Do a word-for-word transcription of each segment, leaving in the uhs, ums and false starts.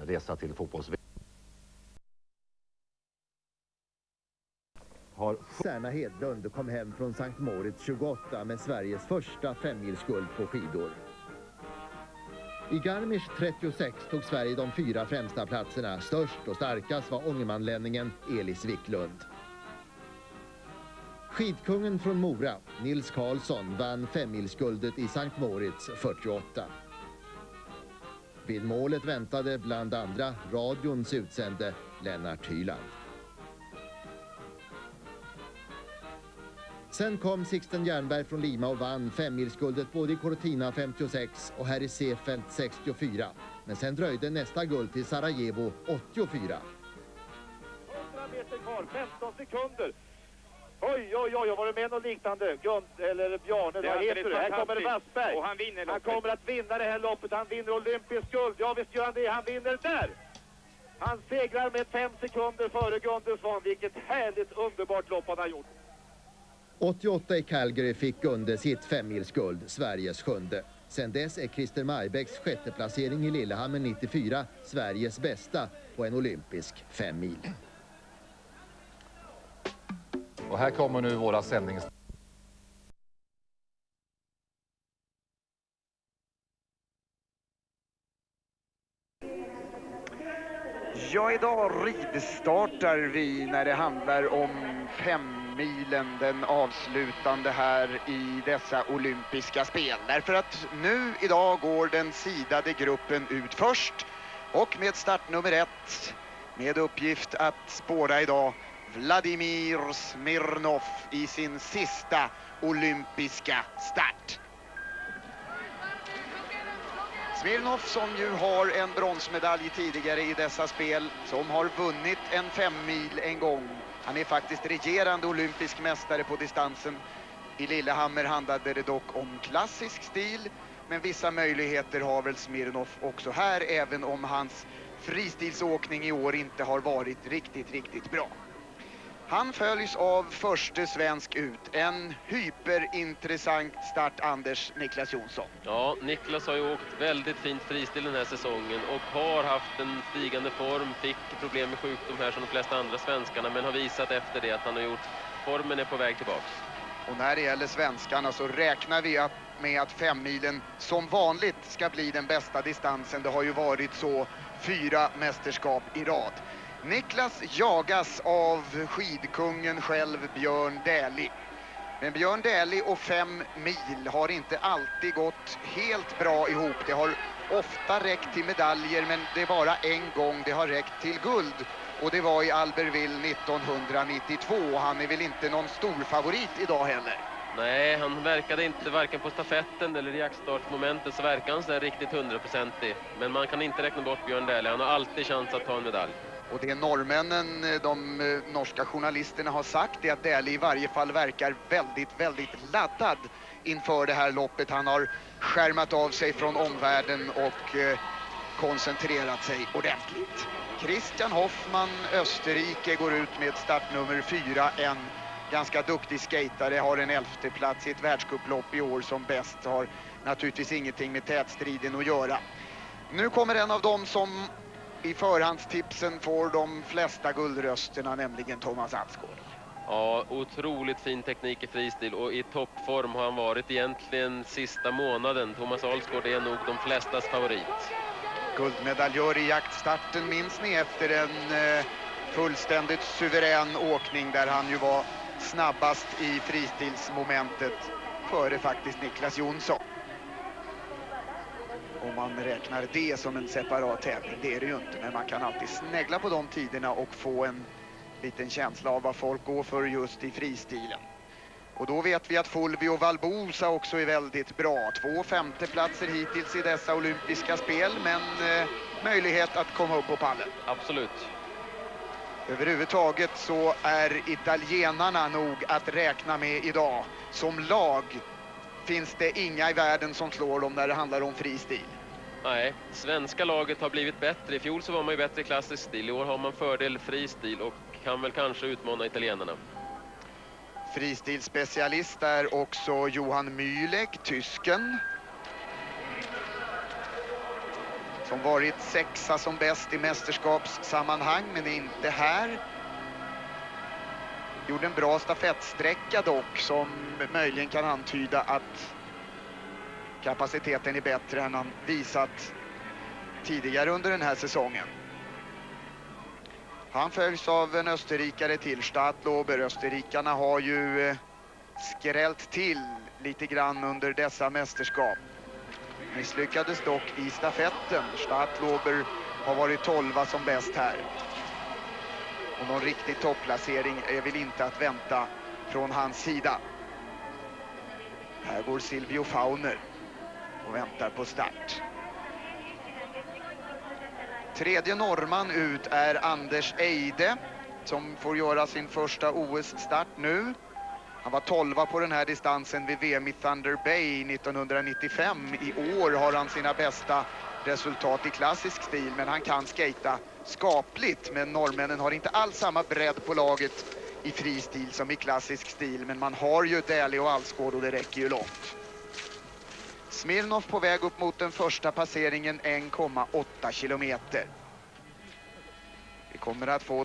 resa till fotbolls-V M. Har Särna Hedlund kom hem från Sankt Moritz tjugoåtta med Sveriges första femmilsguld på skidor. I Garmisch trettiosex tog Sverige de fyra främsta platserna. Störst och starkast var ångermanlänningen Elis Wiklund. Skidkungen från Mora, Nils Karlsson, vann femmilsguldet i Sankt Moritz fyrtioåtta. Vid målet väntade bland andra radions utsände Lennart Hyland. Sen kom Sixten Jernberg från Lima och vann femmilsguldet både i Cortina femtiosex och här i Seefeld sextiofyra. Men sen dröjde nästa guld till Sarajevo åttiofyra. hundra meter kvar, femton sekunder. Oj, oj, oj, var det med något liknande? Gund, eller Bjarne, vad heter det? Här kommer Wassberg. Och han vinner loppet. Han kommer att vinna det här loppet. Han vinner olympisk guld. Ja, visst gör han det. Han vinner där. Han segrar med fem sekunder före Gunde. Vilket härligt, underbart lopp han har gjort. åttioåtta i Calgary fick Gunde sitt femmilsguld, Sveriges sjunde. Sen dess är Christer Majbäcks sjätte placering i Lillehammer nittiofyra Sveriges bästa på en olympisk femmil. Och här kommer nu våra sändnings... Ja, idag ridstartar vi när det handlar om femmilen, den avslutande här i dessa olympiska spel. Därför att nu idag går den sidade gruppen ut först och med startnummer ett med uppgift att spåra idag Vladimir Smirnov i sin sista olympiska start. Smirnov som ju har en bronsmedalj tidigare i dessa spel, som har vunnit en femmil en gång. Han är faktiskt regerande olympisk mästare på distansen. I Lillehammer handlade det dock om klassisk stil, men vissa möjligheter har väl Smirnov också här, även om hans fristilsåkning i år inte har varit riktigt, riktigt bra. Han följs av förste svensk ut. En hyperintressant start, Anders Niklas Jonsson. Ja, Niklas har ju åkt väldigt fint fristil den här säsongen och har haft en stigande form. Fick problem med sjukdom här som de flesta andra svenskarna, men har visat efter det att han har gjort, formen är på väg tillbaks. Och när det gäller svenskarna så räknar vi med att femmilen som vanligt ska bli den bästa distansen. Det har ju varit så fyra mästerskap i rad. Niklas jagas av skidkungen själv, Björn Dählie. Men Björn Dählie och fem mil har inte alltid gått helt bra ihop. Det har ofta räckt till medaljer, men det är bara en gång det har räckt till guld. Och det var i Albertville nittonhundranittiotvå. Han är väl inte någon stor favorit idag heller. Nej, han verkade inte varken på stafetten eller i jaktstartmomentet så verkar han så riktigt hundraprocentig. Men man kan inte räkna bort Björn Dählie. Han har alltid chans att ta en medalj. Och det norrmännen, de norska journalisterna har sagt är att Dählie i varje fall verkar väldigt, väldigt laddad inför det här loppet. Han har skärmat av sig från omvärlden och eh, koncentrerat sig ordentligt. Christian Hoffman, Österrike, går ut med startnummer fyra. En ganska duktig skatare, har en elfte plats i ett världscupplopp i år som bäst. Har naturligtvis ingenting med tätstriden att göra. Nu kommer en av dem som i förhandstipsen får de flesta guldrösterna, nämligen Thomas Alsgaard. Ja, otroligt fin teknik i fristil och i toppform har han varit egentligen sista månaden. Thomas Alsgaard är nog de flestas favorit. Guldmedaljör i jaktstarten minns ni efter en eh, fullständigt suverän åkning där han ju var snabbast i fristilsmomentet före faktiskt Niklas Jonsson. Om man räknar det som en separat tävling, det är det ju inte, men man kan alltid snägla på de tiderna och få en liten känsla av vad folk går för just i fristilen. Och då vet vi att Fulvio Valbosa också är väldigt bra. Två femteplatser hittills i dessa olympiska spel, men eh, möjlighet att komma upp på pallen. Absolut. Överhuvudtaget så är italienarna nog att räkna med idag. Som lag finns det inga i världen som slår dem när det handlar om fristil. Nej, svenska laget har blivit bättre. I fjol så var man ju bättre i klassisk stil. I år har man fördel fristil och kan väl kanske utmana italienarna. Fristilspecialist är också Johan Mühlegg, tysken. som varit sexa som bäst i mästerskapssammanhang, men inte här. Gjorde en bra stafettsträcka dock, som möjligen kan antyda att kapaciteten är bättre än han visat tidigare under den här säsongen. Han följs av en österrikare till, Stadlober. Österrikarna har ju skrällt till lite grann under dessa mästerskap. Misslyckades dock i stafetten. Stadlober har varit tolva som bäst här. Och någon riktig topplacering är väl inte att vänta från hans sida. Här går Silvio Fauner och väntar på start. Tredje norrman ut är Anders Eide, som får göra sin första O S-start nu. Han var tolva på den här distansen vid V M i Thunder Bay nittonhundranittiofem. I år har han sina bästa resultat i klassisk stil, men han kan skata skapligt. Men norrmännen har inte alls samma bredd på laget i fri stil som i klassisk stil. Men man har ju Daly och Alsgaard och det räcker ju långt. Smirnoff på väg upp mot den första passeringen, en komma åtta kilometer. Vi kommer att få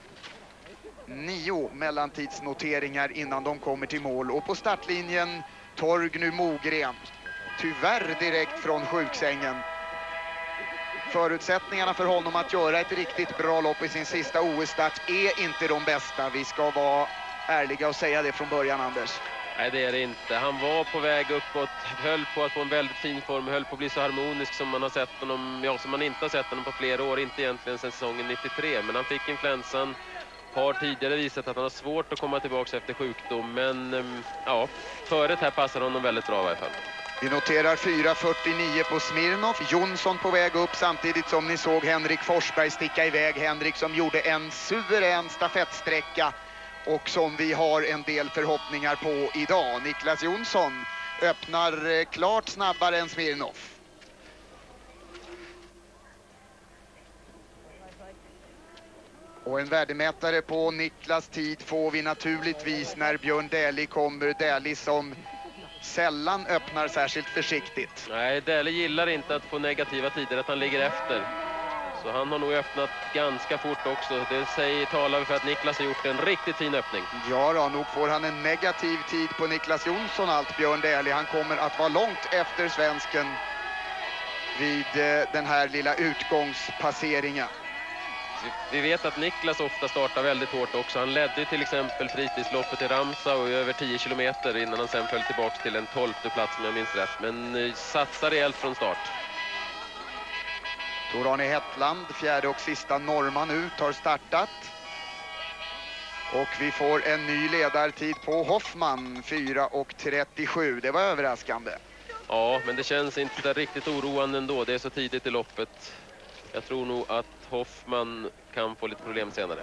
nio mellantidsnoteringar innan de kommer till mål. Och på startlinjen Torgny Mogren, tyvärr direkt från sjuksängen. Förutsättningarna för honom att göra ett riktigt bra lopp i sin sista O S-start är inte de bästa. Vi ska vara ärliga och säga det från början, Anders. Nej, det är det inte. Han var på väg uppåt, höll på att få en väldigt fin form, höll på att bli så harmonisk som man har sett honom, ja, som man inte har sett honom på flera år, inte egentligen sedan säsongen nittiotre. Men han fick influensan, har tidigare visat att han har svårt att komma tillbaka efter sjukdom, men ja, föret här passar honom väldigt bra i alla fall. Vi noterar fyra fyrtionio på Smirnoff. Jonsson på väg upp samtidigt som ni såg Henrik Forsberg sticka iväg. Henrik som gjorde en suverän stafettsträcka och som vi har en del förhoppningar på idag. Niklas Jonsson öppnar klart snabbare än Smirnoff. Och en värdemätare på Niklas tid får vi naturligtvis när Björn Daly kommer. Daly som sällan öppnar särskilt försiktigt. Nej, Daly gillar inte att få negativa tider, att han ligger efter. Så han har nog öppnat ganska fort också. Det säger, talar för att Niklas har gjort en riktigt fin öppning. Ja då, nog får han en negativ tid på Niklas Jonsson allt, Björn Daly. Han kommer att vara långt efter svensken vid eh, den här lilla utgångspasseringen. Vi vet att Niklas ofta startar väldigt hårt också. Han ledde till exempel fritidsloppet i Ramsa och över tio kilometer innan han sen föll tillbaka till en tolfte plats om jag minns rätt. Men eh, satsar rejält från start. Tor-Arne Hetland, fjärde och sista norrman ut, har startat. Och vi får en ny ledartid på Hoffman, fyra och trettiosju. Det var överraskande. Ja, men det känns inte riktigt oroande ändå. Det är så tidigt i loppet. Jag tror nog att Hoffman kan få lite problem senare.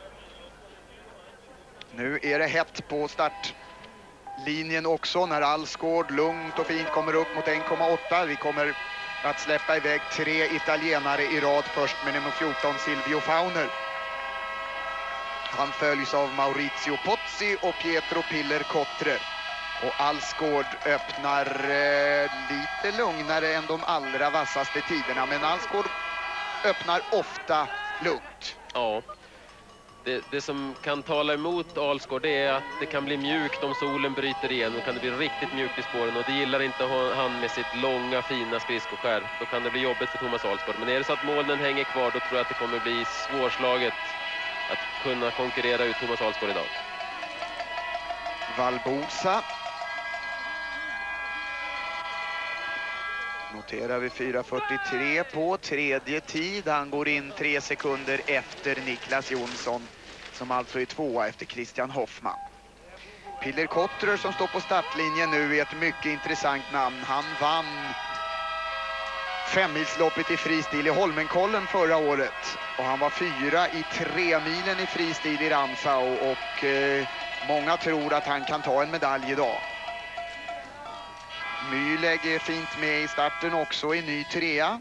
Nu är det hett på startlinjen också när Alsgaard lugnt och fint kommer upp mot en komma åtta. Vi kommer att släppa iväg tre italienare i rad, först med nummer fjorton Silvio Fauner. Han följs av Maurizio Pozzi och Pietro Piller Kotre. Och Alsgaard öppnar eh, lite lugnare än de allra vassaste tiderna, men Alsgaard öppnar ofta lugnt. Ja, det, det som kan tala emot Alsgaard, det är att det kan bli mjukt om solen bryter igen. Då kan det bli riktigt mjukt i spåren, och det gillar inte han med sitt långa fina skridskoskär. Då kan det bli jobbigt för Thomas Alsgaard. Men är det så att molnen hänger kvar, då tror jag att det kommer bli svårslaget att kunna konkurrera ut Thomas Alsgaard idag. Valbosa noterar vi fyra fyrtiotre på tredje tid. Han går in tre sekunder efter Niklas Jonsson, som alltså är tvåa efter Christian Hoffman. Piller Kottrer som står på startlinjen nu är ett mycket intressant namn. Han vann femmilsloppet i fristil i Holmenkollen förra året. Och han var fyra i tre milen i fristil i Ramsau. Och eh, många tror att han kan ta en medalj idag. Myleg är fint med i starten också i ny trea.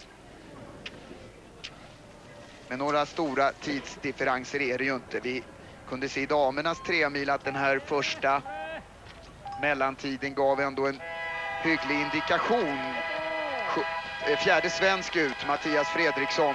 Men några stora tidsdifferenser är det ju inte. Vi kunde se i damernas tre mil att den här första mellantiden gav ändå en hygglig indikation. eh, fjärde svensk ut, Mattias Fredriksson.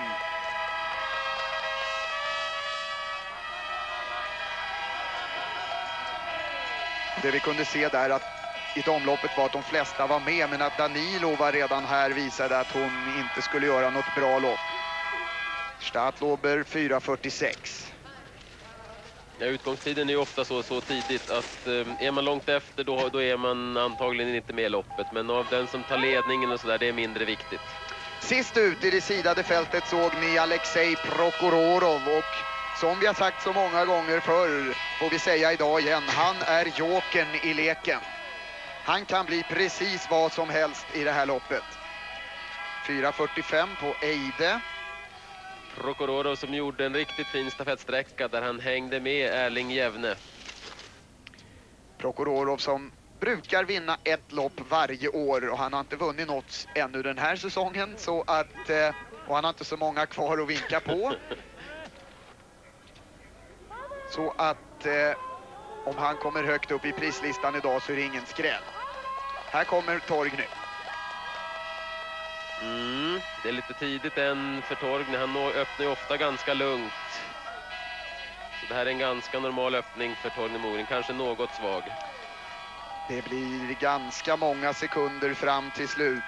Det vi kunde se där att i domloppet var att de flesta var med, men att Danilo var redan här visade att hon inte skulle göra något bra lopp. Stadlober fyra fyrtiosex. Ja, utgångstiden är ju ofta så, så tidigt att eh, är man långt efter då, då är man antagligen inte med i loppet. Men av den som tar ledningen och sådär, det är mindre viktigt. Sist ut i det sidade fältet såg ni Alexej Prokhorov, och som vi har sagt så många gånger förr får vi säga idag igen, han är jokern i leken. Han kan bli precis vad som helst i det här loppet. fyra fyrtiofem på Eide. Prokhorov som gjorde en riktigt fin stafettsträcka där han hängde med Erling Jävne. Prokhorov som brukar vinna ett lopp varje år, och han har inte vunnit något ännu den här säsongen, så att, eh, och han har inte så många kvar att vinka på. Så att eh, om han kommer högt upp i prislistan idag så är det ingen skräll. Här kommer Torgny. Mm, det är lite tidigt än för Torgny. Han öppnar ju ofta ganska lugnt. Så det här är en ganska normal öppning för Torgny Mogren. Kanske något svag. Det blir ganska många sekunder fram till slut.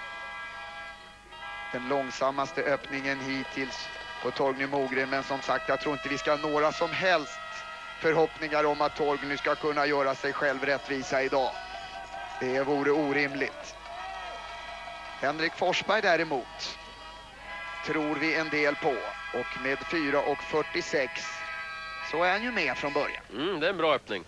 Den långsammaste öppningen hittills på Torgny Mogren. Men som sagt, jag tror inte vi ska ha några som helst förhoppningar om att Torgny ska kunna göra sig själv rättvisa idag. Det vore orimligt. Henrik Forsberg däremot tror vi en del på, och med fyra fyrtiosex så är han ju med från början. Mm, det är en bra öppning.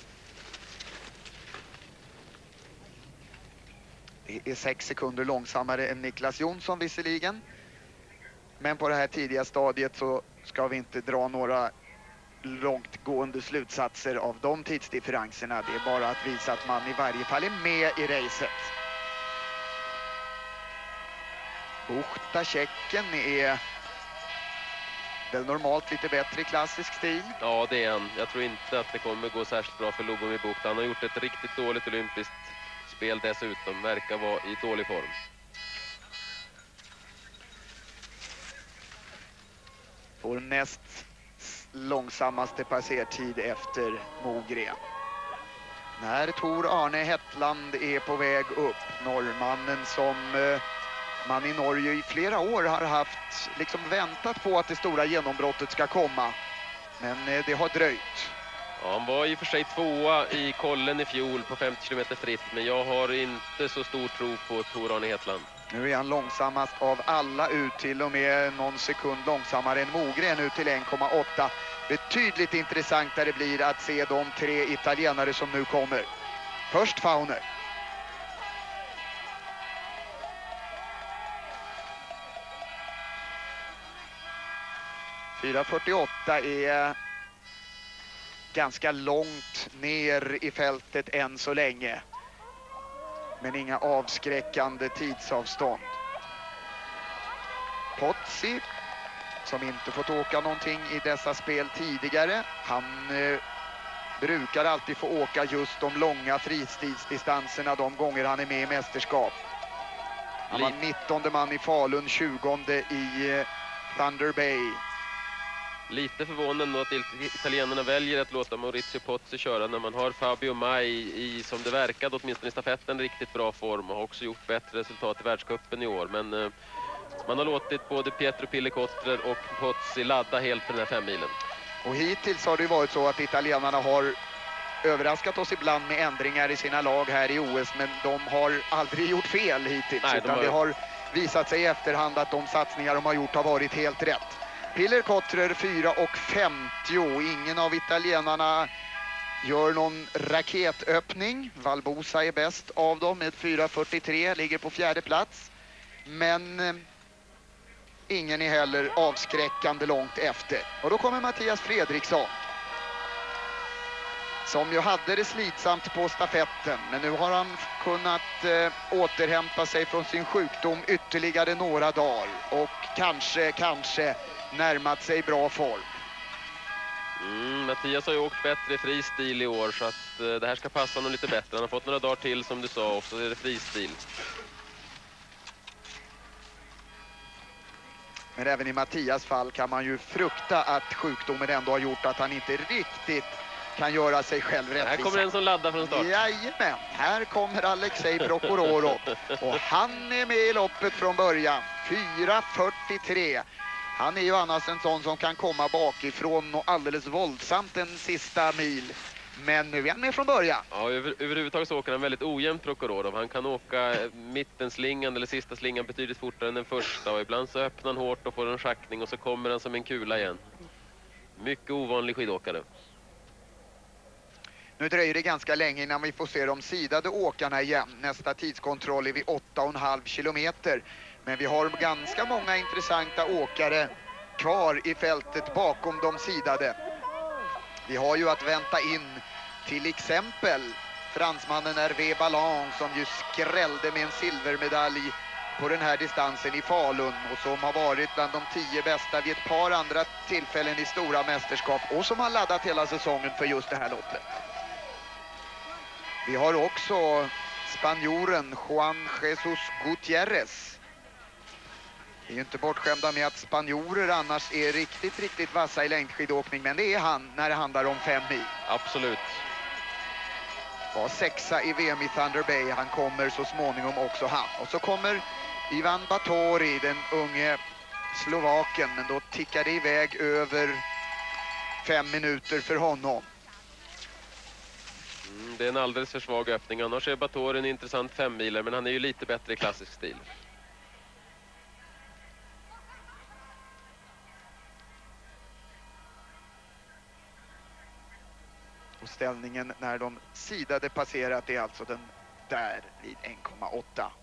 Det är sex sekunder långsammare än Niklas Jonsson visserligen. Men på det här tidiga stadiet så ska vi inte dra några långtgående slutsatser av de tidsdifferenserna. Det är bara att visa att man i varje fall är med i racet. Buchta Tjecken är väl normalt lite bättre i klassisk stil. Ja, det är han. Jag tror inte att det kommer gå särskilt bra för Lubomir Buchta. Han har gjort ett riktigt dåligt olympiskt spel dessutom. Verkar vara i dålig form. Vår näst långsammaste passertid efter Mogren. När Tor Arne Hetland är på väg upp. Norrmannen som eh, man i Norge i flera år har haft liksom väntat på att det stora genombrottet ska komma. Men eh, det har dröjt. Ja, han var i och för sig tvåa i kollen i fjol på femtio kilometer fritt. Men jag har inte så stor tro på Tor Arne Hetland. Nu är han långsammast av alla ut, till och med någon sekund långsammare än Mogren, ut till en komma åtta. Betydligt intressantare blir att se de tre italienare som nu kommer. Först Fauner. fyra fyrtioåtta är ganska långt ner i fältet än så länge. Men inga avskräckande tidsavstånd. Pozzi, som inte fått åka någonting i dessa spel tidigare. Han eh, brukar alltid få åka just de långa fristidsdistanserna de gånger han är med i mästerskap. Han var nittonde man i Falun, tjugonde i eh, Thunder Bay. Lite förvånande att italienarna väljer att låta Maurizio Pozzi köra när man har Fabio Mai i, som det verkade åtminstone i stafetten, riktigt bra form och har också gjort bättre resultat i världscupen i år. Men eh, man har låtit både Pietro Pille-Kottrer och Pozzi ladda helt för den här femmilen. Och hittills har det varit så att italienarna har överraskat oss ibland med ändringar i sina lag här i O S, men de har aldrig gjort fel hittills. Nej, utan de har... det har visat sig i efterhand att de satsningar de har gjort har varit helt rätt. Pille-Kottrer fyra femtio. Ingen av italienarna gör någon raketöppning. Valbosa är bäst av dem med fyra fyrtiotre, ligger på fjärde plats. Men eh, ingen är heller avskräckande långt efter. Och då kommer Mattias Fredriksson, som ju hade det slitsamt på stafetten. Men nu har han kunnat eh, återhämta sig från sin sjukdom ytterligare några dagar. Och kanske, kanske närmat sig bra form. Mm, Mattias har ju åkt bättre i fristil i år, så att eh, det här ska passa honom lite bättre. Han har fått några dagar till som du sa, och så är det fristil. Men även i Mattias fall kan man ju frukta att sjukdomen ändå har gjort att han inte riktigt kan göra sig själv rättvisa. Här kommer en som laddar från start. Jajamän, här kommer Alexej Prokhorov. Och han är med i loppet från början. fyra fyrtiotre. Han är ju annars en sån som kan komma bakifrån och alldeles våldsamt en sista mil. Men nu är han med från början. Ja, över, överhuvudtaget så åker han väldigt ojämnt, Prokhorov. Han kan åka mittenslingan eller sista slingan betydligt fortare än den första. Och ibland så öppnar han hårt och får en schackning och så kommer han som en kula igen. Mycket ovanlig skidåkare. Nu dröjer det ganska länge innan vi får se de sidade åkarna igen. Nästa tidskontroll är vid åtta och en halv kilometer. Men vi har ganska många intressanta åkare kvar i fältet bakom de sidade. Vi har ju att vänta in till exempel fransmannen Hervé Ballon som ju skrällde med en silvermedalj på den här distansen i Falun och som har varit bland de tio bästa vid ett par andra tillfällen i stora mästerskap och som har laddat hela säsongen för just det här loppet. Vi har också spanjoren Juan Jesus Gutierrez. Vi är ju inte bortskämda med att spanjorer annars är riktigt, riktigt vassa i längdskidåkning, men det är han när det handlar om fem mil. Absolut. Var sexa i V M i Thunder Bay, han kommer så småningom också han. Och så kommer Ivan Batory, den unge slovaken, men då tickar det iväg över fem minuter för honom. Mm, det är en alldeles för svag öppning, annars är Batory en intressant femmilare, men han är ju lite bättre i klassisk stil. Och ställningen när de sidade passerat är alltså den där vid en komma åtta.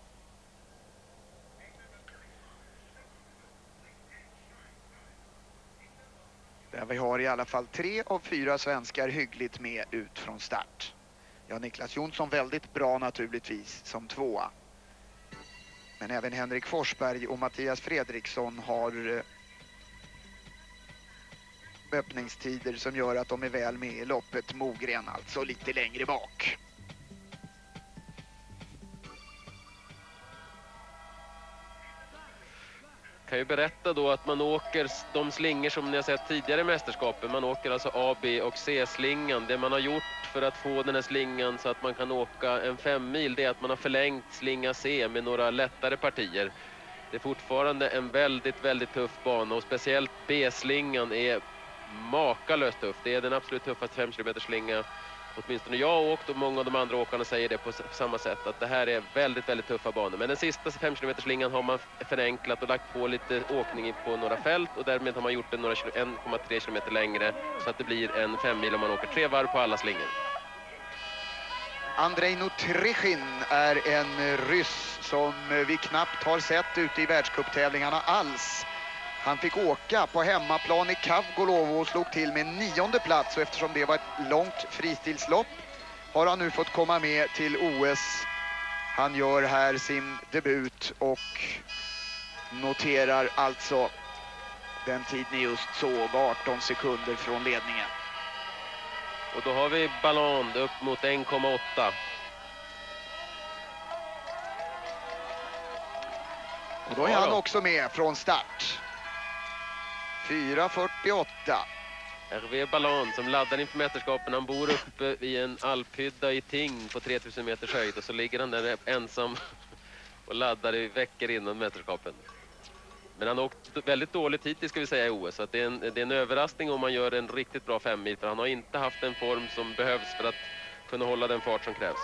Där vi har i alla fall tre av fyra svenskar hyggligt med ut från start. Ja, Niklas Jonsson väldigt bra naturligtvis som tvåa. Men även Henrik Forsberg och Mattias Fredriksson har öppningstider som gör att de är väl med i loppet. Mogren alltså lite längre bak. Kan ju berätta då att man åker de slingor som ni har sett tidigare i mästerskapen. Man åker alltså A, B och C-slingan. Det man har gjort för att få den här slingan så att man kan åka en fem mil, det är att man har förlängt slinga C med några lättare partier. Det är fortfarande en väldigt, väldigt tuff bana och speciellt B-slingan är makalöst tuff. Det är den absolut tuffaste fem kilometer slinga. Åtminstone jag har åkt och många av de andra åkarna säger det på samma sätt, att det här är väldigt, väldigt tuffa banor. Men den sista fem kilometer slingan har man förenklat och lagt på lite åkning på några fält och därmed har man gjort den några en komma tre kilometer längre så att det blir en fem mil om man åker tre varv på alla slingor. Andrei Nutrichin är en ryss som vi knappt har sett ute i världscuptävlingarna alls. Han fick åka på hemmaplan i Kavgolov och slog till med nionde plats, och eftersom det var ett långt fristilslopp har han nu fått komma med till O S. Han gör här sin debut och noterar alltså den tid ni just såg, arton sekunder från ledningen. Och då har vi Ballon upp mot en komma åtta. Och då är han också med från start. fyra fyrtioåtta. Hervé Ballon som laddar inför mästerskapen. Han bor uppe i en alphydda i Ting på tre tusen meters höjd och så ligger han där ensam och laddar i veckor innan mästerskapen. Men han har åkt väldigt dåligt hittills, ska vi säga, i O S. Så att det, är en, det är en överraskning om man gör en riktigt bra fem mil, för han har inte haft en form som behövs för att kunna hålla den fart som krävs.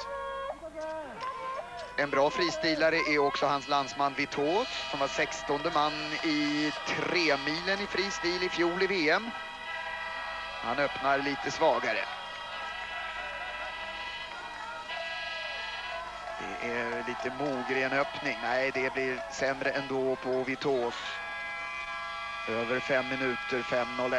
En bra fristilare är också hans landsman Vitos som var sextonde man i tre milen i fristil i fjol i V M. Han öppnar lite svagare. Det är lite mogren öppning. Nej, det blir sämre ändå på Vitos. Över fem minuter, fem noll ett.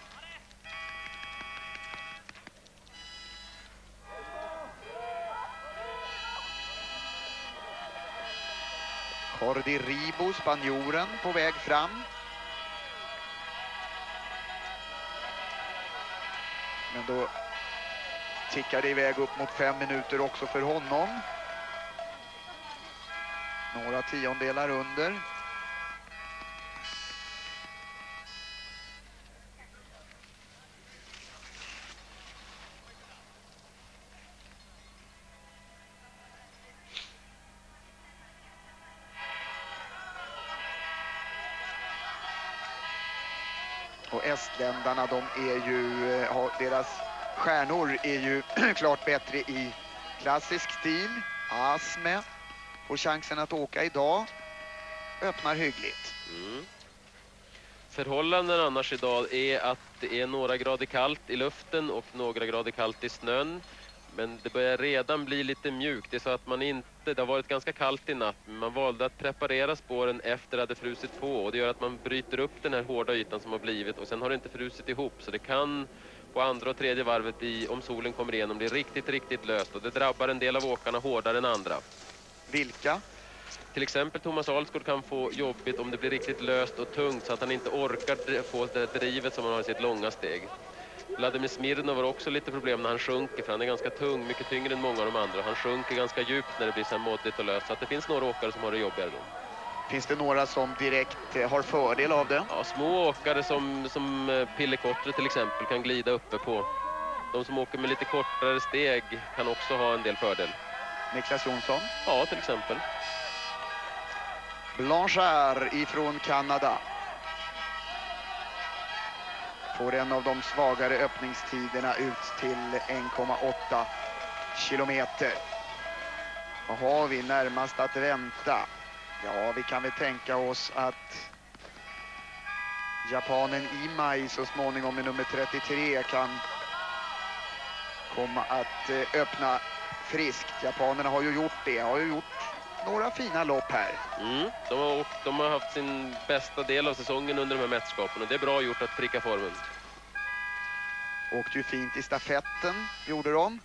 Jordi Ribo, spanjoren, på väg fram. Men då tickar det iväg upp mot fem minuter också för honom. Några tiondelar under. Och estländarna, de är ju, deras stjärnor är ju klart bättre i klassisk stil. Asme får chansen att åka idag. Öppnar hyggligt. Mm. Förhållanden annars idag är att det är några grader kallt i luften och några grader kallt i snön. Men det börjar redan bli lite mjukt. Det är så att man inte, det har varit ganska kallt i natt, men man valde att preparera spåren efter det hade frusit på. Och det gör att man bryter upp den här hårda ytan som har blivit, och sen har det inte frusit ihop. Så det kan på andra och tredje varvet, i, om solen kommer igenom, bli riktigt, riktigt löst. Och det drabbar en del av åkarna hårdare än andra. Vilka? Till exempel Thomas Alsgaard kan få jobbigt om det blir riktigt löst och tungt så att han inte orkar få det drivet som han har i sitt långa steg. Vladimir Smirnov har också lite problem när han sjunker, för han är ganska tung, mycket tyngre än många av de andra. Han sjunker ganska djupt när det blir så här moddigt och löst, så att det finns några åkare som har det jobbigare då. Finns det några som direkt har fördel av det? Ja, små åkare som, som Pille Kortre till exempel kan glida uppe på. De som åker med lite kortare steg kan också ha en del fördel. Niklas Jonsson? Ja, till exempel. Blanchard ifrån Kanada får en av de svagare öppningstiderna ut till en komma åtta kilometer. Vad har vi närmast att vänta? Ja, vi kan väl tänka oss att japanen Imai så småningom med nummer trettiotre kan komma att öppna friskt. Japanerna har ju gjort det, har ju gjort några fina lopp här. Mm, de, har, de har haft sin bästa del av säsongen under de här mästerskapen, och det är bra gjort att pricka formen. Åkte ju fint i stafetten, gjorde de.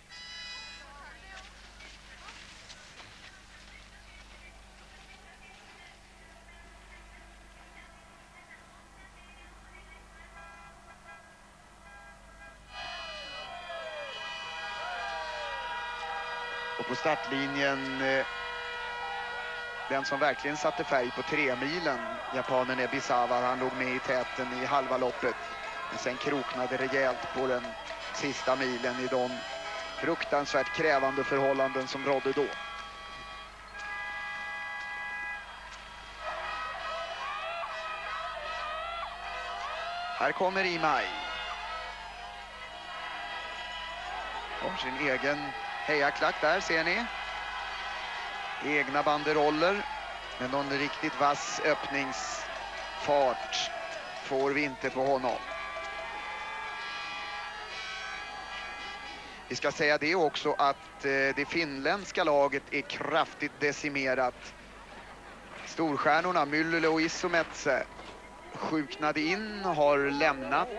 Och på startlinjen, eh, den som verkligen satte färg på tre milen, japanen Ebisawa, han låg med i täten i halva loppet. Men sen kroknade rejält på den sista milen i de fruktansvärt krävande förhållanden som rådde då. Här kommer Imai. Har sin egen hejaklack där, ser ni. Egna banderoller. Men någon riktigt vass öppningsfart får vi inte på honom. Vi ska säga det också att eh, det finländska laget är kraftigt decimerat. Storstjärnorna Myllylä och Isometse sjuknade in, har lämnat.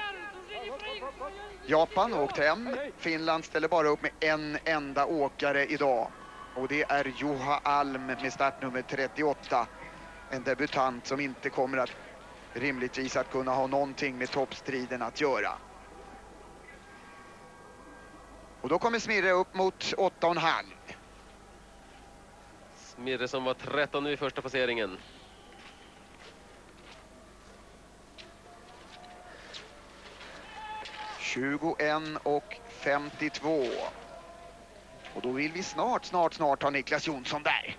Japan åkt hem. Finland ställer bara upp med en enda åkare idag. Och det är Juha Alm med startnummer trettioåtta. En debutant som inte kommer att rimligtvis att kunna ha någonting med toppstriden att göra. Och då kommer Smirre upp mot åtta och en halv. Smirre som var tretton i första passeringen. tjugoett och femtiotvå. Och då vill vi snart, snart, snart ha Niklas Jonsson där.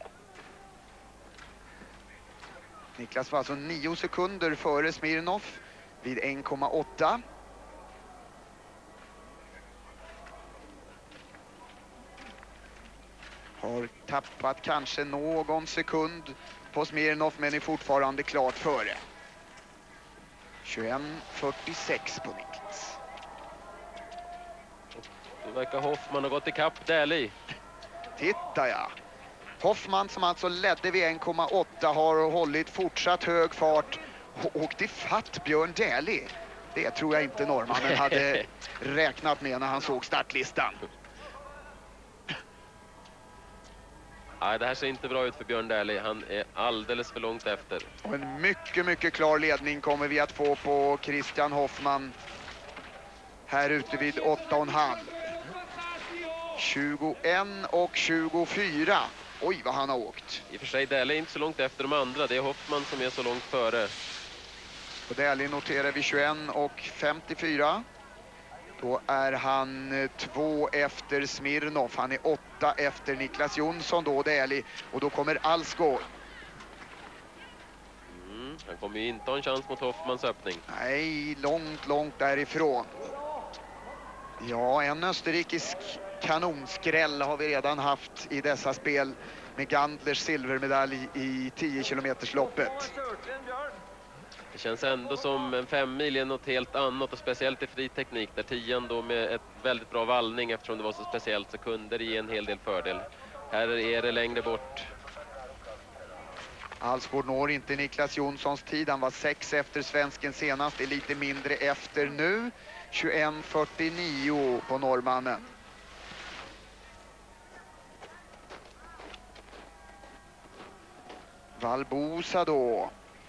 Niklas var alltså nio sekunder före Smirnov vid en komma åtta. Har tappat kanske någon sekund på Smirnov, men är fortfarande klart före. tjugoett fyrtiosex på Niklas. Då verkar Hoffman ha gått i kapp Daly. Titta ja. Hoffman som alltså ledde vid en komma åtta har hållit fortsatt hög fart och åkt i fatt Björn Daly. Det tror jag inte norrmannen hade räknat med när han såg startlistan. Nej, det här ser inte bra ut för Björn Daly. Han är alldeles för långt efter. Och en mycket, mycket klar ledning kommer vi att få på Christian Hoffman. Här ute vid åtta och en halv. tjugoett och tjugofyra. Oj, vad han har åkt. I och för sig, Daly är inte så långt efter de andra. Det är Hoffman som är så långt före. Och Daly noterar vi tjugoett och femtiofyra. Då är han två efter Smirnov. Han är åtta efter Niklas Jonsson då, Daly. Och då kommer Alsgaard. Mm. Han kommer ju inte ha en chans mot Hoffmans öppning. Nej, långt, långt därifrån. Ja, en österrikisk kanonskräll har vi redan haft i dessa spel med Gandlers silvermedalj i tio kilometersloppet. Det känns ändå som en fem mil är något helt annat, och speciellt i fri teknik där tian då med ett väldigt bra vallning, eftersom det var så speciellt så kunde det ge en hel del fördel. Här är det längre bort. Alsgaard når inte Niklas Jonssons tid. Han var sex efter svensken senast. Det är lite mindre efter nu. tjugoett fyrtionio på norrmannen. Valbosa då.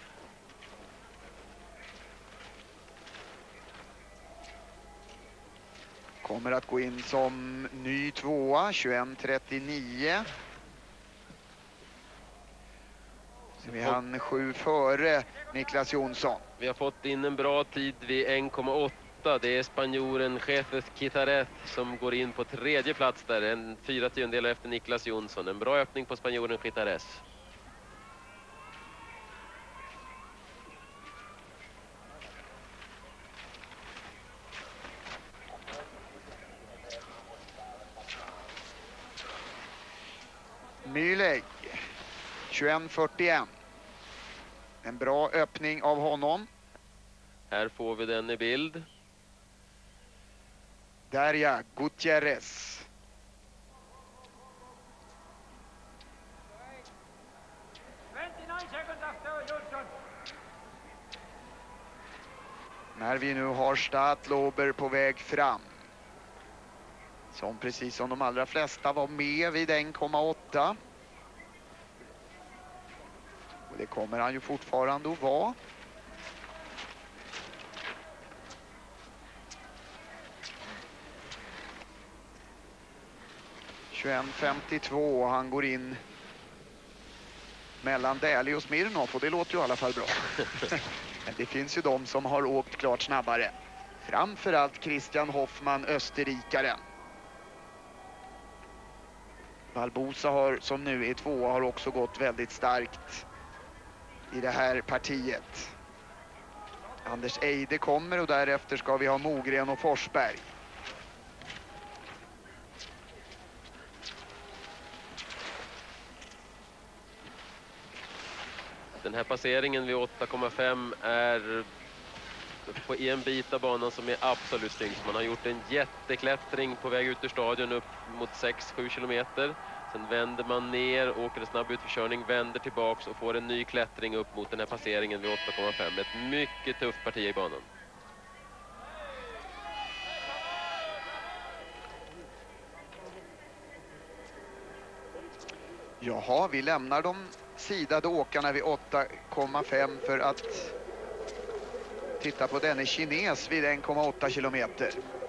Kommer att gå in som ny tvåa, tjugoett trettionio. Så vi han sju före Niklas Jonsson. Vi har fått in en bra tid vid en komma åtta. Det är spanjoren Jefes Quitaret som går in på tredje plats där. En fyra tiondelar efter Niklas Jonsson. En bra öppning på spanjoren Quitaret. Myleg, tjugoett fyrtioett. En bra öppning av honom. Här får vi den i bild. Darja Gutierrez. När vi nu har Stadlober på väg fram. Som precis som de allra flesta var med vid en komma åtta. Och det kommer han ju fortfarande att vara. tjugoett femtiotvå, han går in mellan Dählie och Smirnov, och det låter ju i alla fall bra. Men det finns ju de som har åkt klart snabbare. Framförallt Christian Hoffman, österrikaren. Valbosa har, som nu är tvåa, har också gått väldigt starkt i det här partiet. Anders Eide kommer, och därefter ska vi ha Mogren och Forsberg. Den här passeringen vid åtta komma fem är på en bit av banan som är absolut tyngst. Man har gjort en jätteklättring på väg ut ur stadion upp mot sex sju kilometer. Sen vänder man ner, åker en snabb utförkörning, vänder tillbaks och får en ny klättring upp mot den här passeringen vid åtta komma fem. Ett mycket tufft parti i banan. Jaha, vi lämnar de sidade åkarna vid åtta komma fem för att titta på denne kines vid en komma åtta kilometer.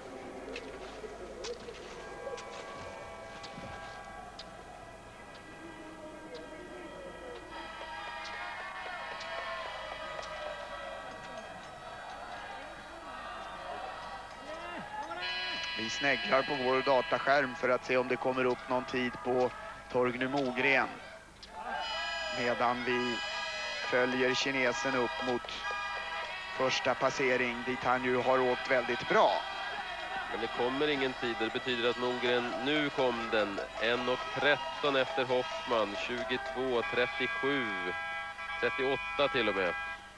Vi snägglar på vår dataskärm för att se om det kommer upp någon tid på Torgny Mogren. Medan vi följer kinesen upp mot första passering dit han ju har åkt väldigt bra. Men det kommer ingen tid. Det betyder att Mogren, nu kom den. en tretton efter Hoffman. tjugotvå trettiosju. trettioåtta till och med.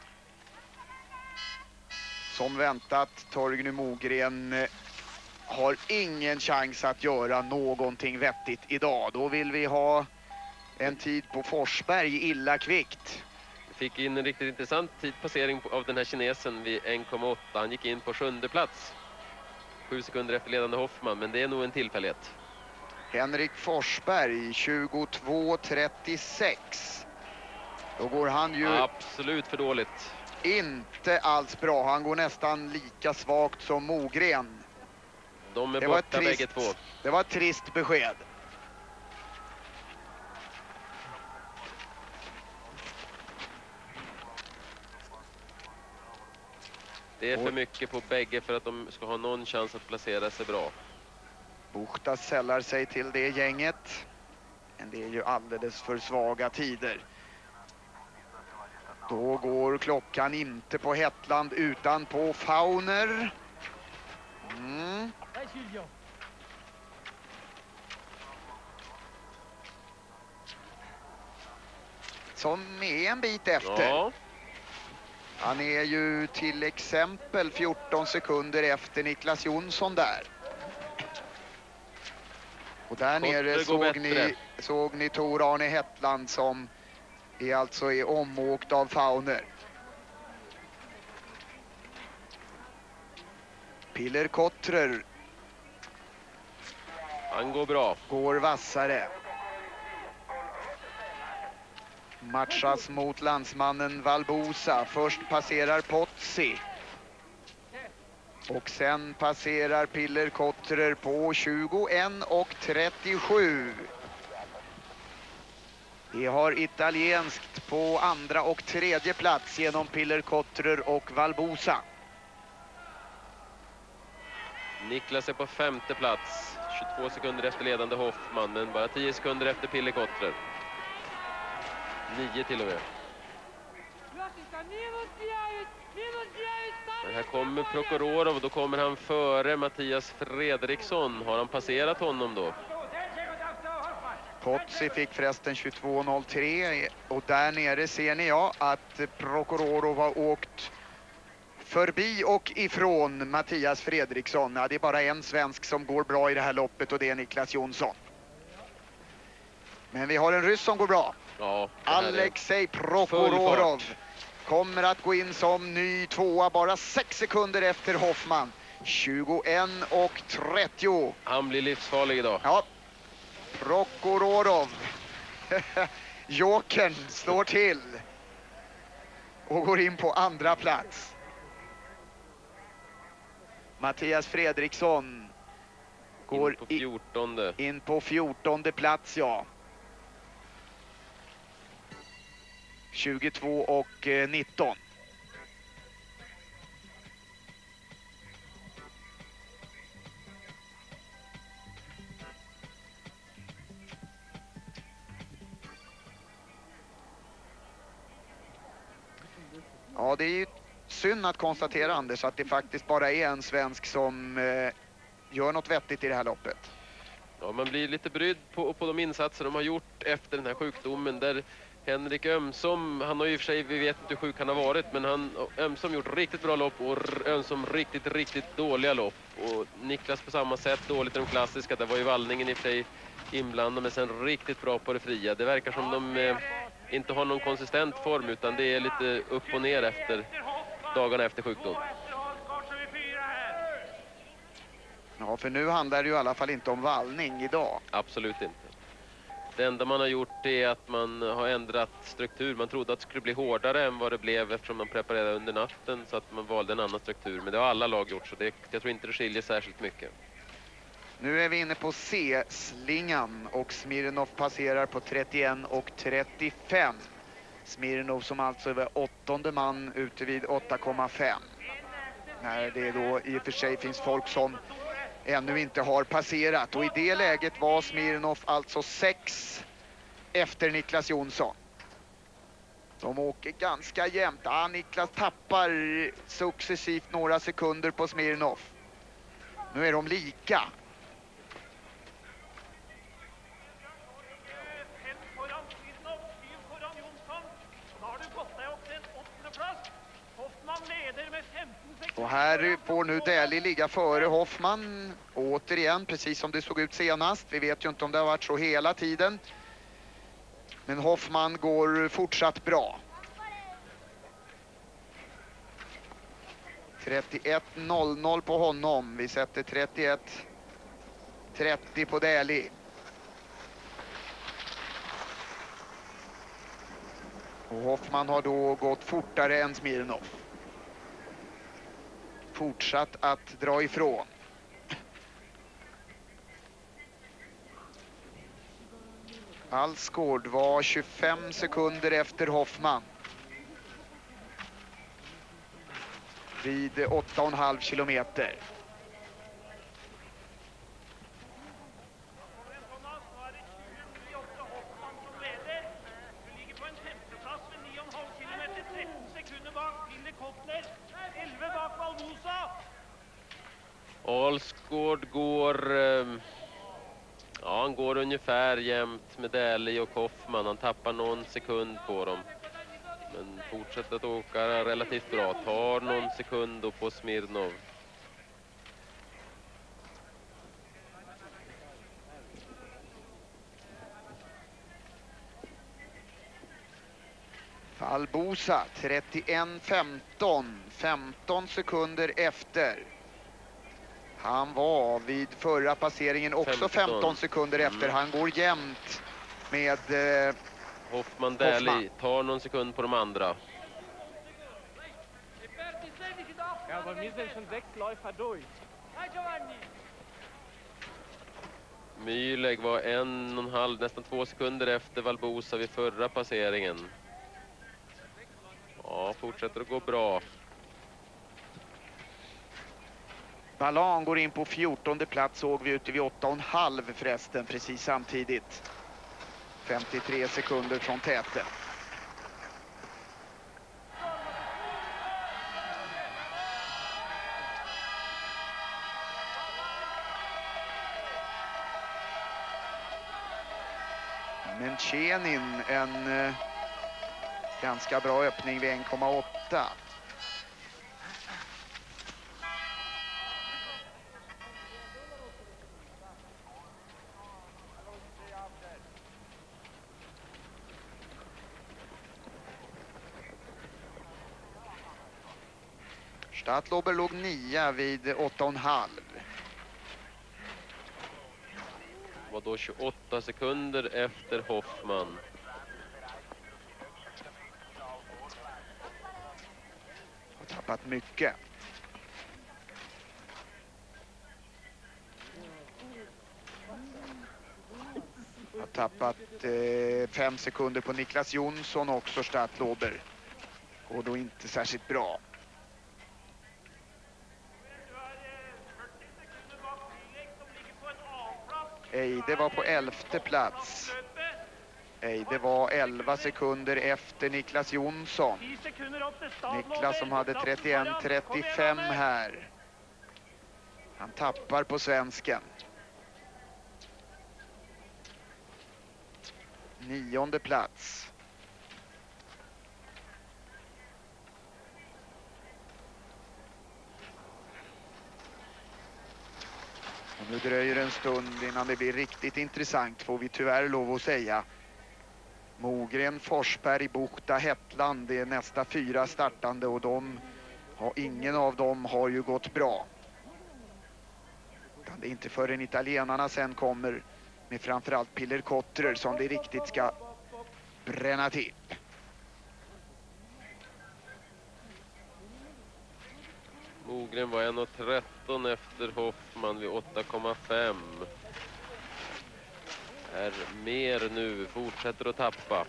Som väntat, Torgny Mogren har ingen chans att göra någonting vettigt idag. Då vill vi ha en tid på Forsberg illa kvickt. Vi fick in en riktigt intressant tidpassering av den här kinesen vid en komma åtta. Han gick in på sjunde plats. Sju sekunder efter ledande Hoffman, men det är nog en tillfällighet. Henrik Forsberg, tjugotvå trettiosex. Då går han ju absolut för dåligt. Inte alls bra. Han går nästan lika svagt som Mogren. De är det borta var trist, bägge två. Det var ett trist besked. Det är för mycket på bägge för att de ska ha någon chans att placera sig bra. Buchta sällar sig till det gänget. Men det är ju alldeles för svaga tider. Då går klockan inte på Hetland utan på Fauner. Mm. Som är en bit efter. Ja. Han är ju till exempel fjorton sekunder efter Niklas Jonsson där. Och där nere såg ni, såg ni Tor Arne Hetland som är alltså är omåkt av Fauner. Piller Kottrer. Han går bra. Går vassare. Matchas mot landsmannen Valbosa. Först passerar Pozzi. Och sen passerar Piller Kottrer på tjugoett och trettiosju. Vi har italienskt på andra och tredje plats genom Piller Kottrer och Valbosa. Niklas är på femte plats. tjugotvå sekunder efter ledande Hoffman, men bara tio sekunder efter Piller Kottrer. nio till och med. Men här kommer Prokhorov och då kommer han före Mattias Fredriksson. Har han passerat honom då? Pozzi fick förresten tjugotvå noll tre och där nere ser ni ja att Prokhorov har åkt förbi och ifrån Mattias Fredriksson. Ja, det är bara en svensk som går bra i det här loppet och det är Niklas Jonsson. Men vi har en ryss som går bra. Ja, Alexej Prokhorov kommer att gå in som ny tvåa bara sex sekunder efter Hoffman. tjugoett och trettio. Han blir livsfarlig idag. Ja. Prokhorov. Jokern slår till. Och går in på andra plats. Mattias Fredriksson går in på fjortonde. I, in på fjortonde plats, ja. tjugotvå och nitton. Ja, det är ju synd att konstatera, Anders, att det faktiskt bara är en svensk som eh, gör något vettigt i det här loppet. Ja, man blir lite brydd på, på de insatser de har gjort efter den här sjukdomen. Där Henrik Ömsom, han har ju i och för sig, vi vet inte hur sjuk han har varit, men han Ömsom gjort riktigt bra lopp och Ömsom riktigt, riktigt dåliga lopp. Och Niklas på samma sätt, dåligt i de klassiska. Det var ju vallningen i och för sig inblandad, men sen riktigt bra på det fria. Det verkar som de eh, inte har någon konsistent form, utan det är lite upp och ner efter dagarna efter sjukdom. Ja, för nu handlar det ju i alla fall inte om vallning idag. Absolut inte. Det enda man har gjort är att man har ändrat struktur. Man trodde att det skulle bli hårdare än vad det blev eftersom man preparerade under natten, så att man valde en annan struktur. Men det har alla lag gjort, så det, jag tror inte det skiljer särskilt mycket. Nu är vi inne på C-slingan och Smirnov passerar på trettioett och trettiofem. Smirnov som alltså var åttonde man ute vid åtta komma fem. När det då i och för sig finns folk som ännu inte har passerat. Och i det läget var Smirnov alltså sex efter Niklas Jonsson. De åker ganska jämnt. Ja, Niklas tappar successivt några sekunder på Smirnov. Nu är de lika. Och här får nu Dählie ligga före Hoffman återigen, precis som det såg ut senast. Vi vet ju inte om det har varit så hela tiden. Men Hoffman går fortsatt bra. trettioett noll noll på honom. Vi sätter trettioett trettio på Dählie. Och Hoffman har då gått fortare än Smirnov. Fortsatt att dra ifrån. Alsgaard var tjugofem sekunder efter Hoffman. Vid åtta och en halv kilometer. Alsgaard går... Eh, ja, han går ungefär jämnt med Daly och Hoffman. Han tappar någon sekund på dem. Men fortsätter att åka relativt bra. Tar någon sekund då på Smirnov. Valbusa trettioett femton, femton sekunder efter. Han var vid förra passeringen också femton sekunder efter. Han går jämnt med eh, Hoffman Daly Hoffman. tar någon sekund på de andra. Ja, bei mir sind schon sechs Läufer durch. Mühlegg var en och en halv, nästan två sekunder efter Valbusa vid förra passeringen. Ja, fortsätter att gå bra. Ballan går in på fjortonde plats, såg vi ute vid åtta och en halv förresten precis samtidigt. femtiotre sekunder från täten. Men Chenin en eh, ganska bra öppning vid en komma åtta. Stadlober låg nia vid åtta och en halv. Var då tjugoåtta sekunder efter Hoffman. Har tappat mycket. Har tappat eh, fem sekunder på Niklas Jonsson också, Stadlober. Går då inte särskilt bra. Eide var på elfte plats. Eide var elva sekunder efter Niklas Jonsson. Niklas som hade trettioett trettiofem här. Han tappar på svensken. Nionde plats. Och nu dröjer en stund innan det blir riktigt intressant, får vi tyvärr lov att säga. Mogren, Forsberg, Buchta, Hetland, det är nästa fyra startande och de har, ingen av dem har ju gått bra. Det är inte förrän italienarna sen kommer med framförallt Piller Kottrer som det riktigt ska bränna till. Mogren var en och tretton efter Hoffman vid åtta komma fem. Är mer nu, fortsätter att tappa.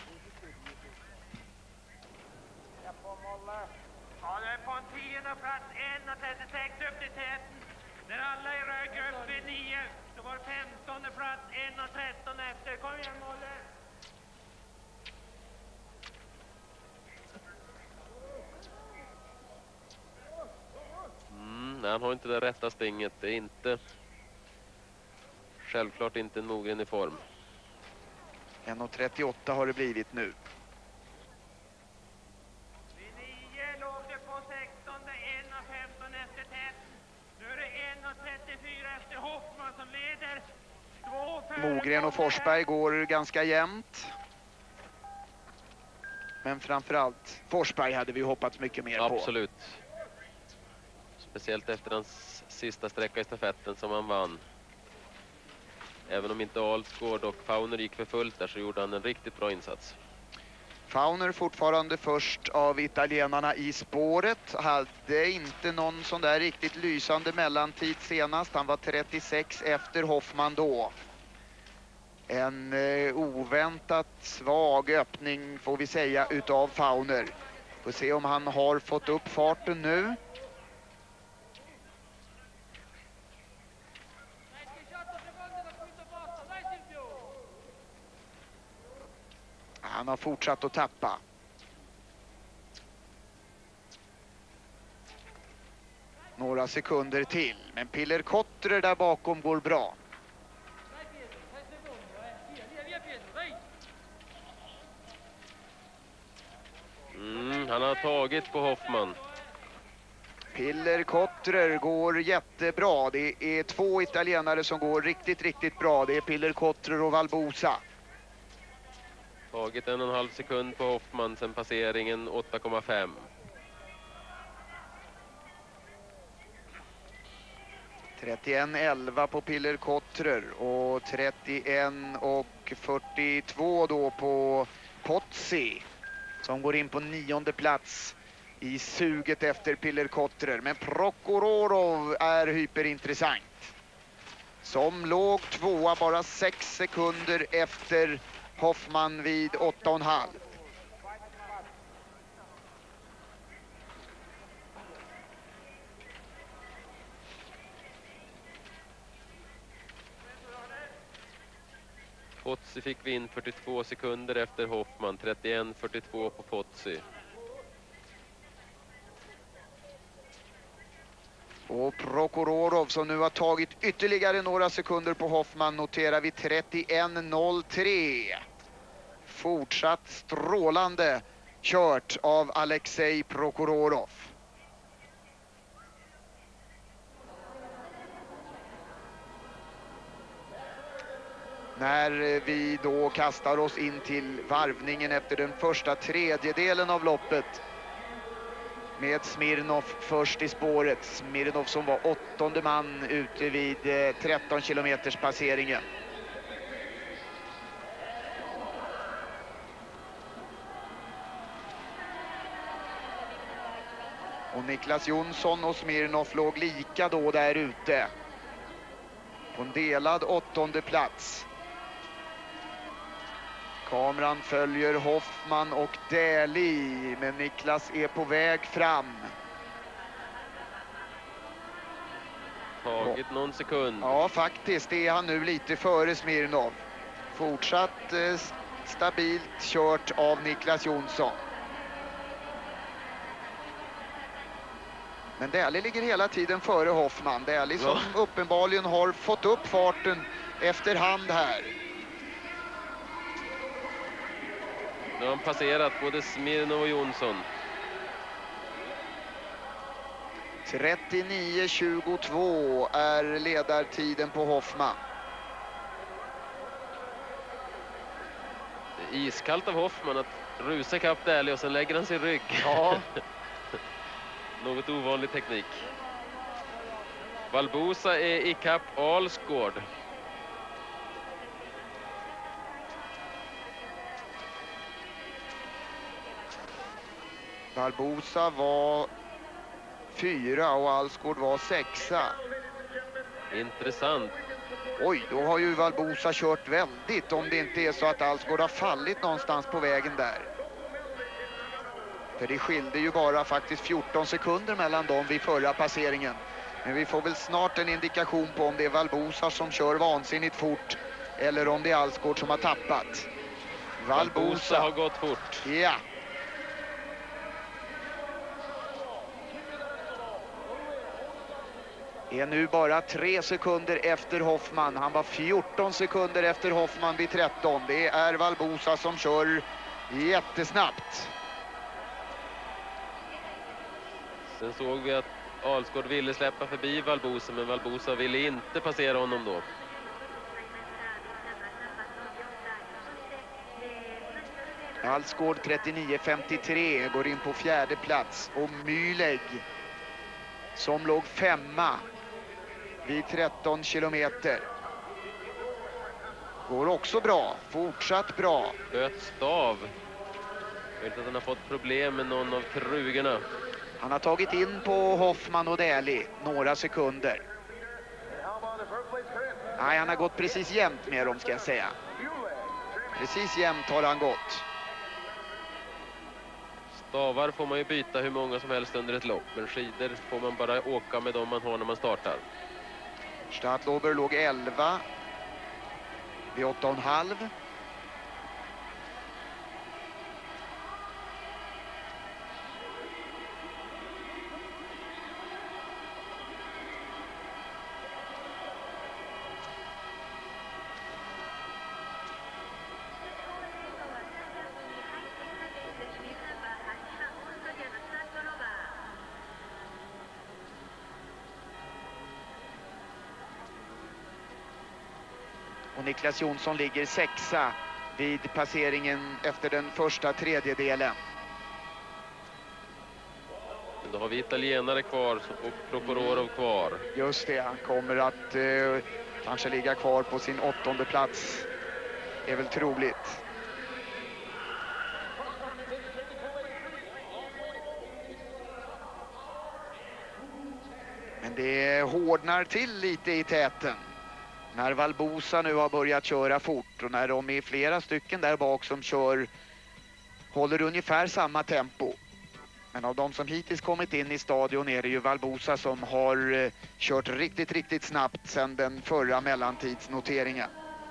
Ja, det är på en tionde plats, en och trettiosex upp till täten. När alla är rög upp vid nio, så var femtonde plats, en och tretton efter. Kom igen, Molle! Mm, nej, han har inte det rätta stinget. Det är inte... Självklart inte en Mogren i form. en och trettioåtta har det blivit nu. Vid nio låg det på sextonde, en och femton efter täten. Nu är det en och trettiofyra efter Hoffman som leder. Två före Mogren och Forsberg går ganska jämnt. Men framförallt Forsberg hade vi hoppats mycket mer på. Absolut. Speciellt efter hans sista sträcka i stafetten som han vann. Även om inte Alsgaard och Fauner gick för fullt där så gjorde han en riktigt bra insats. Fauner fortfarande först av italienarna i spåret. Hade inte någon sån där riktigt lysande mellantid senast. Han var trettiosex efter Hoffman då. En eh, oväntat svag öppning får vi säga utav Fauner. Får se om han har fått upp farten nu. Han har fortsatt att tappa. några sekunder till. Men Piller Kottrer där bakom går bra. Mm, han har tagit på Hoffman. Piller Kottrer går jättebra. Det är två italienare som går riktigt, riktigt bra. Det är Piller Kottrer och Valbosa. Tagit en och en halv sekund på Hoffman sen passeringen åtta komma fem. trettioen elva på Piller Kottrer och trettioen och fyrtiotvå då på Pozzi som går in på nionde plats i suget efter Piller Kottrer. Men Prokhorov är hyperintressant. Som låg tvåa bara sex sekunder efter Hoffman vid åtta och en halv. Pozzi fick vi in fyrtiotvå sekunder efter Hoffman, trettioen fyrtiotvå på Pozzi. Och Prokhorov som nu har tagit ytterligare några sekunder på Hoffman noterar vi trettioen noll tre. Fortsatt strålande kört av Alexej Prokhorov. När vi då kastar oss in till varvningen efter den första tredjedelen av loppet med Smirnov först i spåret. Smirnov som var åttonde man ute vid tretton kilometers passeringen. Och Niklas Jonsson och Smirnov låg lika då där ute. På en delad åttonde plats. Kameran följer Hoffman och Dählie, men Niklas är på väg fram. Tagit någon sekund. Ja, faktiskt. Det är han nu lite före Smirnov. Fortsatt eh, stabilt kört av Niklas Jonsson. Men Dählie ligger hela tiden före Hoffman. Dählie som Ja. uppenbarligen har fått upp farten efterhand här. Nu har han passerat både Smirnov och Jonsson. trettionio tjugotvå är ledartiden på Hoffman. Det är iskallt av Hoffman att rusa ikapp Dählie och sen lägger han sin rygg. Ja. Något ovanlig teknik. Valbosa är ikapp Alsgaard. Valbosa var fyra och Alsgaard var sexa. Intressant. Oj, då har ju Valbosa kört väldigt om det inte är så att Alsgaard har fallit någonstans på vägen där. För det skilde ju bara faktiskt fjorton sekunder mellan dem vid förra passeringen. Men vi får väl snart en indikation på om det är Valbosa som kör vansinnigt fort eller om det är Alsgaard som har tappat. Valbosa Valbosa har gått fort. Ja. Är nu bara tre sekunder efter Hoffman. Han var fjorton sekunder efter Hoffman vid tretton. Det är Valbosa som kör jättesnabbt. Sen såg vi att Alsgaard ville släppa förbi Valbosa, men Valbosa ville inte passera honom då. Alsgaard trettionio femtiotre går in på fjärde plats. Och Mühlegg som låg femma vid tretton kilometer. Går också bra, fortsatt bra. Sköt stav. Jag vet att han har fått problem med någon av krugorna. Han har tagit in på Hoffman och Dählie några sekunder. Nej, han har gått precis jämnt med dem ska jag säga. Precis jämnt har han gått. Stavar får man ju byta hur många som helst under ett lopp, men skidor får man bara åka med dem man har när man startar. Stadlober låg elva vid åtta och en halv. Och Niklas Jonsson ligger sexa vid passeringen efter den första tredjedelen. Då har vi italienare kvar och Prokhorov kvar. Just det, han kommer att eh, kanske ligga kvar på sin åttonde plats. Är väl troligt. Men det hårdnar till lite i täten. När Valbusa nu har börjat köra fort och när de är flera stycken där bak som kör, håller ungefär samma tempo. Men av de som hittills kommit in i stadion är det ju Valbusa som har eh, kört riktigt, riktigt snabbt sedan den förra mellantidsnoteringen.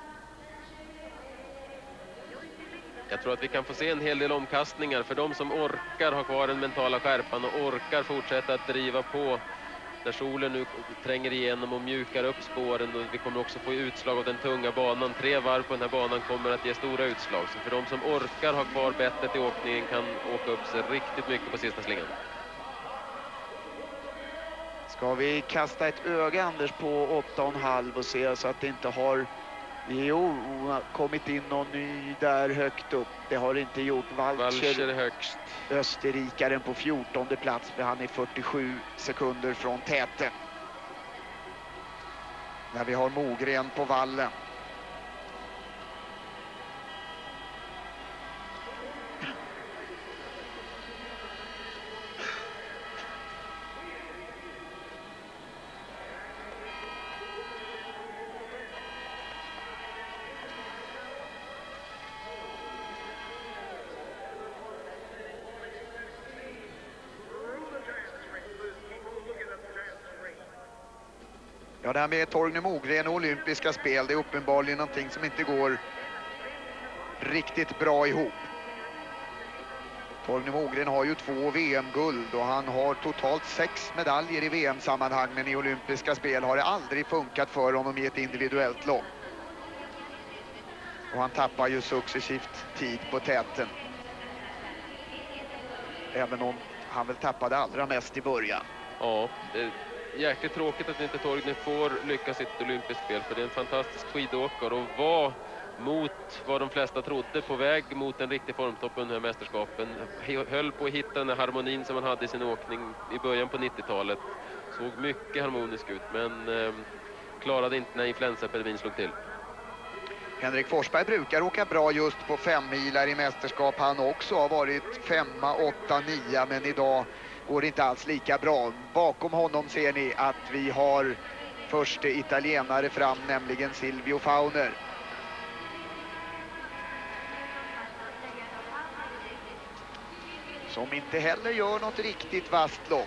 Jag tror att vi kan få se en hel del omkastningar för de som orkar ha kvar den mentala skärpan och orkar fortsätta att driva på när solen nu tränger igenom och mjukar upp spåren. Och vi kommer också få utslag av den tunga banan. Tre varv på den här banan kommer att ge stora utslag. Så för de som orkar ha kvar bettet i åkningen kan åka upp sig riktigt mycket på sista slingan. Ska vi kasta ett öga, Anders, på åtta och en halv och se så att det inte har jo, kommit in någon ny där högt upp. Det har inte gjort. Walcher, Walcher högst. Österrikaren på fjortonde plats, för han är fyrtiosju sekunder från täten. När vi har Mogren på vallen. Ja, det här med Torgny Mogren och olympiska spel, det är uppenbarligen någonting som inte går riktigt bra ihop. Torgny Mogren har ju två V M-guld och han har totalt sex medaljer i V M-sammanhang, men i olympiska spel har det aldrig funkat för honom i ett individuellt lopp. Och han tappar ju successivt tid på täten. Även om han väl tappade allra mest i början. Ja, det jäkligt tråkigt att inte Torgny får lyckas i ett olympiskt spel, för det är en fantastisk skidåkare och var mot vad de flesta trodde på väg mot en riktig formtopp under mästerskapen. Höll på att hitta den här harmonin som han hade i sin åkning i början på nittiotalet. Såg mycket harmonisk ut, men eh, klarade inte när influensaepidemin slog till. Henrik Forsberg brukar åka bra just på fem milar i mästerskap. Han också har varit femma, åtta, nio, men idag går det inte alls lika bra. Bakom honom ser ni att vi har första italienare fram, nämligen Silvio Fauner. Som inte heller gör något riktigt vasst lopp.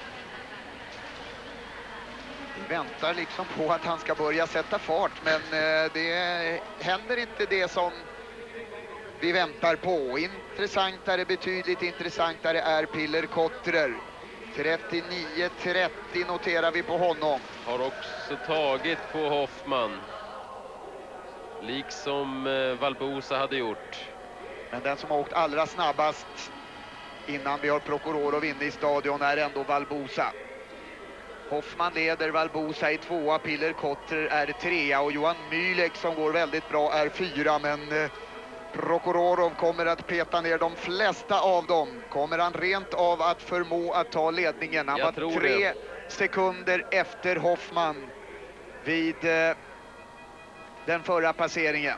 Vi väntar liksom på att han ska börja sätta fart, men eh, det händer inte det som vi väntar på. Intressantare, betydligt intressantare är Piller Kottrer. trettionio trettio noterar vi på honom. Har också tagit på Hoffman. Liksom eh, Valbusa hade gjort. Men den som har åkt allra snabbast innan vi har Prokhorov inne i stadion är ändå Valbusa. Hoffman leder, Valbusa i tvåa, Piller Kottrer är trea och Johan Mylek som går väldigt bra är fyra, men eh, Prokhorov kommer att peta ner de flesta av dem. Kommer han rent av att förmå att ta ledningen? Han Jag var tror tre det. sekunder efter Hoffman vid eh, den förra passeringen.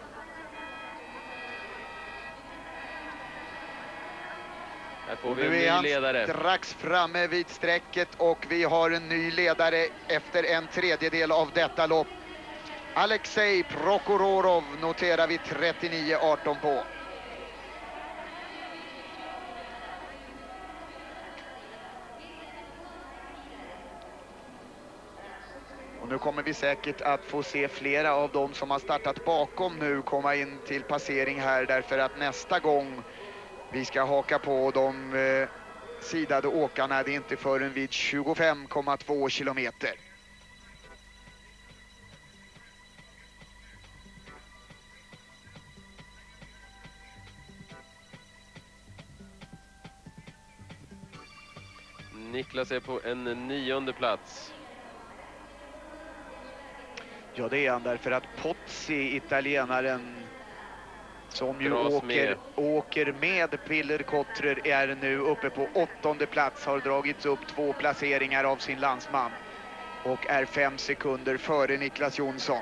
Här får Och vi en nu är ny han ledare. strax framme vid strecket och vi har en ny ledare efter en tredjedel av detta lopp. Alexej Prokhorov noterar vi trettionio arton på. Och nu kommer vi säkert att få se flera av dem som har startat bakom nu komma in till passering här, därför att nästa gång vi ska haka på de eh, sidade åkarna, det är inte förrän vid tjugofem komma två kilometer. Niklas är på en nionde plats. Ja, det är han, därför att Pozzi, italienaren som ju åker med. åker med Piller Kottrer, är nu uppe på åttonde plats, har dragits upp två placeringar av sin landsman och är fem sekunder före Niklas Jonsson.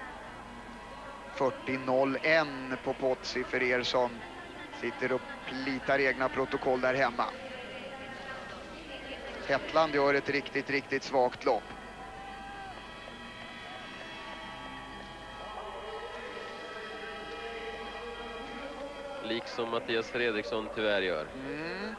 fyrtio noll ett på Pozzi för er som sitter och plitar egna protokoll där hemma. Hetland gör ett riktigt, riktigt svagt lopp. Liksom Mattias Fredriksson tyvärr gör. Mm.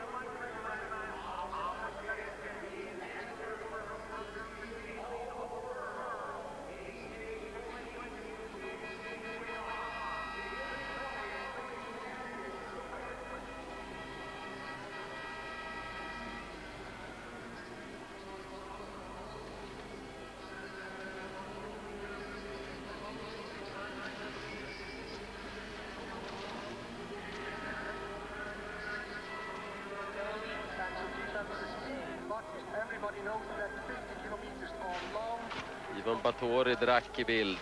Ivan Batory drack i bild.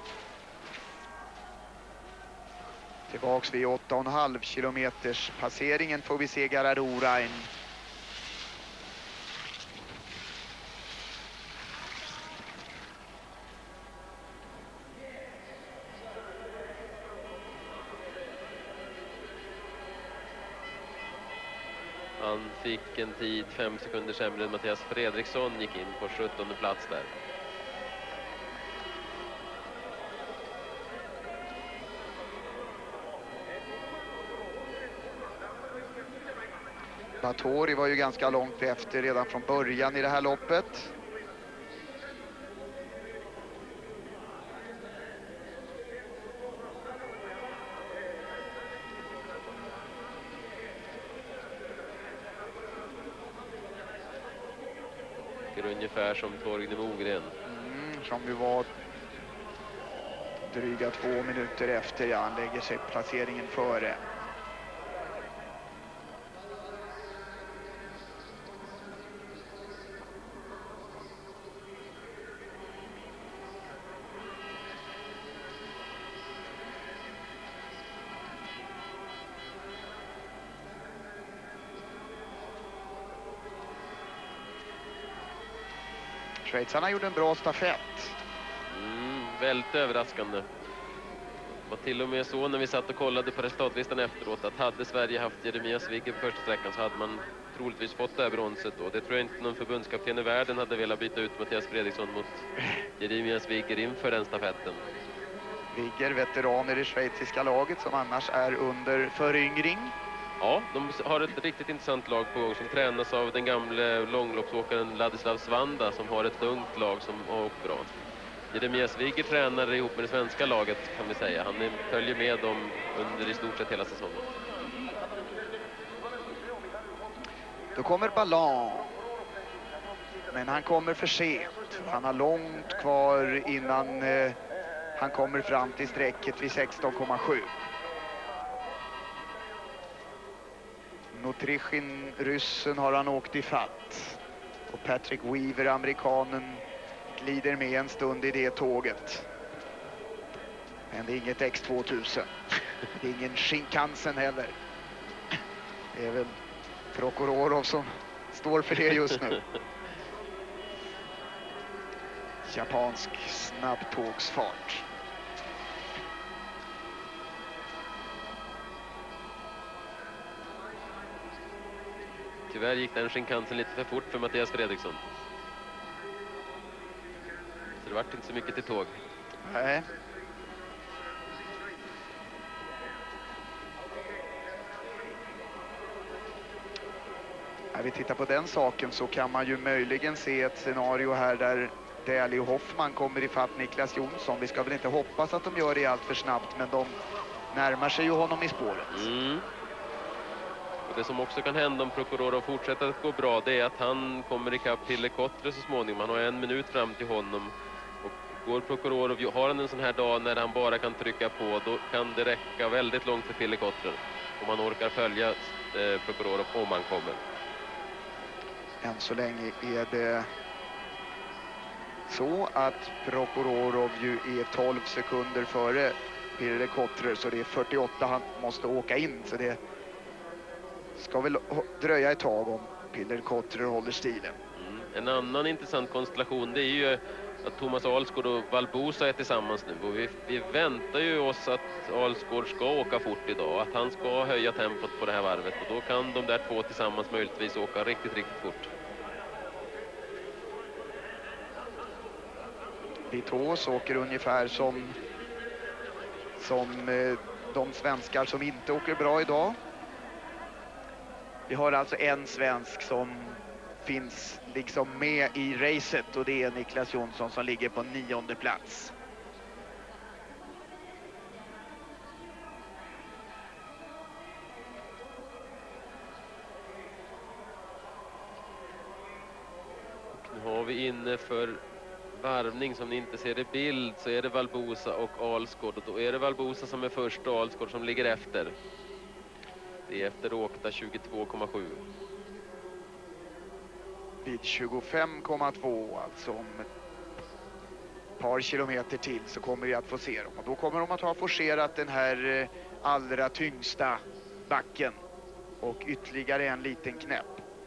Tillbaks vid åtta och en halv kilometers passeringen får vi se Gararurain. Han fick en tid fem sekunder sämre än Mattias Fredriksson, gick in på sjuttonde plats där. Batory var ju ganska långt efter redan från början i det här loppet. Ungefär som Torgny Mogren. Mm, som ju var dryga två minuter efter. Ja, han lägger sig placeringen före. Schweizarna gjorde en bra stafett. Mm, väldigt överraskande. Det var till och med så när vi satt och kollade på resultatlistan efteråt att hade Sverige haft Jeremias Wigger på första sträckan så hade man troligtvis fått det här bronset då. Det tror jag inte någon förbundskapten i världen hade velat byta ut Mattias Fredriksson mot Jeremias Wigger inför den stafetten. Wigger, veteraner i schweiziska laget som annars är under föryngring. Ja, de har ett riktigt intressant lag på gång som tränas av den gamla långloppsåkaren Ladislav Svanda som har ett ungt lag som har åkt bra. Jeremias Wigger tränar ihop med det svenska laget kan vi säga. Han följer med dem under i stort sett hela säsongen. Då kommer Ballon. Men han kommer för sent. Han har långt kvar innan eh, han kommer fram till strecket vid sexton komma sju. Notrichin, ryssen, har han åkt i fatt. Och Patrick Weaver, amerikanen, glider med en stund i det tåget. Men det är inget X tvåtusen. Det är ingen Shinkansen heller. Det är väl Prokhorov som står för det just nu. Japansk snabbtågsfart. Tyvärr gick den Shinkansen lite för fort för Mattias Fredriksson. Så det vart inte så mycket till tåg. Nej. När vi tittar på den saken så kan man ju möjligen se ett scenario här där Daly och Hoffman kommer i fatt Niklas Jonsson. Vi ska väl inte hoppas att de gör det allt för snabbt, men de närmar sig ju honom i spåret. Mm. Och det som också kan hända om Prokhorov fortsätter att gå bra, det är att han kommer ikapp Piller Kottrer så småningom. Han har en minut fram till honom. Och går Prokhorov, har han en sån här dag när han bara kan trycka på, då kan det räcka väldigt långt för Piller Kottrer. Om man orkar följa eh, Prokhorov om han kommer. Än så länge är det så att Prokhorov ju är tolv sekunder före Pirre Cotrer, så det är fyrtioåtta han måste åka in, så det ska väl dröja ett tag om Pirre Cotrer håller stilen. Mm. En annan intressant konstellation, det är ju att Thomas Alsgaard och Valbusa är tillsammans nu, och vi, vi väntar ju oss att Alsgaard ska åka fort idag, att han ska höja tempot på det här varvet, och då kan de där två tillsammans möjligtvis åka riktigt, riktigt fort. Vitås åker ungefär som som eh, de svenskar som inte åker bra idag. Vi har alltså en svensk som finns liksom med i racet, och det är Niklas Jonsson som ligger på nionde plats. Och nu har vi inne för varvning, som ni inte ser i bild, så är det Valbusa och Alsgaard, och då är det Valbusa som är först och Alsgaard som ligger efter. Det är efter åkta tjugotvå komma sju. Vid tjugofem komma två, alltså om ett par kilometer till, så kommer vi att få se dem. Och då kommer de att ha forcerat den här allra tyngsta backen och ytterligare en liten knäpp.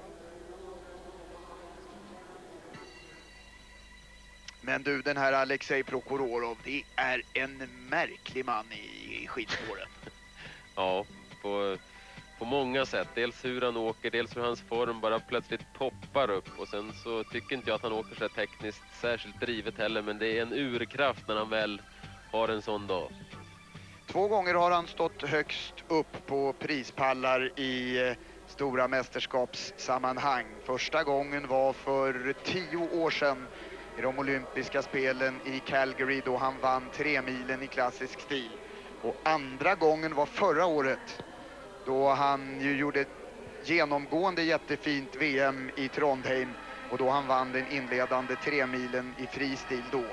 Men du, den här Alexej Prokhorov, det är en märklig man i skidspåren. Ja, på, på många sätt. Dels hur han åker, dels hur hans form bara plötsligt poppar upp. Och sen så tycker inte jag att han åker så tekniskt särskilt drivet heller, men det är en urkraft när han väl har en sån dag. Två gånger har han stått högst upp på prispallar i eh, stora mästerskapssammanhang. Första gången var för tio år sedan i de olympiska spelen i Calgary, då han vann tre milen i klassisk stil. Och andra gången var förra året, då han ju gjorde ett genomgående jättefint V M i Trondheim, och då han vann den inledande tre milen i fri stil då.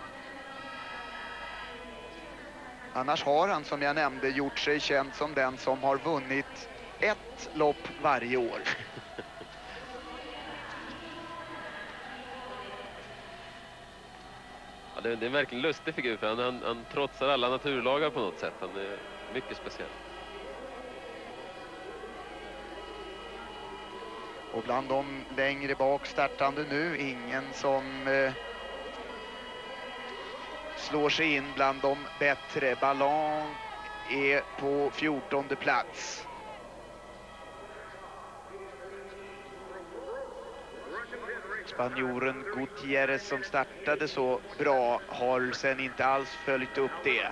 Annars har han, som jag nämnde, gjort sig känd som den som har vunnit ett lopp varje år. Ja, det, det är en verkligen lustig figur, för han, han, han trotsar alla naturlagar på något sätt. Han är mycket speciell. Och bland de längre bak startande nu, ingen som eh, slår sig in bland de bättre. Ballon är på fjortonde plats. Spanjoren Gutierrez, som startade så bra, har sen inte alls följt upp det.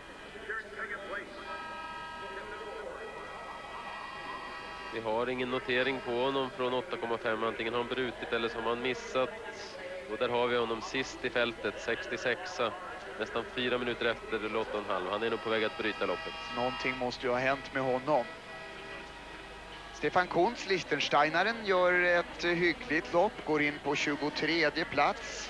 Vi har ingen notering på honom från åtta komma fem. Antingen har han brutit eller så har han missat. Och där har vi honom sist i fältet, sextiosex. Nästan fyra minuter efter eller åtta och en halv. Han är nog på väg att bryta loppet. Någonting måste ju ha hänt med honom. Stefan Kuntz, Liechtensteinaren, gör ett hyggligt lopp. Går in på tjugotredje plats.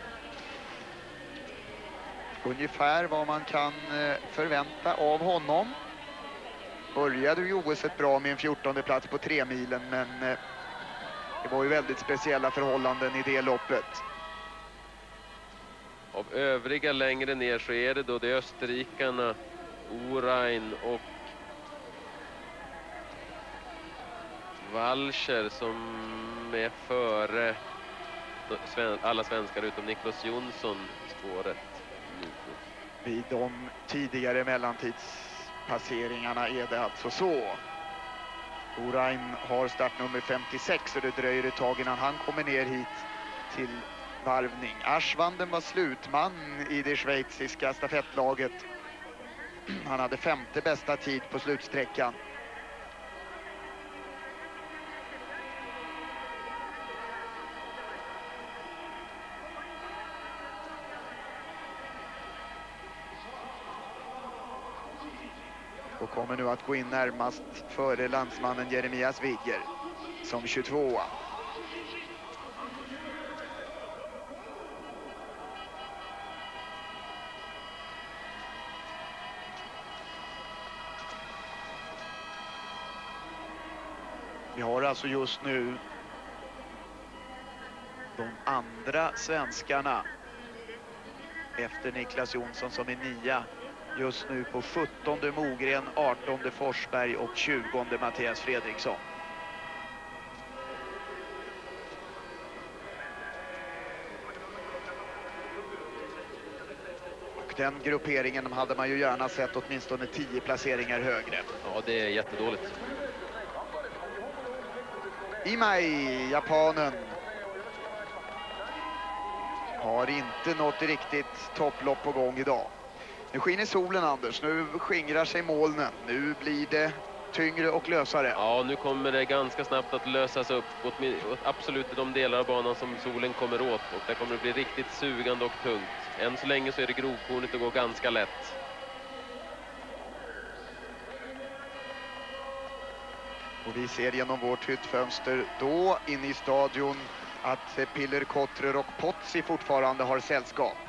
Ungefär vad man kan förvänta av honom. Började ju O S bra med en fjortonde plats på tre milen, men det var ju väldigt speciella förhållanden i det loppet. Av övriga längre ner så är det då de österrikarna Orain och Walcher som är före alla svenskar utom Niklas Jonsson spåret. Vid de tidigare mellantidspasseringarna är det alltså så. Orain har startnummer femtiosex, och det dröjer ett tag innan han kommer ner hit till varvning. Aschwanden var slutman i det schweiziska stafettlaget. Han hade femte bästa tid på slutsträckan. Och kommer nu att gå in närmast före landsmannen Jeremias Wigger som tjugotvåa. Vi har alltså just nu de andra svenskarna efter Niklas Jonsson som är nia. Just nu på sjuttonde Mogren, artonde Forsberg och tjugonde Mattias Fredriksson. Och den grupperingen hade man ju gärna sett åtminstone tio placeringar högre. Ja, det är jättedåligt. Imai, japanen, har inte något riktigt topplopp på gång idag. Nu skiner solen, Anders. Nu skingrar sig molnen. Nu blir det tyngre och lösare. Ja, nu kommer det ganska snabbt att lösas upp. Åt, åt absolut de delar av banan som solen kommer åt. Och där kommer det bli riktigt sugande och tungt. Än så länge så är det grovkornet och går ganska lätt. Och vi ser genom vårt hyttfönster då in i stadion att Piller Kottrer och Potsi fortfarande har sällskap.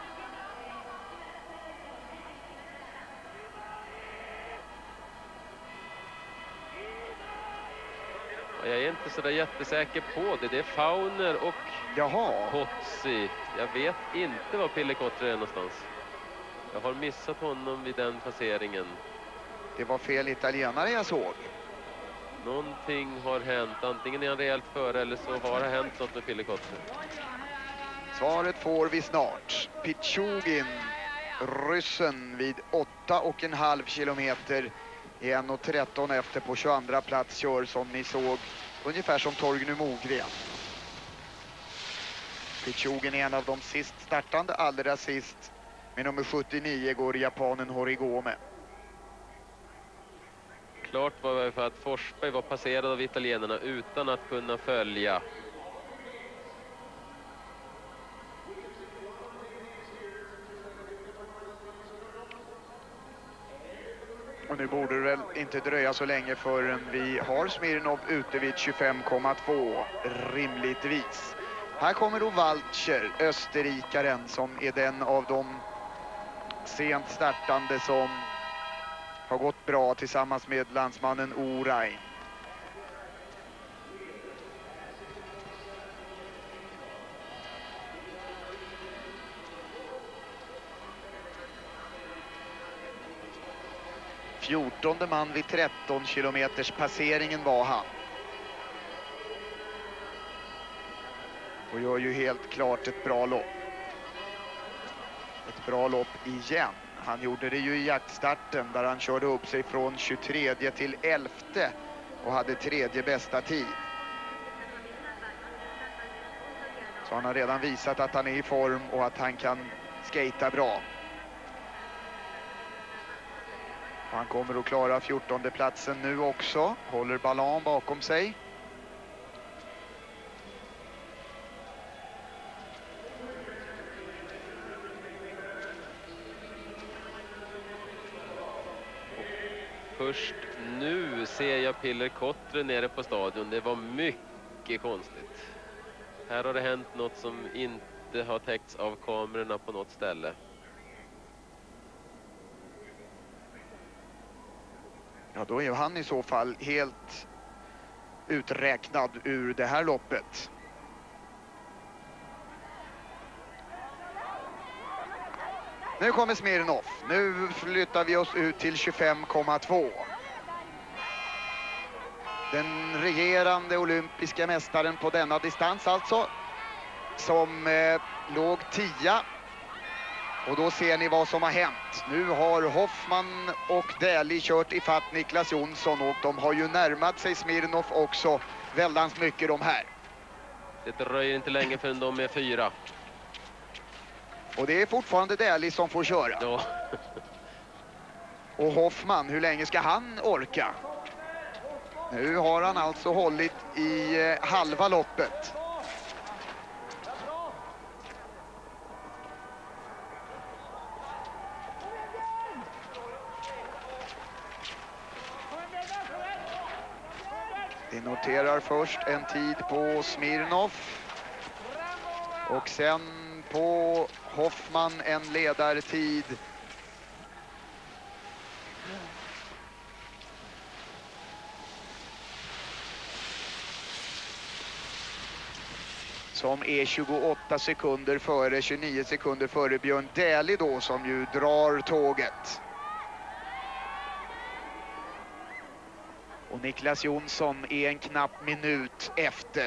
Jag är inte så där jättesäker på det. Det är Fauner och Jaha. Potsi. Jag vet inte var Piller Kottrer är någonstans. Jag har missat honom vid den passeringen. Det var fel italienare jag såg. Någonting har hänt. Antingen är han rejält före eller så har det hänt något med Piller Kottrer. Svaret får vi snart. Pichugin, ryssen, vid åtta och en halv kilometer. en och tretton efter på tjugoandra plats kör, som ni såg, ungefär som Torgny Mogren. Pichugin är en av de sist startande, allra sist. Med nummer sjuttionio går japanen Horigome. Klart var för att Forsberg var passerad av italienarna utan att kunna följa. Och nu borde det väl inte dröja så länge förrän vi har Smirnov ute vid tjugofem komma två, rimligtvis. Här kommer då Walcher, österrikaren, som är den av de sent startande som har gått bra tillsammans med landsmannen Orain. fjortonde man vid tretton kilometers passeringen var han. Och gör ju helt klart ett bra lopp. Ett bra lopp igen. Han gjorde det ju i jaktstarten där han körde upp sig från tjugotredje till elfte och hade tredje bästa tid. Så han har redan visat att han är i form och att han kan skata bra. Och han kommer att klara fjortonde platsen nu också. Håller Ballon bakom sig. Först nu ser jag Piller Kottrer nere på stadion. Det var mycket konstigt. Här har det hänt något som inte har täckts av kamerorna på något ställe. Ja, då är han i så fall helt uträknad ur det här loppet. Nu kommer Smirnov. Nu flyttar vi oss ut till tjugofem komma två. Den regerande olympiska mästaren på denna distans alltså. Som eh, låg tia. Och då ser ni vad som har hänt. Nu har Hoffman och Dählie kört i fatt Niklas Jonsson. Och de har ju närmat sig Smirnov också väldigt mycket de här. Det dröjer inte länge förrän de är fyra. Och det är fortfarande Dählie som får köra. Ja. Och Hoffman, hur länge ska han orka? Nu har han alltså hållit i eh, halva loppet. Vi noterar först en tid på Smirnov. Och sen på Hoffman en ledartid. som är tjugoåtta sekunder före, tjugonio sekunder före Björn Dählie då, som ju drar tåget. Och Niklas Jonsson är en knapp minut efter.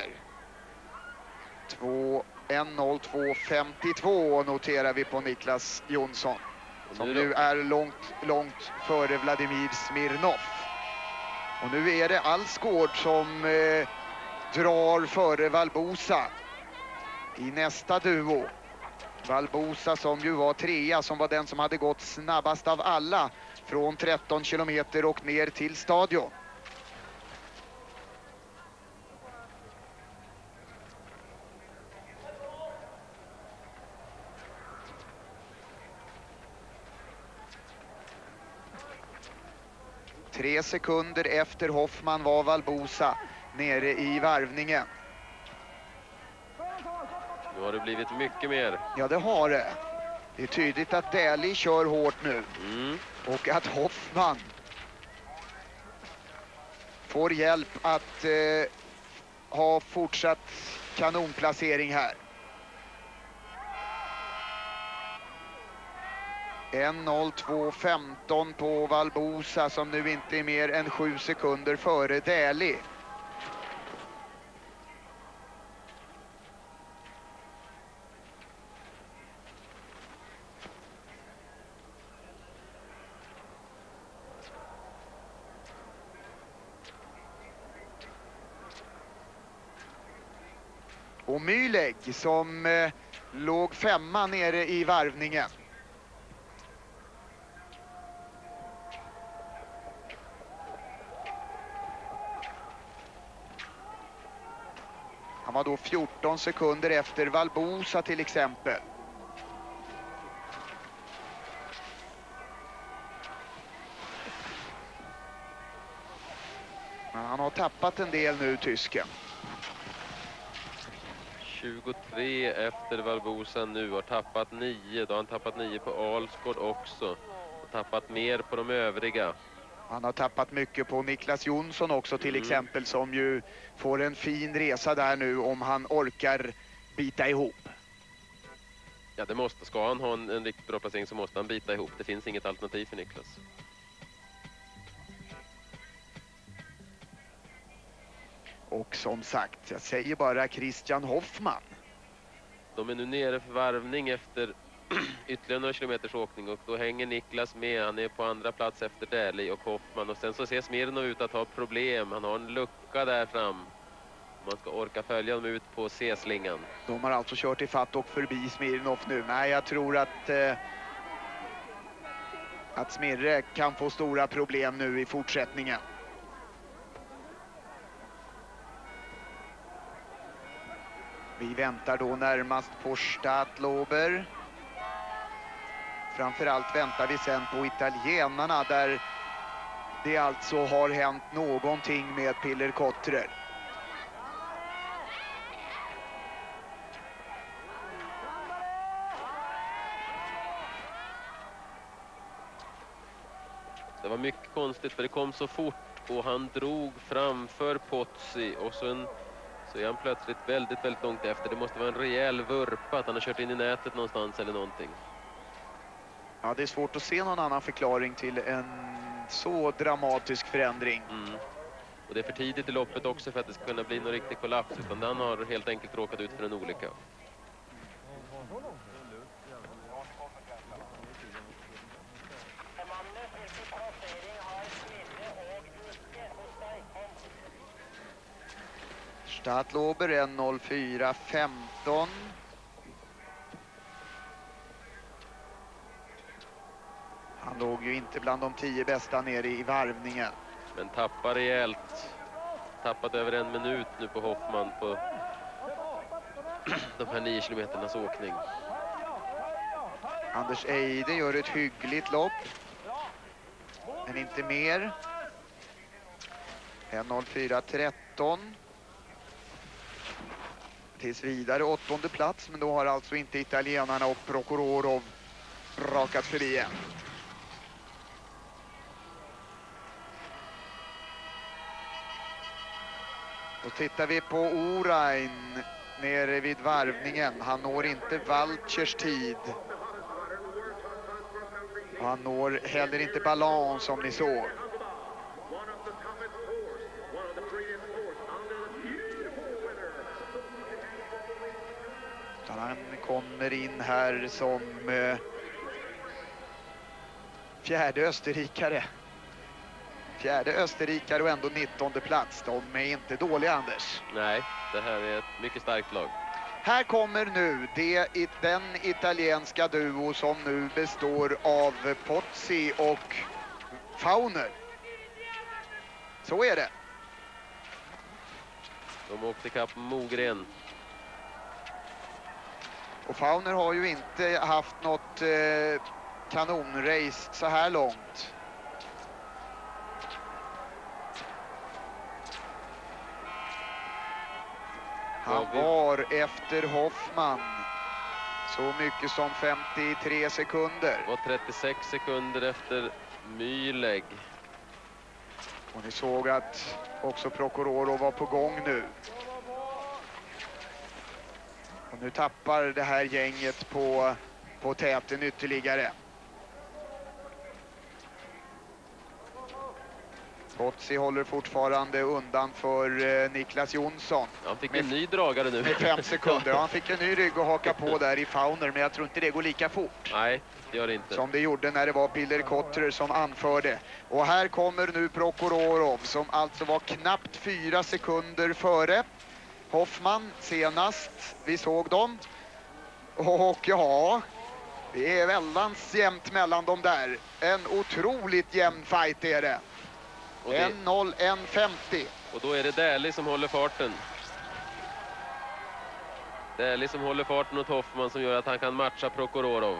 en noll två femtiotvå noterar vi på Niklas Jonsson. Som nu är långt, långt före Vladimir Smirnov. Och nu är det Alsgaard som eh, drar före Valbusa i nästa duo. Valbusa som ju var trea, som var den som hade gått snabbast av alla från tretton kilometer och ner till stadion. Tre sekunder efter Hoffman var Valbusa nere i varvningen. Nu har det blivit mycket mer. Ja, det har det. Det är tydligt att Dählie kör hårt nu. Mm. Och att Hoffman får hjälp att eh, ha fortsatt kanonplacering här. en noll två femton på Valbusa som nu inte är mer än sju sekunder före Dählie. Och Mühlegg som eh, låg femma nere i varvningen. Han var då fjorton sekunder efter Valbusa till exempel. Men han har tappat en del nu, tysken. tjugotre efter Valbusa nu, har tappat nio. Då har han tappat nio på Alsgaard också. Och tappat mer på de övriga. Han har tappat mycket på Niklas Jonsson också till mm. exempel, som ju får en fin resa där nu om han orkar bita ihop. Ja, det måste. Ska han ha en, en riktigt bra placering så måste han bita ihop. Det finns inget alternativ för Niklas. Och som sagt, jag säger bara Christian Hoffman. De är nu nere för varvning efter ytterligare några kilometers åkning och då hänger Niklas med. Han är på andra plats efter Dählie och Hoffman, och sen så ser Smirnov ut att ha problem. Han har en lucka där fram. Man ska orka följa dem ut på C-slingan. De har alltså kört i fatt och förbi Smirnov nu. Nej, jag tror att eh, att Smirre kan få stora problem nu i fortsättningen. Vi väntar då närmast på Stadlober. Framförallt väntar vi sen på italienarna, där det alltså har hänt någonting med Piller Kottrer. Det var mycket konstigt för det kom så fort och han drog framför Pozzi och sen så är han plötsligt väldigt, väldigt långt efter. Det måste vara en rejäl vurpa att han har kört in i nätet någonstans eller någonting. Ja, det är svårt att se någon annan förklaring till en så dramatisk förändring. Mm. Och det är för tidigt i loppet också för att det ska kunna bli någon riktig kollaps, utan han har helt enkelt råkat ut för en olycka. Stadlober en noll fyra femton. Han låg ju inte bland de tio bästa nere i varvningen. Men tappar rejält. Tappat över en minut nu på Hoffman på de här nio kilometernas åkning. Anders Eide gör ett hyggligt lopp. Men inte mer. en noll fyra tretton. Tills vidare åttonde plats, men då har alltså inte italienarna och Prokhorov rakat förbi än. Då tittar vi på Orain nere vid varvningen. Han når inte Valchers tid. Han når heller inte Ballon som ni såg. Han kommer in här som eh, fjärde österrikare. Fjärde österrikare och ändå nittonde plats. De är inte dåliga, Anders. Nej, det här är ett mycket starkt lag. Här kommer nu det, den italienska duo som nu består av Pozzi och Fauner. Så är det. De åkte kapp Mogren. Och Fauner har ju inte haft något eh, kanonrace så här långt. Han var efter Hoffman så mycket som femtiotre sekunder. Och trettiosex sekunder efter Mühlegg. Och ni såg att också Prokhorov var på gång nu. Och nu tappar det här gänget på, på täten ytterligare. Pozzi håller fortfarande undan för eh, Niklas Jonsson. Han fick med, en ny dragare nu. Med fem sekunder. Han fick en ny rygg att haka på där i Fauner, men jag tror inte det går lika fort. Nej, det gör det inte. Som det gjorde när det var Piller Kottrer som anförde. Och här kommer nu Prokhorov som alltså var knappt fyra sekunder före Hoffman senast vi såg dem. Och ja, det är väldans jämnt mellan dem där. En otroligt jämn fight är det. en noll ett femtio. Och då är det Daly som håller farten. Daly som håller farten åt Hoffman som gör att han kan matcha Prokhorov.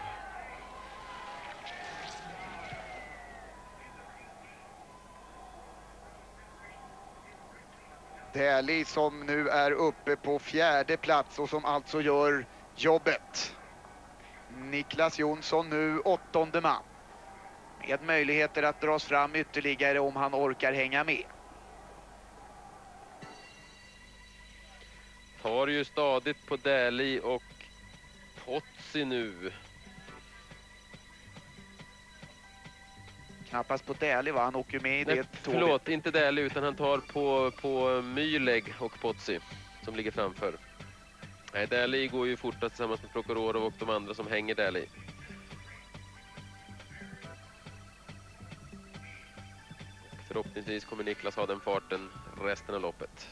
Daly som nu är uppe på fjärde plats och som alltså gör jobbet. Niklas Jonsson nu åttonde man. Med möjligheter att dras fram ytterligare om han orkar hänga med. Tar ju stadigt på Daly och Pozzi nu. Knappast på Daly, va? Han åker med i Nej, det tåget. förlåt, inte Daly utan han tar på, på Mühlegg och Pozzi som ligger framför. Nej, Daly går ju fortast tillsammans med Prokhorov och de andra som hänger Daly. Förhoppningsvis kommer Niklas ha den farten resten av loppet.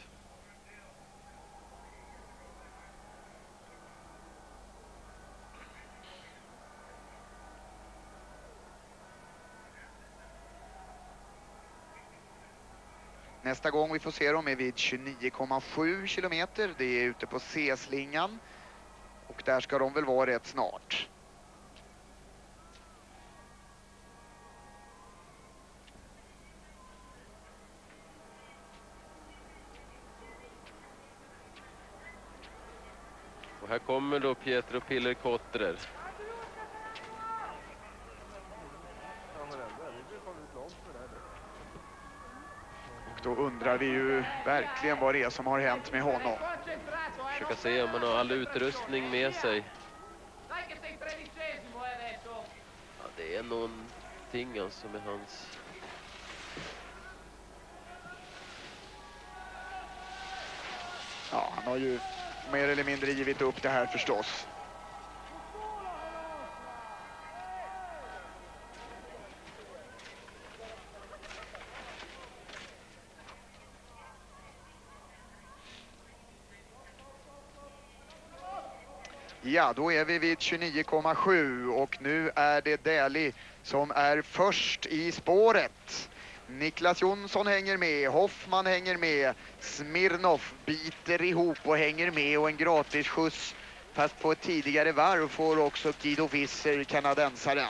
Nästa gång vi får se dem är vid tjugonio komma sju kilometer. Det är ute på C-slingan. Och där ska de väl vara rätt snart. Och här kommer då Pietro Piller Kottrer. Och då undrar vi ju verkligen vad det är som har hänt med honom. Försöka se om man har all utrustning med sig. Ja, det är någonting alltså med hans... Ja, han har ju mer eller mindre givit upp det här förstås. Ja, då är vi vid tjugonio komma sju och nu är det Daly som är först i spåret. Niklas Jonsson hänger med, Hoffman hänger med, Smirnov biter ihop och hänger med och en gratis skjuts fast på ett tidigare varv får också Guido Visser, kanadensaren.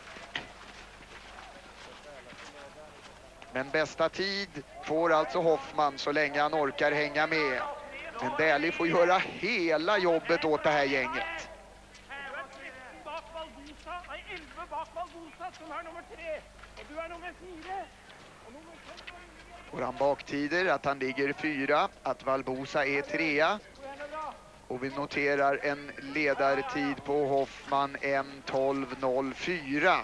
Men bästa tid får alltså Hoffman så länge han orkar hänga med. Men Daly får göra hela jobbet åt det här gänget. Får han baktider att han ligger fyra, att Valbosa är trea. Och vi noterar en ledartid på Hoffman en tolv noll fyra.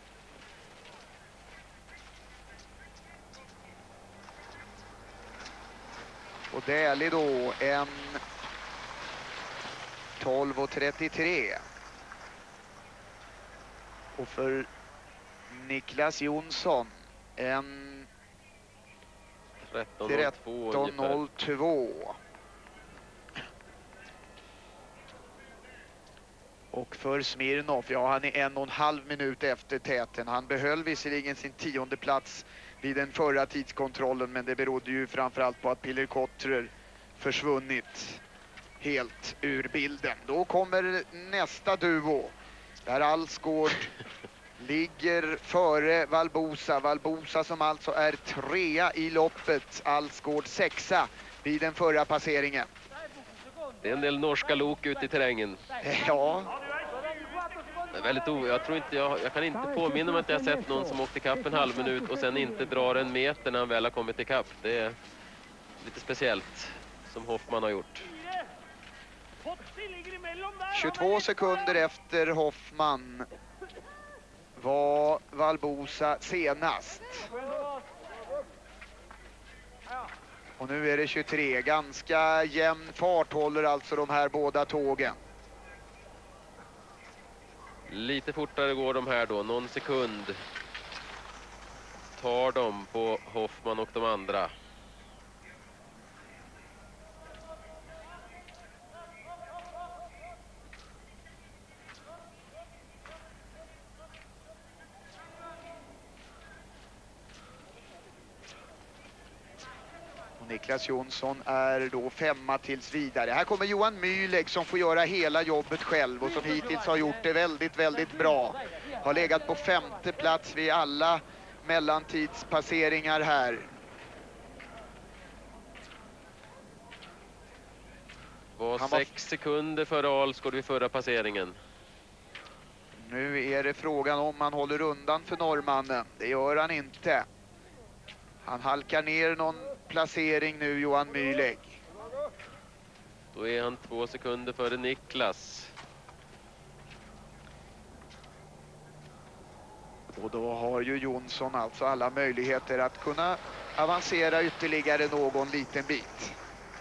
Och Dählie då en tolv trettiotre. Och för Niklas Jonsson en tretton noll två. Och för Smirnov, ja han är en och en halv minut efter täten. Han behöll visserligen sin tionde plats vid den förra tidskontrollen, men det berodde ju framförallt på att Piller Kottrer försvunnit helt ur bilden. Då kommer nästa duo där Alsgaard ligger före Valbosa. Valbosa som alltså är trea i loppet, Alsgaard sexa vid den förra passeringen. Det är en del norska lok ute i terrängen. Ja. Det är väldigt o... Jag tror inte jag... jag kan inte påminna mig att jag har sett någon som åkte ikapp en halv minut och sen inte drar en meter när han väl har kommit ikapp. Det är lite speciellt som Hoffman har gjort. tjugotvå sekunder efter Hoffman var Valbosa senast. Och nu är det tjugotre. Ganska jämn fart håller alltså de här båda tågen. Lite fortare går de här då. Någon sekund tar de på Hoffman och de andra. Niklas Jonsson är då femma tills vidare. Här kommer Johan Mühlegg som får göra hela jobbet själv och som hittills har gjort det väldigt, väldigt bra. Har legat på femte plats vid alla mellantidspasseringar här. Var sex var... sekunder före Alsgaard vid förra passeringen. Nu är det frågan om man håller undan för norrmannen. Det gör han inte. Han halkar ner någon placering nu, Johan Mühlegg. Då är han två sekunder före Niklas. Och då har ju Jonsson alltså alla möjligheter att kunna avancera ytterligare någon liten bit.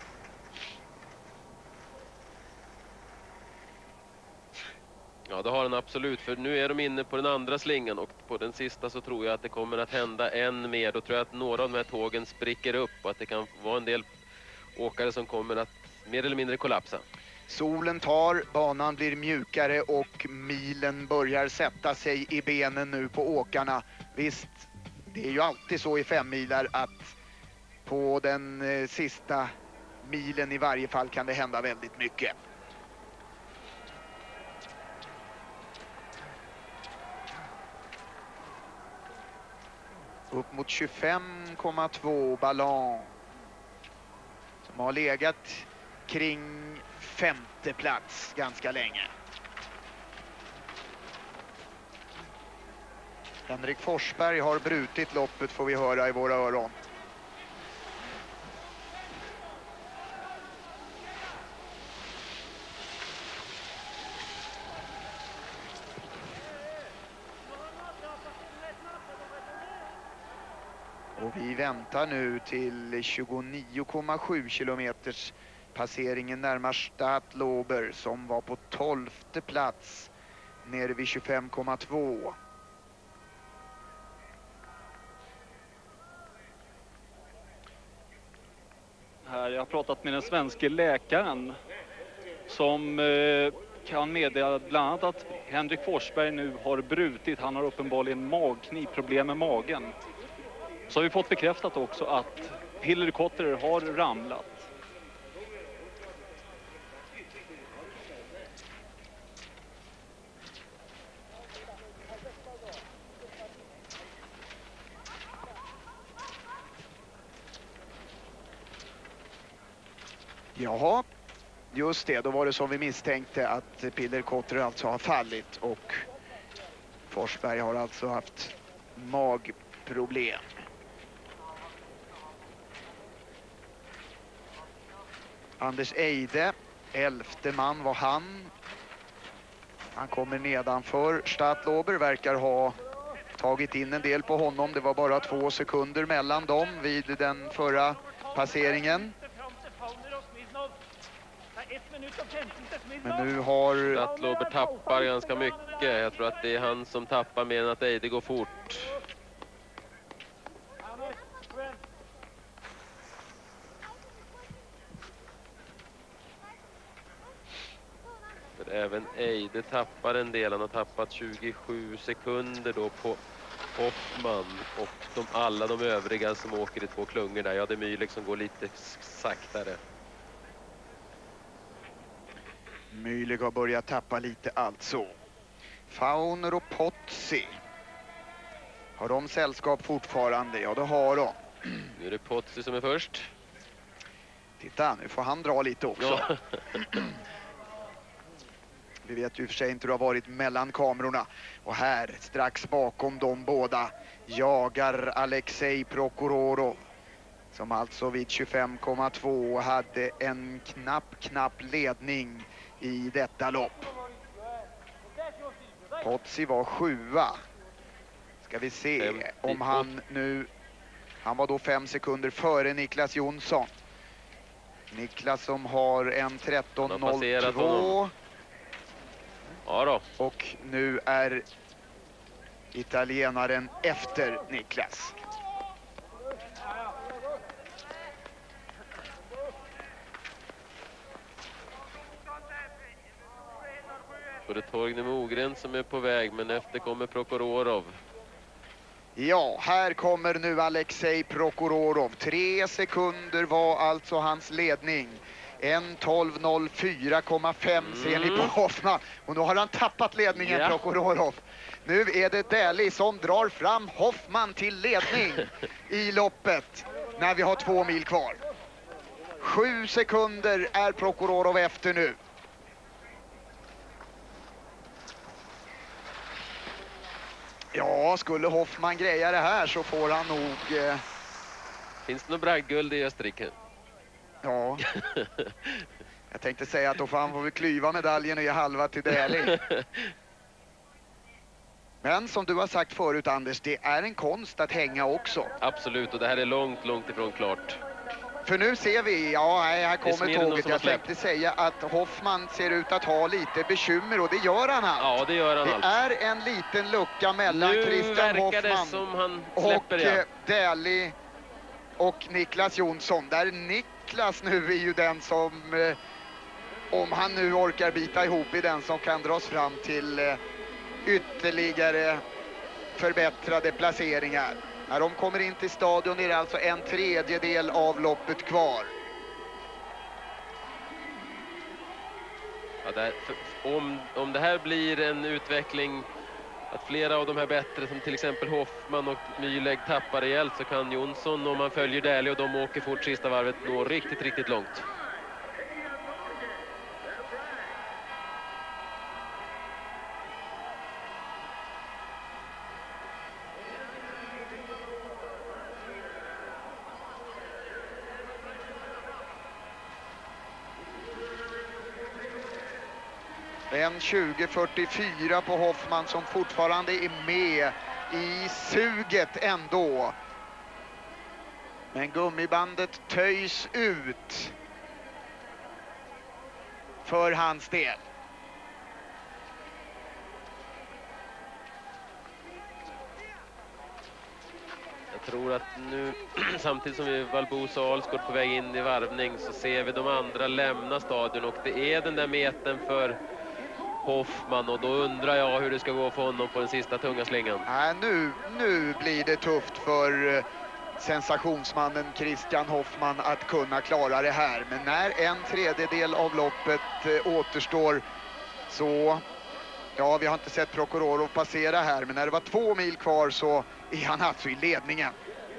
Ja, det har han absolut, för nu är de inne på den andra slingan och på den sista så tror jag att det kommer att hända än mer. Då tror jag att några av de här tågen spricker upp och att det kan vara en del åkare som kommer att mer eller mindre kollapsa. Solen tar, banan blir mjukare och milen börjar sätta sig i benen nu på åkarna. Visst, det är ju alltid så i fem milar att på den eh, sista milen i varje fall kan det hända väldigt mycket. Upp mot tjugofem komma två Ballon som har legat kring femte plats ganska länge. Henrik Forsberg har brutit loppet får vi höra i våra öron. Och vi väntar nu till tjugonio komma sju kilometers passeringen närmast Stadlober som var på tolfte plats nere vid tjugofem komma två. Här, jag har pratat med den svenska läkaren som eh, kan meddela bland annat att Henrik Forsberg nu har brutit. Han har uppenbarligen magknip, problem med magen. Så har vi fått bekräftat också att Piller Kottrer har ramlat. Jaha, just det. Då var det som vi misstänkte att Piller Kottrer alltså har fallit och Forsberg har alltså haft magproblem. Anders Eide Elfte man var han. Han kommer nedanför. Stadlober verkar ha tagit in en del på honom. Det var bara två sekunder mellan dem vid den förra passeringen. Men nu har... Stadlober tappar ganska mycket. Jag tror att det är han som tappar mer än att Eide går fort. För även Eide tappar en del. Han har tappat tjugosju sekunder då på Hoffman och de, alla de övriga som åker i två klungor där. Ja, det är Mühlegg som går lite saktare. Mühlegg har börjat tappa lite alltså. Fauner och Pozzi. Har de sällskap fortfarande? Ja, det har de. Nu är det Pozzi som är först. Titta, nu får han dra lite också. Ja. Vi vet ju för sig inte hur det har varit mellan kamerorna. Och här, strax bakom de båda, jagar Alexej Prokhorov. Som alltså vid tjugofem komma två hade en knapp, knapp ledning i detta lopp. Pozzi var sjua. Ska vi se om han nu... Han var då fem sekunder före Niklas Jonsson. Niklas som har en tretton noll två. Ja då. Och nu är italienaren efter Niklas. Så det är Torgny Mogren som är på väg, men efter kommer Prokhorov. Ja, här kommer nu Alexej Prokhorov. Tre sekunder var alltså hans ledning. en tolv noll fyra komma fem ser ni på Hoffman. Och nu har han tappat ledningen, ja. Prokhorov. Nu är det Dählie som drar fram Hoffman till ledning i loppet när vi har två mil kvar. Sju sekunder är Prokhorov efter nu. Ja, skulle Hoffman greja det här så får han nog... Eh... Finns det något bragdguld i Österrike? Ja. Jag tänkte säga att då får han får vi klyva medaljen och ge halva till Dählie. Men som du har sagt förut, Anders, det är en konst att hänga också. Absolut, och det här är långt, långt ifrån klart. För nu ser vi, ja här kommer tåget. Jag tänkte säga att Hoffman ser ut att ha lite bekymmer och det gör han allt. Ja, det gör han Det allt. är en liten lucka mellan nu Christian Hoffman som han och ja. Dählie och Niklas Jonsson. Där Niklas nu är ju den som, eh, om han nu orkar bita ihop, i den som kan dras fram till eh, ytterligare förbättrade placeringar. När de kommer in till stadion är det alltså en tredjedel av loppet kvar. Ja, där, för, om, om det här blir en utveckling att flera av de här bättre som till exempel Hoffman och Mühlegg tappar rejält, så kan Jonsson, om man följer Dählie och de åker fort sista varvet, nå riktigt, riktigt långt. En tjugo fyrtiofyra på Hoffman som fortfarande är med i suget ändå. Men gummibandet töjs ut för hans del. Jag tror att nu, samtidigt som vi Valbos och Alsgård på väg in i varvning, så ser vi de andra lämna stadion, och det är den där meten för Hoffman, och då undrar jag hur det ska gå för honom på den sista tunga slingan. Nej, nu, nu blir det tufft för eh, sensationsmannen Christian Hoffman att kunna klara det här. Men när en tredjedel av loppet eh, återstår så... Ja, vi har inte sett Prokhorov passera här, men när det var två mil kvar så är han alltså i ledningen.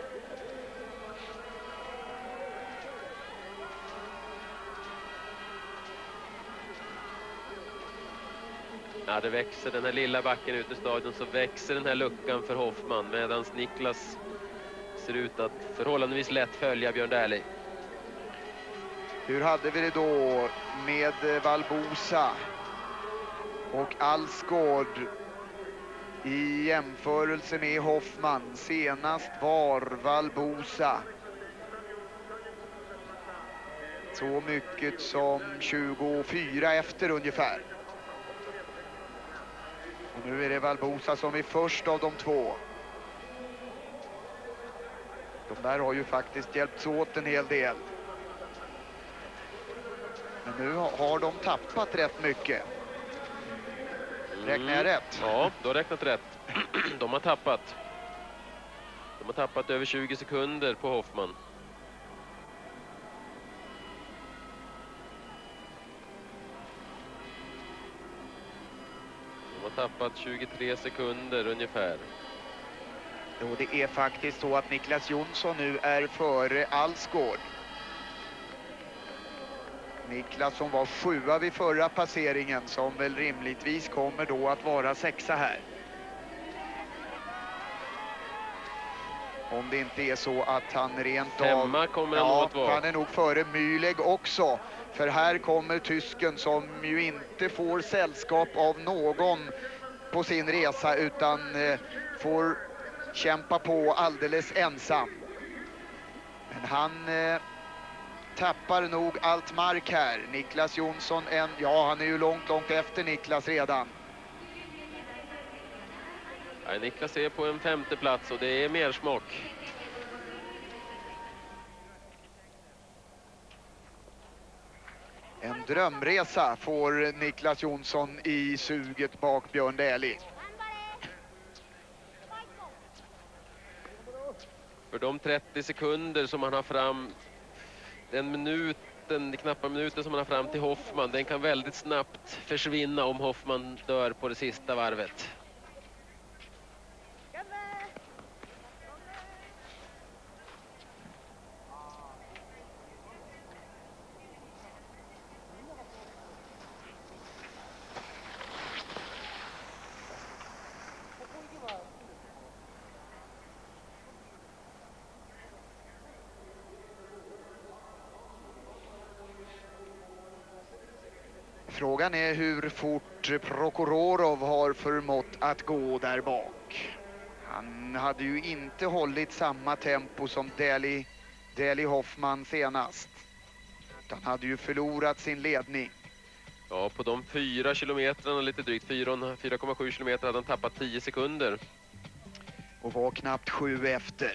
Ja, det växer den här lilla backen ut i stadion, så växer den här luckan för Hoffman, medan Niklas ser ut att förhållandevis lätt följa Björn Dählie. Hur hade vi det då med Valbosa och Alsgaard i jämförelse med Hoffman? Senast var Valbosa så mycket som tjugofyra efter ungefär. Och nu är det Valbosa som är först av de två. De där har ju faktiskt hjälpts åt en hel del. Men nu har de tappat rätt mycket. Räknar jag rätt? Ja, du har räknat rätt. De har tappat. De har tappat över tjugo sekunder på Hoffman. De har tappat tjugotre sekunder ungefär. Jo, det är faktiskt så att Niklas Jonsson nu är före Alsgaard. Niklas som var sjua vid förra passeringen, som väl rimligtvis kommer då att vara sexa här. Om det inte är så att han rent av... Femma kommer han ja, att vara. Han är nog före Mühlegg också. För här kommer tysken som ju inte får sällskap av någon på sin resa, utan eh, får kämpa på alldeles ensam. Men han eh, tappar nog allt mark här. Niklas Jonsson, en, ja han är ju långt, långt efter Niklas redan. Ja, Niklas är på en femte plats och det är mer smak. En drömresa får Niklas Jonsson i suget bak Björn Dählie. För de trettio sekunder som han har fram, den minuten, den knappa minuten som han har fram till Hoffman, den kan väldigt snabbt försvinna om Hoffman dör på det sista varvet. Frågan är hur fort Prokhorov har förmått att gå där bak. Han hade ju inte hållit samma tempo som Dählie, Dählie Hoffman senast. Han hade ju förlorat sin ledning. Ja, på de fyra kilometrarna, lite drygt fyra komma sju kilometer, hade han tappat tio sekunder. Och var knappt sju efter.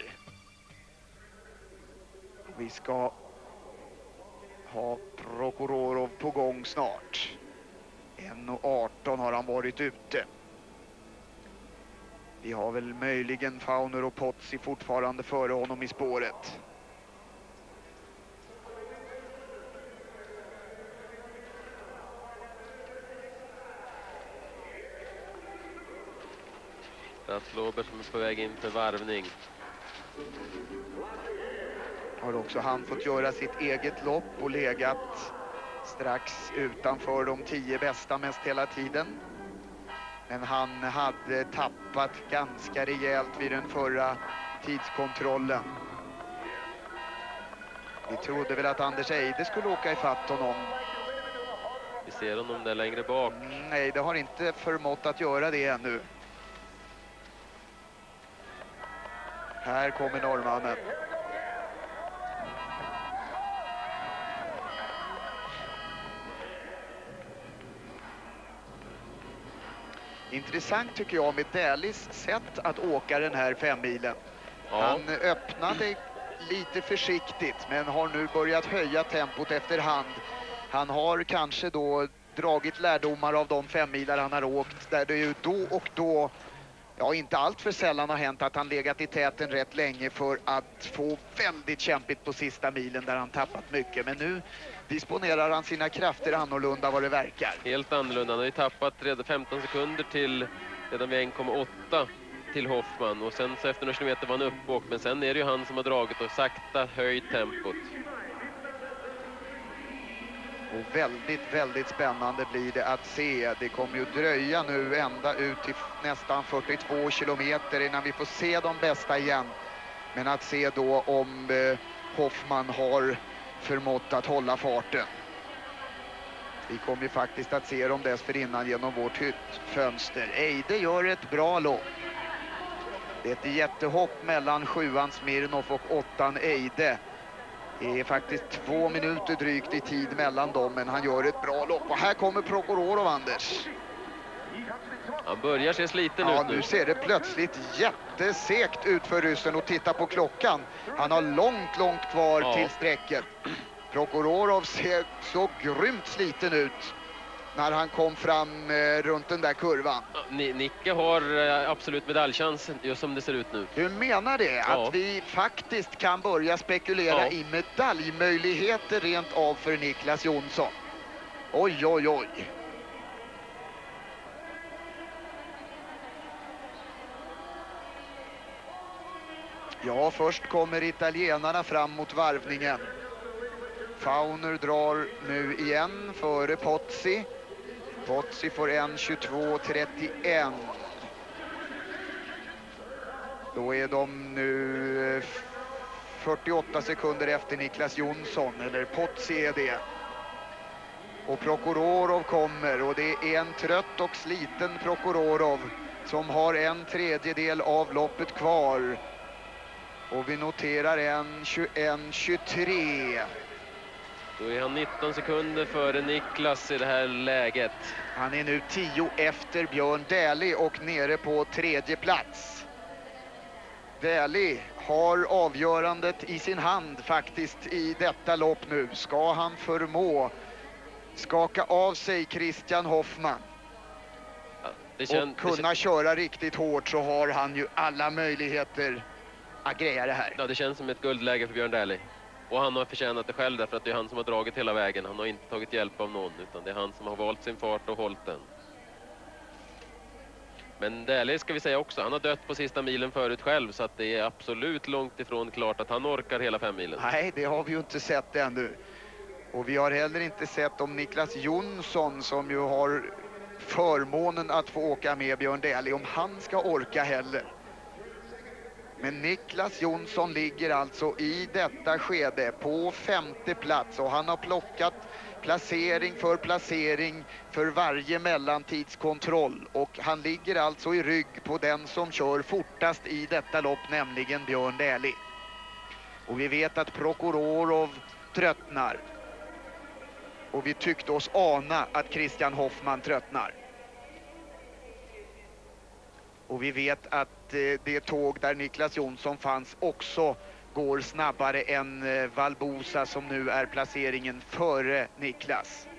Vi ska ha Prokhorov på gång snart. en arton har han varit ute. Vi har väl möjligen Fauner och Pozzi fortfarande före honom i spåret. Rattlober som är på väg in för varvning. Har också han fått göra sitt eget lopp och legat strax utanför de tio bästa mest hela tiden. Men han hade tappat ganska rejält vid den förra tidskontrollen. Vi trodde väl att Anders Eide skulle åka ifatt honom. Vi ser honom där längre bak. Mm, nej, det har inte förmått att göra det ännu. Här kommer norrmannen. Intressant tycker jag med Dählies sätt att åka den här femmilen. Ja. Han öppnade lite försiktigt men har nu börjat höja tempot efterhand. Han har kanske då dragit lärdomar av de femmilar han har åkt, där det ju då och då, ja inte allt för sällan har hänt att han legat i täten rätt länge för att få väldigt kämpigt på sista milen där han tappat mycket. Men nu disponerar han sina krafter annorlunda vad det verkar. Helt annorlunda. Han har ju tappat redan femton sekunder till redan vid en komma åtta till Hoffman. Och sen så efter några kilometer var han uppåkt. Men sen är det ju han som har dragit och sakta höjt tempot. Och väldigt, väldigt spännande blir det att se. Det kommer ju dröja nu ända ut till nästan fyrtiotvå kilometer innan vi får se de bästa igen. Men att se då om eh, Hoffman har förmått att hålla farten. Vi kommer ju faktiskt att se dem dessförinnan genom vårt hyttfönster. Eide gör ett bra lopp. Det är ett jättehopp mellan sjuan Smirnov och åttan Eide. Det är faktiskt två minuter drygt i tid mellan dem, men han gör ett bra lopp. Och här kommer Prokhorov, Anders. Han börjar se sliten ja, ut nu. nu ser det plötsligt jättesekt ut för ryssen och titta på klockan. Han har långt, långt kvar ja. till sträcket. Prokhorov ser så grymt sliten ut när han kom fram eh, runt den där kurvan. Ja, Nicke har eh, absolut medaljchans just som det ser ut nu. Du menar det? Ja. Att vi faktiskt kan börja spekulera ja. i medaljmöjligheter rent av för Niklas Jonsson. Oj, oj, oj. Ja, först kommer italienarna fram mot varvningen. Fauner drar nu igen före Pozzi. Pozzi får en tjugotvå trettioett. Då är de nu fyrtioåtta sekunder efter Niklas Jonsson, eller Pozzi är det. Och Prokhorov kommer, och det är en trött och sliten Prokhorov som har en tredjedel av loppet kvar. Och vi noterar en tjugoett tjugotre. Då är han nitton sekunder före Niklas i det här läget. Han är nu tio efter Björn Dählie och nere på tredje plats. Dählie har avgörandet i sin hand faktiskt i detta lopp nu. Ska han förmå skaka av sig Christian Hoffman ja, det kän- och kunna det kän- köra riktigt hårt, så har han ju alla möjligheter att greja det här. Ja, det känns som ett guldläge för Björn Dählie. Och han har förtjänat det själv, därför att det är han som har dragit hela vägen. Han har inte tagit hjälp av någon, utan det är han som har valt sin fart och hållit den. Men Dählie ska vi säga också, han har dött på sista milen förut själv, så att det är absolut långt ifrån klart att han orkar hela fem milen. Nej, det har vi ju inte sett ännu. Och vi har heller inte sett om Niklas Jonsson, som ju har förmånen att få åka med Björn Dählie, om han ska orka heller. Men Niklas Jonsson ligger alltså i detta skede på femte plats, och han har plockat placering för placering för varje mellantidskontroll, och han ligger alltså i rygg på den som kör fortast i detta lopp, nämligen Björn Dählie. Och vi vet att Prokhorov tröttnar, och vi tyckte oss ana att Christian Hoffman tröttnar. Och vi vet att eh, det tåg där Niklas Jonsson fanns också går snabbare än eh, Valbosa, som nu är placeringen före Niklas.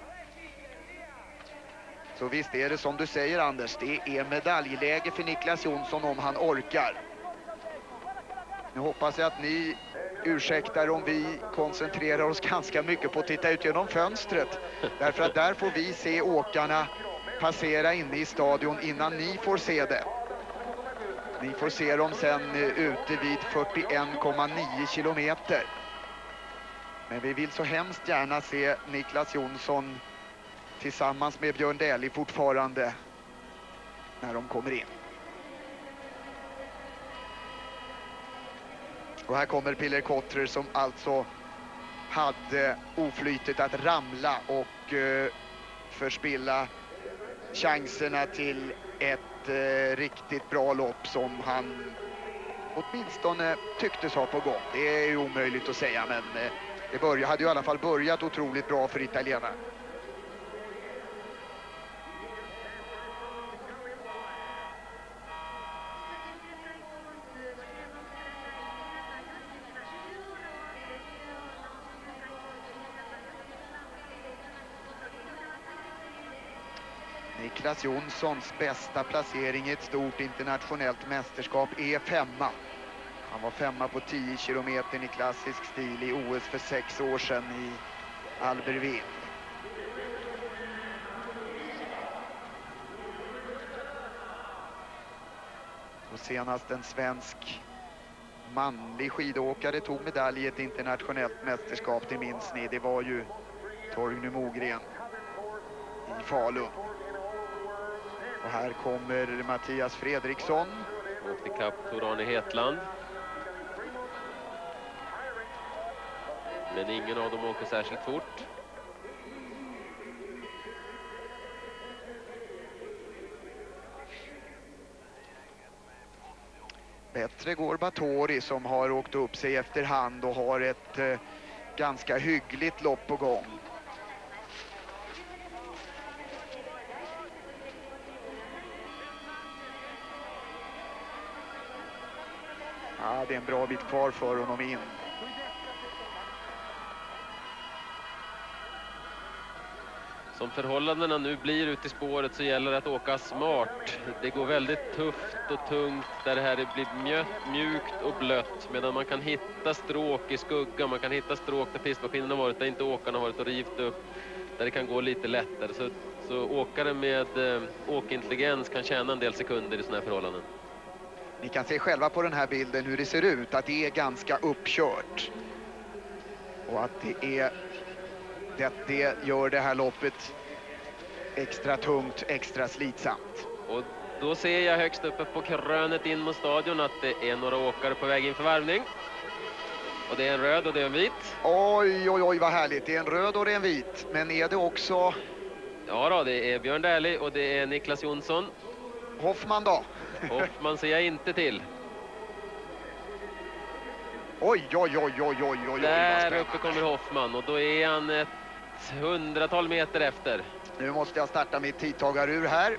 Så visst är det som du säger, Anders, det är medaljläge för Niklas Jonsson om han orkar. Nu hoppas jag att ni ursäktar om vi koncentrerar oss ganska mycket på att titta ut genom fönstret. Därför att där får vi se åkarna passera inne i stadion innan ni får se det. Ni får se dem sen ute vid fyrtioen komma nio kilometer. Men vi vill så hemskt gärna se Niklas Jonsson tillsammans med Björn Dählie fortfarande när de kommer in. Och här kommer Piller Kottrer, som alltså hade oflytet att ramla och eh, förspilla chanserna till ett eh, riktigt bra lopp som han åtminstone tycktes ha på gång. Det är ju omöjligt att säga, men eh, det började, hade ju i alla fall börjat otroligt bra för italienarna. Niklas Jonssons bästa placering i ett stort internationellt mästerskap är femma. Han var femma på tio kilometer i klassisk stil i O S för sex år sedan i Albertville. Och senast en svensk manlig skidåkare tog medalj i ett internationellt mästerskap, det minns ni, det var ju Torgny Mogren i Falun. Och här kommer Mattias Fredriksson. Åkte kapp Tor Arne Hetland. Men ingen av dem åker särskilt fort. Bättre går Batory som har åkt upp sig efterhand och har ett eh, ganska hyggligt lopp på gång. Ja, det är en bra bit kvar för honom in. Som förhållandena nu blir ute i spåret så gäller det att åka smart. Det går väldigt tufft och tungt där det här blir mjöt, mjukt och blött. Medan man kan hitta stråk i skugga, man kan hitta stråk där pistmaskinen har varit, där inte åkarna har varit och rivit upp. Där det kan gå lite lättare. Så, så åkare med eh, åkintelligens kan tjäna en del sekunder i sådana här förhållanden. Ni kan se själva på den här bilden hur det ser ut, att det är ganska uppkört. Och att det är... Det, det gör det här loppet extra tungt, extra slitsamt. Och då ser jag högst uppe på krönet in mot stadion att det är några åkare på väg in för varvning. Och det är en röd och det är en vit. Oj, oj, oj vad härligt. Det är en röd och det är en vit. Men är det också... Ja då, det är Björn Dählie och det är Niklas Jonsson. Hoffman då? Hoffman ser jag inte till. Oj, oj, oj, oj, oj, oj. Där uppe kommer Hoffman och då är han ett hundratal meter efter. Nu måste jag starta mitt tidtagarur här.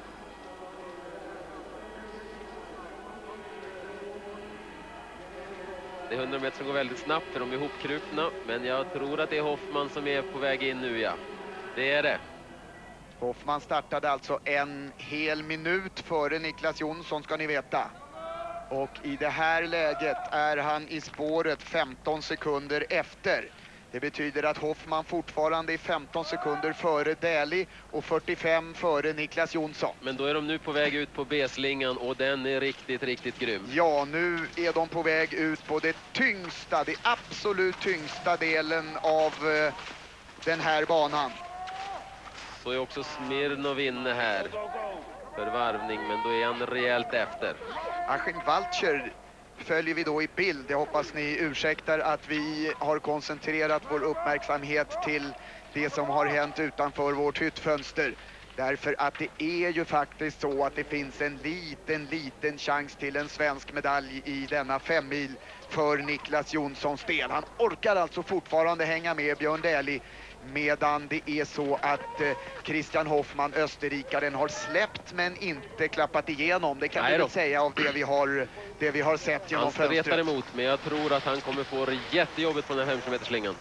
Det är hundra meter som går väldigt snabbt för de är ihopkrupna. Men jag tror att det är Hoffman som är på väg in nu, ja. Det är det. Hoffman startade alltså en hel minut före Niklas Jonsson, ska ni veta. Och i det här läget är han i spåret femton sekunder efter. Det betyder att Hoffman fortfarande är femton sekunder före Dählie och fyrtiofem före Niklas Jonsson. Men då är de nu på väg ut på B-slingan och den är riktigt, riktigt grym. Ja, nu är de på väg ut på det tyngsta, det absolut tyngsta delen av eh, den här banan. Så är också Smirnov inne här för varvning, men då är han rejält efter. Achim Walcher följer vi då i bild. Jag hoppas ni ursäktar att vi har koncentrerat vår uppmärksamhet till det som har hänt utanför vårt hyttfönster. Därför att det är ju faktiskt så att det finns en liten, liten chans till en svensk medalj i denna fem mil för Niklas Jonssons del. Han orkar alltså fortfarande hänga med Björn Dählie, medan det är så att eh, Christian Hoffman, österrikaren, har släppt men inte klappat igenom. Det kan vi väl säga av det vi har, det vi har sett genom fönstret. Han stretar emot, men jag tror att han kommer få jättejobbet på den här femtio meterslingan.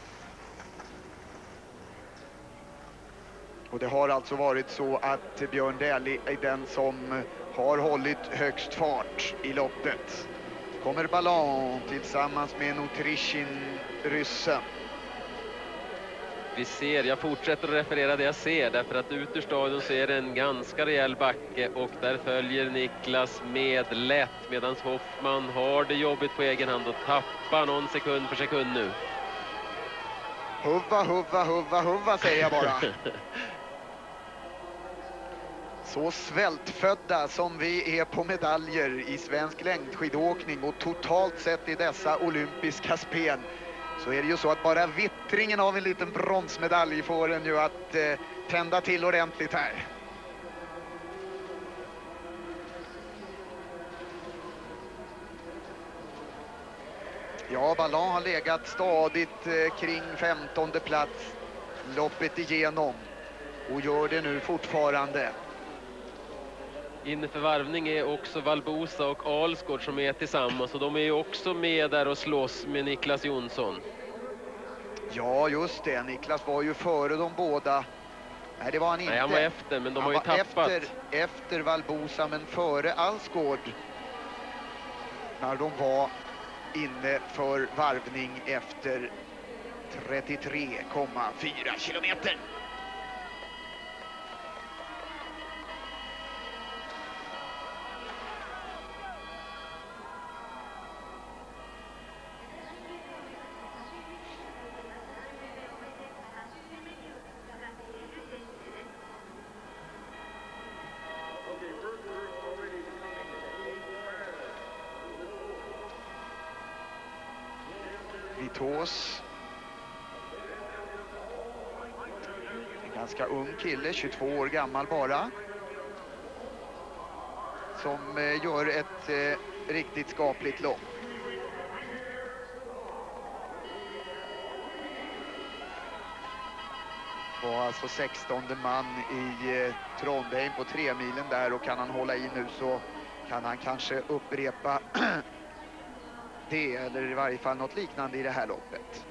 Och det har alltså varit så att Björn Dählie är den som har hållit högst fart i loppet. Kommer Ballon tillsammans med Nutrishin, ryssen. Vi ser, jag fortsätter att referera det jag ser, därför att ut ur stadion så är det en ganska rejäl backe och där följer Niklas med lätt, medan Hoffman har det jobbigt på egen hand och tappar någon sekund för sekund nu. Huvva, huvva, huvva, huvva säger jag bara. Så svältfödda som vi är på medaljer i svensk längdskidåkning och totalt sett i dessa olympiska spel, så är det ju så att bara vittringen av en liten bronsmedalj får en ju att eh, tända till ordentligt här. Ja, Ballon har legat stadigt eh, kring femtonde plats loppet igenom och gör det nu fortfarande. Inne för varvning är också Valbosa och Alsgård som är tillsammans och de är ju också med där och slåss med Niklas Jonsson. Ja, just det. Niklas var ju före de båda. Nej, det var han inte. Nej, han var efter, men de han har ju tappat. Efter, efter Valbosa, men före Alsgård. När de var inne för varvning efter trettiotre komma fyra kilometer. Vitos Ganska ung kille, tjugotvå år gammal bara. Som eh, gör ett eh, riktigt skapligt lopp. Var alltså sextonde man i eh, Trondheim på tre milen där, och kan han hålla i nu så kan han kanske upprepa det, eller i varje fall något liknande i det här loppet.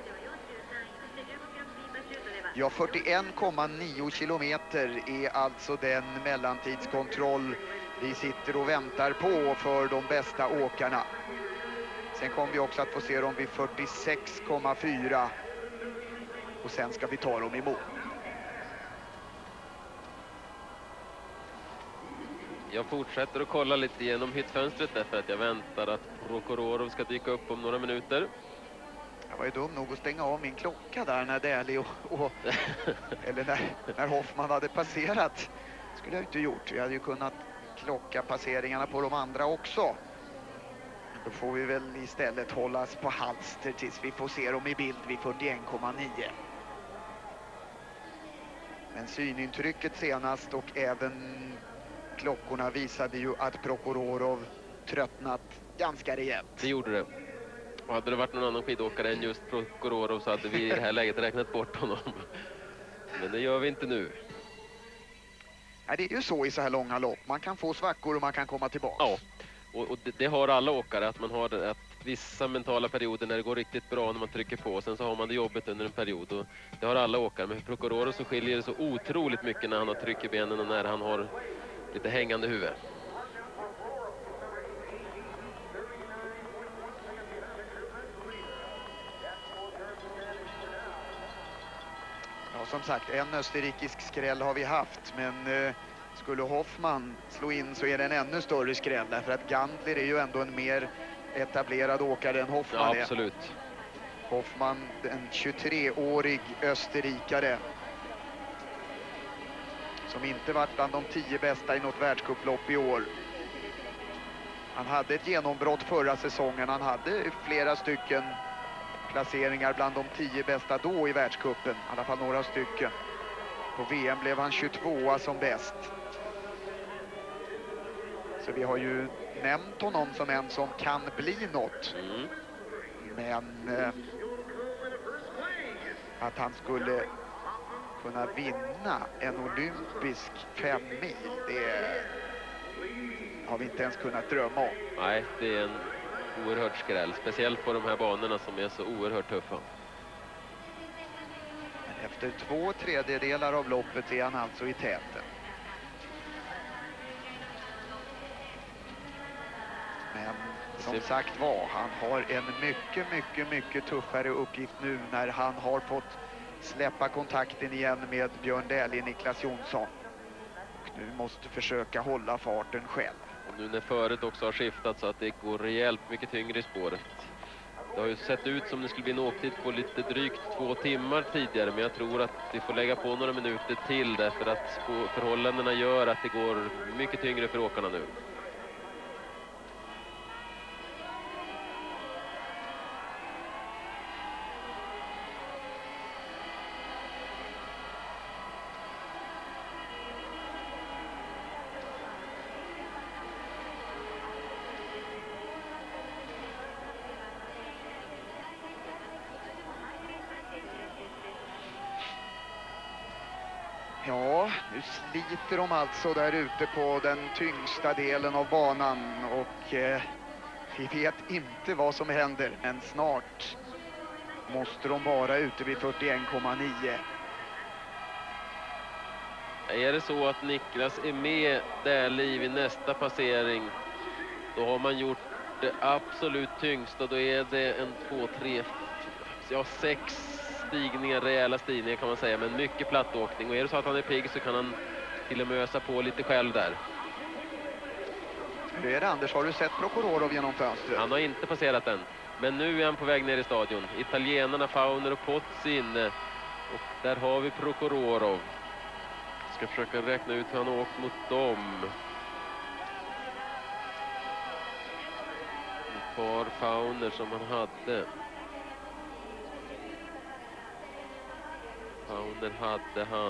Ja, fyrtioen komma nio kilometer är alltså den mellantidskontroll vi sitter och väntar på för de bästa åkarna. Sen kommer vi också att få se dem vid fyrtiosex komma fyra. Och sen ska vi ta dem i mål. Jag fortsätter att kolla lite genom hyttfönstret därför att jag väntar att Prokhorov ska dyka upp om några minuter. Jag var ju dum nog att stänga av min klocka där när Daly och, och eller när, när Hoffman hade passerat. Skulle jag inte gjort. Vi hade ju kunnat klocka passeringarna på de andra också. Då får vi väl istället hållas på halster tills vi får se dem i bild vid fyrtioen komma nio. Men synintrycket senast och även klockorna visade ju att Prokhorov tröttnat ganska rejält. Det gjorde det. Och hade det varit någon annan skidåkare än just Prokhorov så hade vi i det här läget räknat bort honom. Men det gör vi inte nu. Ja, det är ju så i så här långa lopp. Man kan få svackor och man kan komma tillbaka. Ja, och, och det, det har alla åkare. Att man har att vissa mentala perioder när det går riktigt bra när man trycker på. Sen så har man det jobbet under en period. Och det har alla åkare. Men för Prokhorov så skiljer det så otroligt mycket när han har tryck i benen och när han har lite hängande huvud. Ja, som sagt, en österrikisk skräll har vi haft, men eh, skulle Hoffman slå in så är det en ännu större skräll, därför att Gandler är ju ändå en mer etablerad åkare än Hoffman. Ja, absolut. Är. Hoffman, en tjugotre-årig österrikare som inte varit bland de tio bästa i något världscuplopp i år. Han hade ett genombrott förra säsongen, han hade flera stycken placeringar bland de tio bästa då i världscupen, i alla fall några stycken. På V M blev han tjugotvåa som bäst. Så vi har ju nämnt honom som en som kan bli något. Mm. Men eh, att han skulle kunna vinna en olympisk femmil, det har vi inte ens kunnat drömma om. Nej, det är en oerhört skräll. Speciellt på de här banorna som är så oerhört tuffa. Men efter två tredjedelar av loppet är han alltså i täten. Men som sagt var, han har en mycket, mycket, mycket tuffare uppgift nu när han har fått släppa kontakten igen med Björn Daly, Niklas Jonsson. Och nu måste försöka hålla farten själv. Och nu när föret också har skiftat så att det går rejält mycket tyngre i spåret. Det har ju sett ut som det skulle bli en åktid på lite drygt två timmar tidigare, men jag tror att vi får lägga på några minuter till därför att förhållandena gör att det går mycket tyngre för åkarna nu. Ja, nu sliter de alltså där ute på den tyngsta delen av banan och eh, vi vet inte vad som händer, men snart måste de vara ute vid fyrtioen komma nio. Är det så att Niklas är med Daly vid nästa passering, då har man gjort det absolut tyngsta. Då är det en två, tre, ja sex stigningar, rejäla stigningar kan man säga, men mycket plattåkning. Och är det så att han är pigg så kan han till och med ösa på lite själv där. Hur är det, Anders? Har du sett Prokhorov genom fönstret? Han har inte passerat än, men nu är han på väg ner i stadion. Italienarna Fauner och Pozzi inne, och där har vi Prokhorov. Ska försöka räkna ut hur han har åkt mot dem. Ett par Fauner som han hade. Pauner hade han.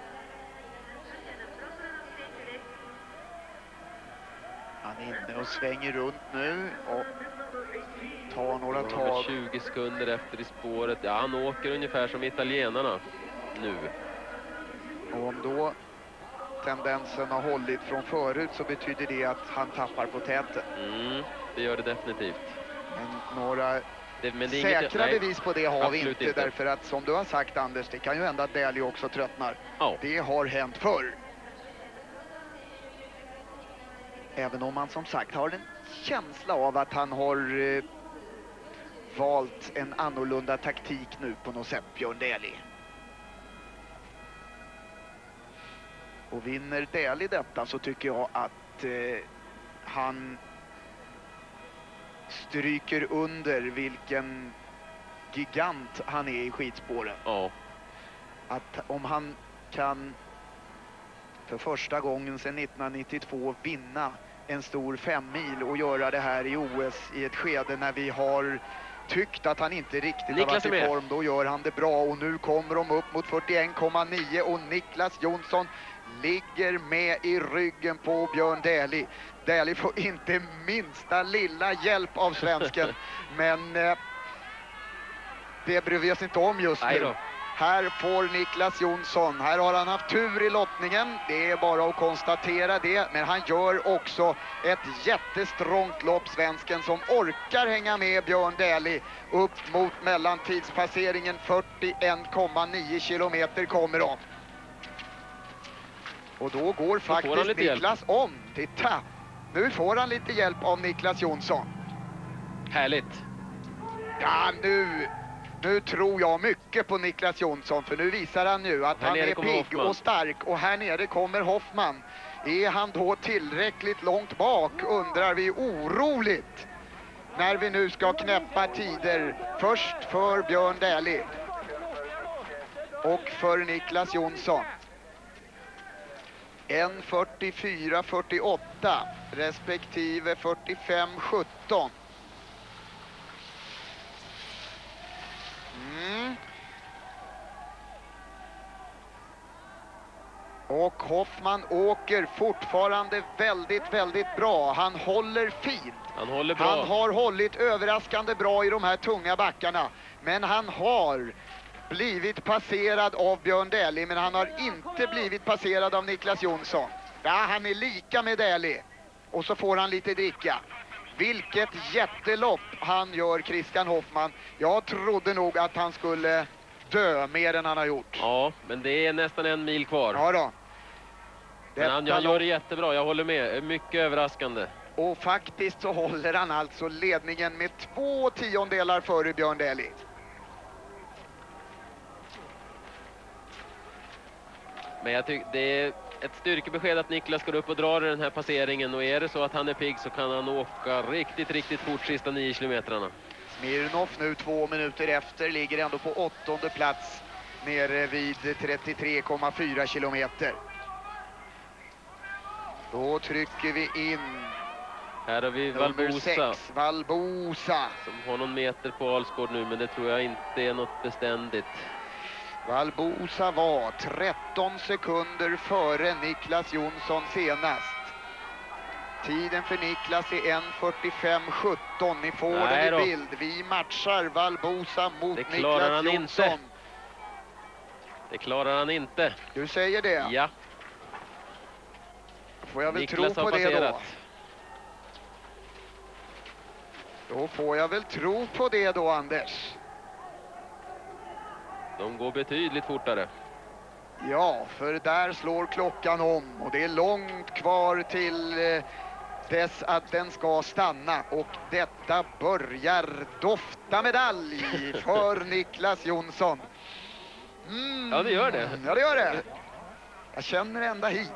Han är inne och svänger runt nu och tar några Han var tag. tjugo sekunder efter i spåret. Ja, han åker ungefär som italienarna nu. Och om då tendensen har hållit från förut så betyder det att han tappar på täten. Mm, det gör det definitivt. Men några det, men det är säkra inget, nej, bevis på det har vi inte, inte. Därför att som du har sagt, Anders, det kan ju hända att Daly också tröttnar. Ja. Det har hänt förr. Även om man som sagt har en känsla av att han har eh, valt en annorlunda taktik nu på något sätt, Björn Daly. Och vinner Daly detta så tycker jag att eh, han stryker under vilken gigant han är i skidspåren. Ja. Att om han kan för första gången sedan nittonhundranittiotvå vinna en stor femmil och göra det här i O S i ett skede när vi har tyckt att han inte riktigt Niklas har varit i form, då gör han det bra. Och nu kommer de upp mot fyrtioen komma nio och Niklas Jonsson ligger med i ryggen på Björn Daly. Daly får inte minsta lilla hjälp av svensken, men eh, det bryr vi oss inte om just nu. Här får Niklas Jonsson, här har han haft tur i lottningen, det är bara att konstatera det, men han gör också ett jättestrångt lopp, svensken, som orkar hänga med Björn Daly upp mot mellantidspasseringen. Fyrtioen komma nio kilometer kommer de. Och då går faktiskt Niklas hjälp. om. Titta, nu får han lite hjälp av Niklas Jonsson. Härligt. Ja, nu... Nu tror jag mycket på Niklas Jonsson, för nu visar han ju att han är pigg Hoffman. och stark. Och här nere kommer Hoffman. Är han då tillräckligt långt bak, undrar vi oroligt. När vi nu ska knäppa tider. Först för Björn Daly. Och för Niklas Jonsson. en fyrtiofyra fyrtioåtta respektive fyrtiofem sjutton. Mm. Och Hoffman åker fortfarande väldigt, väldigt bra. Han håller fint. Han håller bra. Han har hållit överraskande bra i de här tunga backarna. Men han har blivit passerad av Björn Daly, men han har inte blivit passerad av Niklas Jonsson. Ja, han är lika med Daly. Och så får han lite dricka. Vilket jättelopp han gör, Christian Hoffman. Jag trodde nog att han skulle dö mer än han har gjort. Ja, men det är nästan en mil kvar. Ja då. Men han, han gör det jättebra, jag håller med. Mycket överraskande. Och faktiskt så håller han alltså ledningen med två tiondelar före Björn Daly. Men jag tycker det är ett styrkebesked att Niklas går upp och drar i den här passeringen. Och är det så att han är pigg så kan han åka riktigt, riktigt fort sista nio kilometrarna. Smirnov nu två minuter efter, ligger ändå på åttonde plats nere vid trettiotre komma fyra kilometer. Då trycker vi in. Här har vi Valbosa. Valbosa. Som har någon meter på Alsgård nu, men det tror jag inte är något beständigt. Valbosa var tretton sekunder före Niklas Jonsson senast. Tiden för Niklas är en fyrtiofem sjutton. Ni får Nej den då. i bild. Vi matchar Valbosa mot Det klarar Niklas han Jonsson. inte. Det klarar han inte. Du säger det? Ja. Får jag väl Niklas tro har på det passerat. då? Då får jag väl tro på det då, Anders. De går betydligt fortare. Ja, för där slår klockan om och det är långt kvar till eh, dess att den ska stanna. Och detta börjar dofta medalj för Niklas Jonsson. Mm. Ja, det gör det. Ja, det gör det. Jag känner ända hit.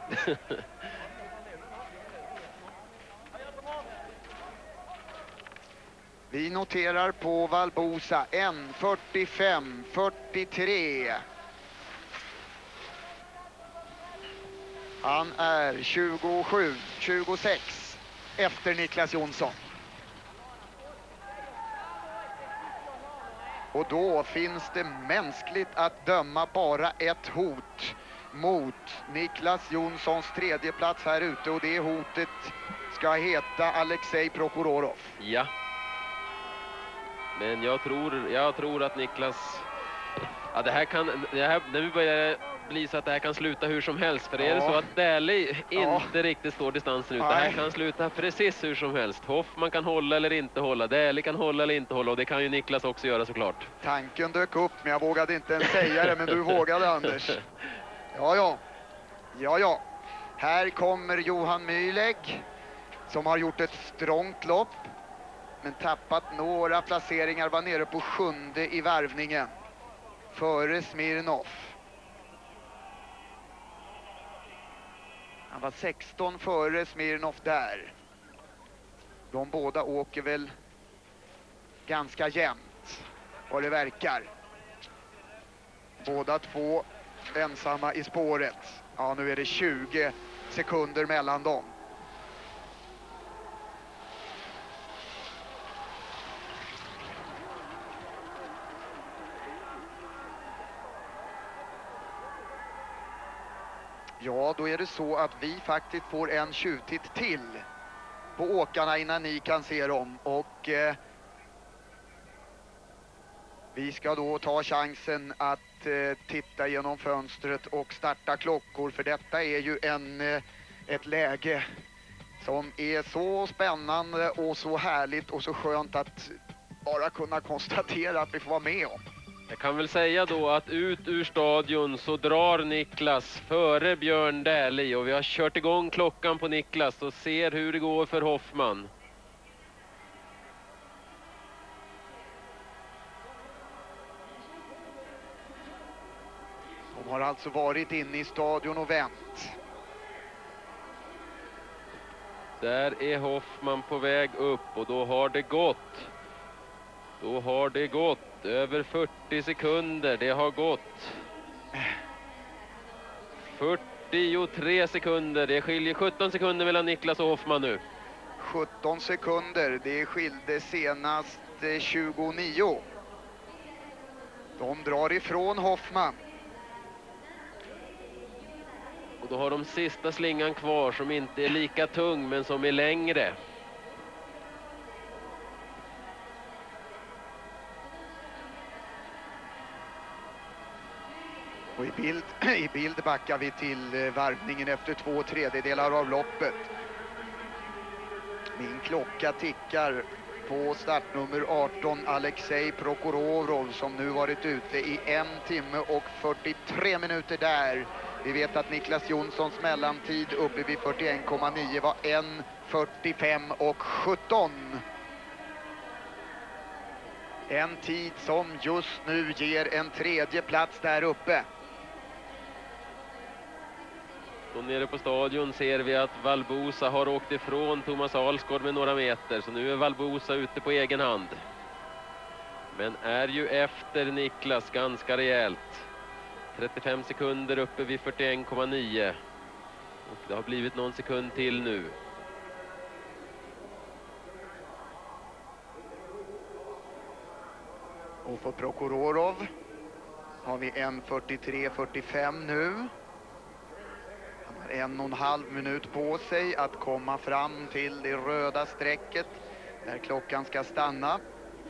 Vi noterar på Valbosa en fyrtiofem fyrtiotre. Han är tjugosju tjugosex efter Niklas Jonsson. Och då finns det mänskligt att döma bara ett hot mot Niklas Jonssons tredje plats här ute, och det hotet ska heta Alexej Prokhorov. Ja. Men jag tror, jag tror att Niklas... Ja, det här kan... Det här, nu börjar det bli så att det här kan sluta hur som helst. För är Ja. det så att Dählie inte Ja. riktigt står distansen ut. Nej. Det här kan sluta precis hur som helst. Hoffman kan hålla eller inte hålla. Dählie kan hålla eller inte hålla. Och det kan ju Niklas också göra såklart. Tanken dök upp, men jag vågade inte ens säga det, men du vågade, Anders. Ja, ja. Ja, ja. Här kommer Johan Mühlegg som har gjort ett strångt lopp, men tappat några placeringar, var nere på sjunde i varvningen. Före Smirnov. Han var sexton före Smirnov där. De båda åker väl ganska jämnt, vad det verkar. Båda två ensamma i spåret. Ja, nu är det tjugo sekunder mellan dem. Ja, då är det så att vi faktiskt får en tjuvtitt till på åkarna innan ni kan se dem. Och eh, vi ska då ta chansen att eh, titta genom fönstret och starta klockor. För detta är ju en, eh, ett läge som är så spännande och så härligt och så skönt att bara kunna konstatera att vi får vara med om. Jag kan väl säga då att ut ur stadion så drar Niklas före Björn Dählie, och vi har kört igång klockan på Niklas och ser hur det går för Hoffman. De har alltså varit inne i stadion och vänt. Där är Hoffman på väg upp, och då har det gått. Då har det gått över fyrtio sekunder. Det har gått fyrtiotre sekunder. Det skiljer sjutton sekunder mellan Niklas och Hoffman nu. sjutton sekunder, det skilde senast eh, tjugonio. De drar ifrån Hoffman. Och då har de sista slingan kvar som inte är lika tung men som är längre. Och i bild, i bild backar vi till eh, varvningen efter två tredjedelar av loppet. Min klocka tickar på startnummer arton, Alexej Prokhorov, som nu varit ute i en timme och fyrtiotre minuter där. Vi vet att Niklas Jonssons mellantid uppe vid fyrtioen komma nio var en fyrtiofem och sjutton. En tid som just nu ger en tredje plats där uppe. Och nere på stadion ser vi att Valbusa har åkt ifrån Thomas Alsgaard med några meter. Så nu är Valbusa ute på egen hand. Men är ju efter Niklas ganska rejält. trettiofem sekunder uppe vid fyrtioen komma nio. Och det har blivit någon sekund till nu. Och för Prokhorov har vi en fyrtiotre fyrtiofem nu. Han har en och en halv minut på sig att komma fram till det röda strecket där klockan ska stanna.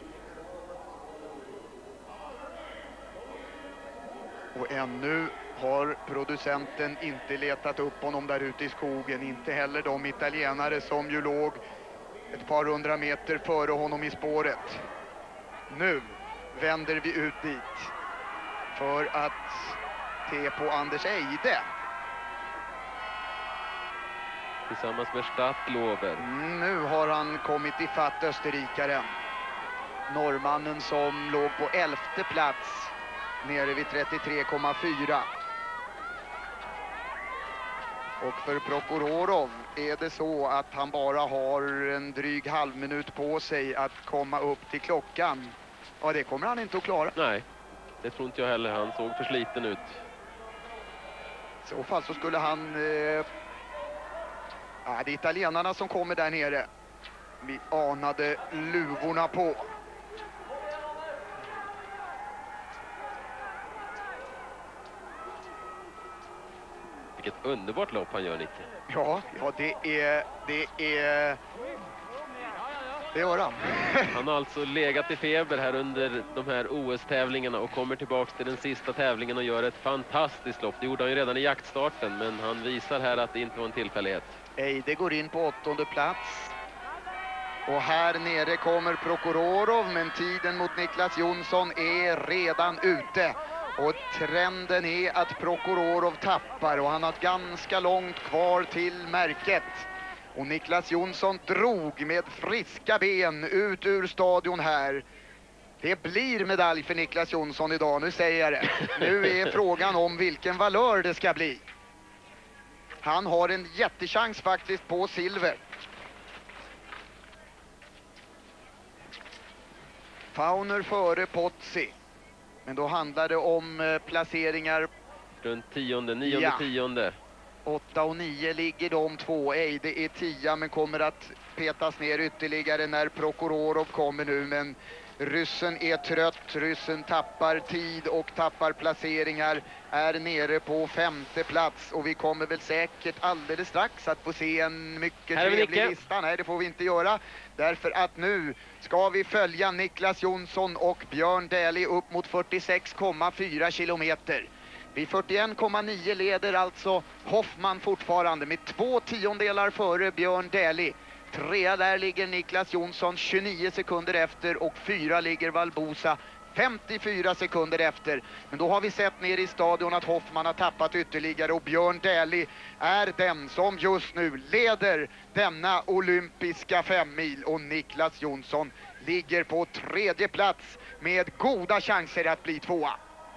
Och ännu har producenten inte letat upp honom där ute i skogen. Inte heller de italienare som ju låg ett par hundra meter före honom i spåret. Nu vänder vi ut dit för att se på Anders Eide. Tillsammans med Stadtlober. Mm, nu har han kommit ifatt österrikaren. Norrmannen som låg på elfte plats nere vid trettiotre komma fyra. Och för Prokhorov är det så att han bara har en dryg halv minut på sig att komma upp till klockan. Ja, det kommer han inte att klara. Nej, det tror inte jag heller. Han såg för sliten ut. I så fall så skulle han... Eh... Ja, det är italienarna som kommer där nere. Vi anade luvorna på. Vilket underbart lopp han gör, Nicke. Ja, ja det är... Det är... Det gör han. Han har alltså legat i feber här under de här O S-tävlingarna och kommer tillbaka till den sista tävlingen och gör ett fantastiskt lopp. Det gjorde han ju redan i jaktstarten, men han visar här att det inte var en tillfällighet. Eide går in på åttonde plats. Och här nere kommer Prokhorov, men tiden mot Niklas Jonsson är redan ute. Och trenden är att Prokhorov tappar och han har ganska långt kvar till märket. Och Niklas Jonsson drog med friska ben ut ur stadion här. Det blir medalj för Niklas Jonsson idag, nu säger jag det. Nu är frågan om vilken valör det ska bli. Han har en jättechans faktiskt på silver. Fauner före Pozzi. Men då handlar det om eh, placeringar. Runt tionde, nionde, ja. tionde. Åtta och nio ligger de två. Eide är tia men kommer att petas ner ytterligare när Prokhorov kommer nu. Men ryssen är trött. Ryssen tappar tid och tappar placeringar. Är nere på femte plats. Och vi kommer väl säkert alldeles strax att få se en mycket trevlig lista. Nej, det får vi inte göra. Därför att nu ska vi följa Niklas Jonsson och Björn Dählie upp mot fyrtiosex komma fyra kilometer. Vid fyrtioen komma nio leder alltså Hoffman fortfarande med två tiondelar före Björn Dählie. Trea där ligger Niklas Jonsson tjugonio sekunder efter och fyra ligger Valbosa femtiofyra sekunder efter. Men då har vi sett ner i stadion att Hoffman har tappat ytterligare och Björn Dählie är den som just nu leder denna olympiska femmil och Niklas Jonsson ligger på tredje plats med goda chanser att bli tvåa.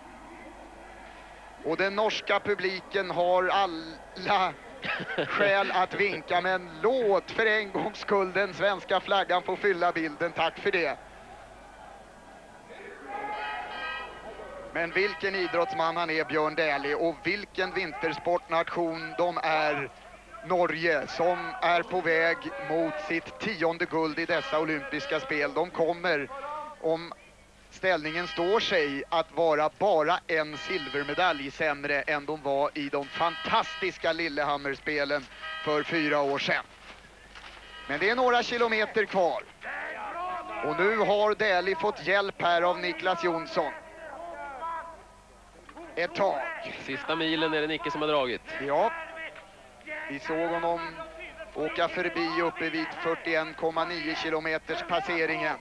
Och den norska publiken har alla skäl att vinka, men låt för en gångs skull den svenska flaggan få fylla bilden. Tack för det. Men vilken idrottsman han är, Björn Dählie, och vilken vintersportnation de är, Norge, som är på väg mot sitt tionde guld i dessa olympiska spel. De kommer, om ställningen står sig, att vara bara en silvermedalj sämre än de var i de fantastiska Lillehammerspelen för fyra år sedan. Men det är några kilometer kvar. Och nu har Dählie fått hjälp här av Niklas Jonsson. Ett tag. Sista milen är det Nicke som har dragit. Ja. Vi såg honom åka förbi uppe vid fyrtioen komma nio kilometers passeringen.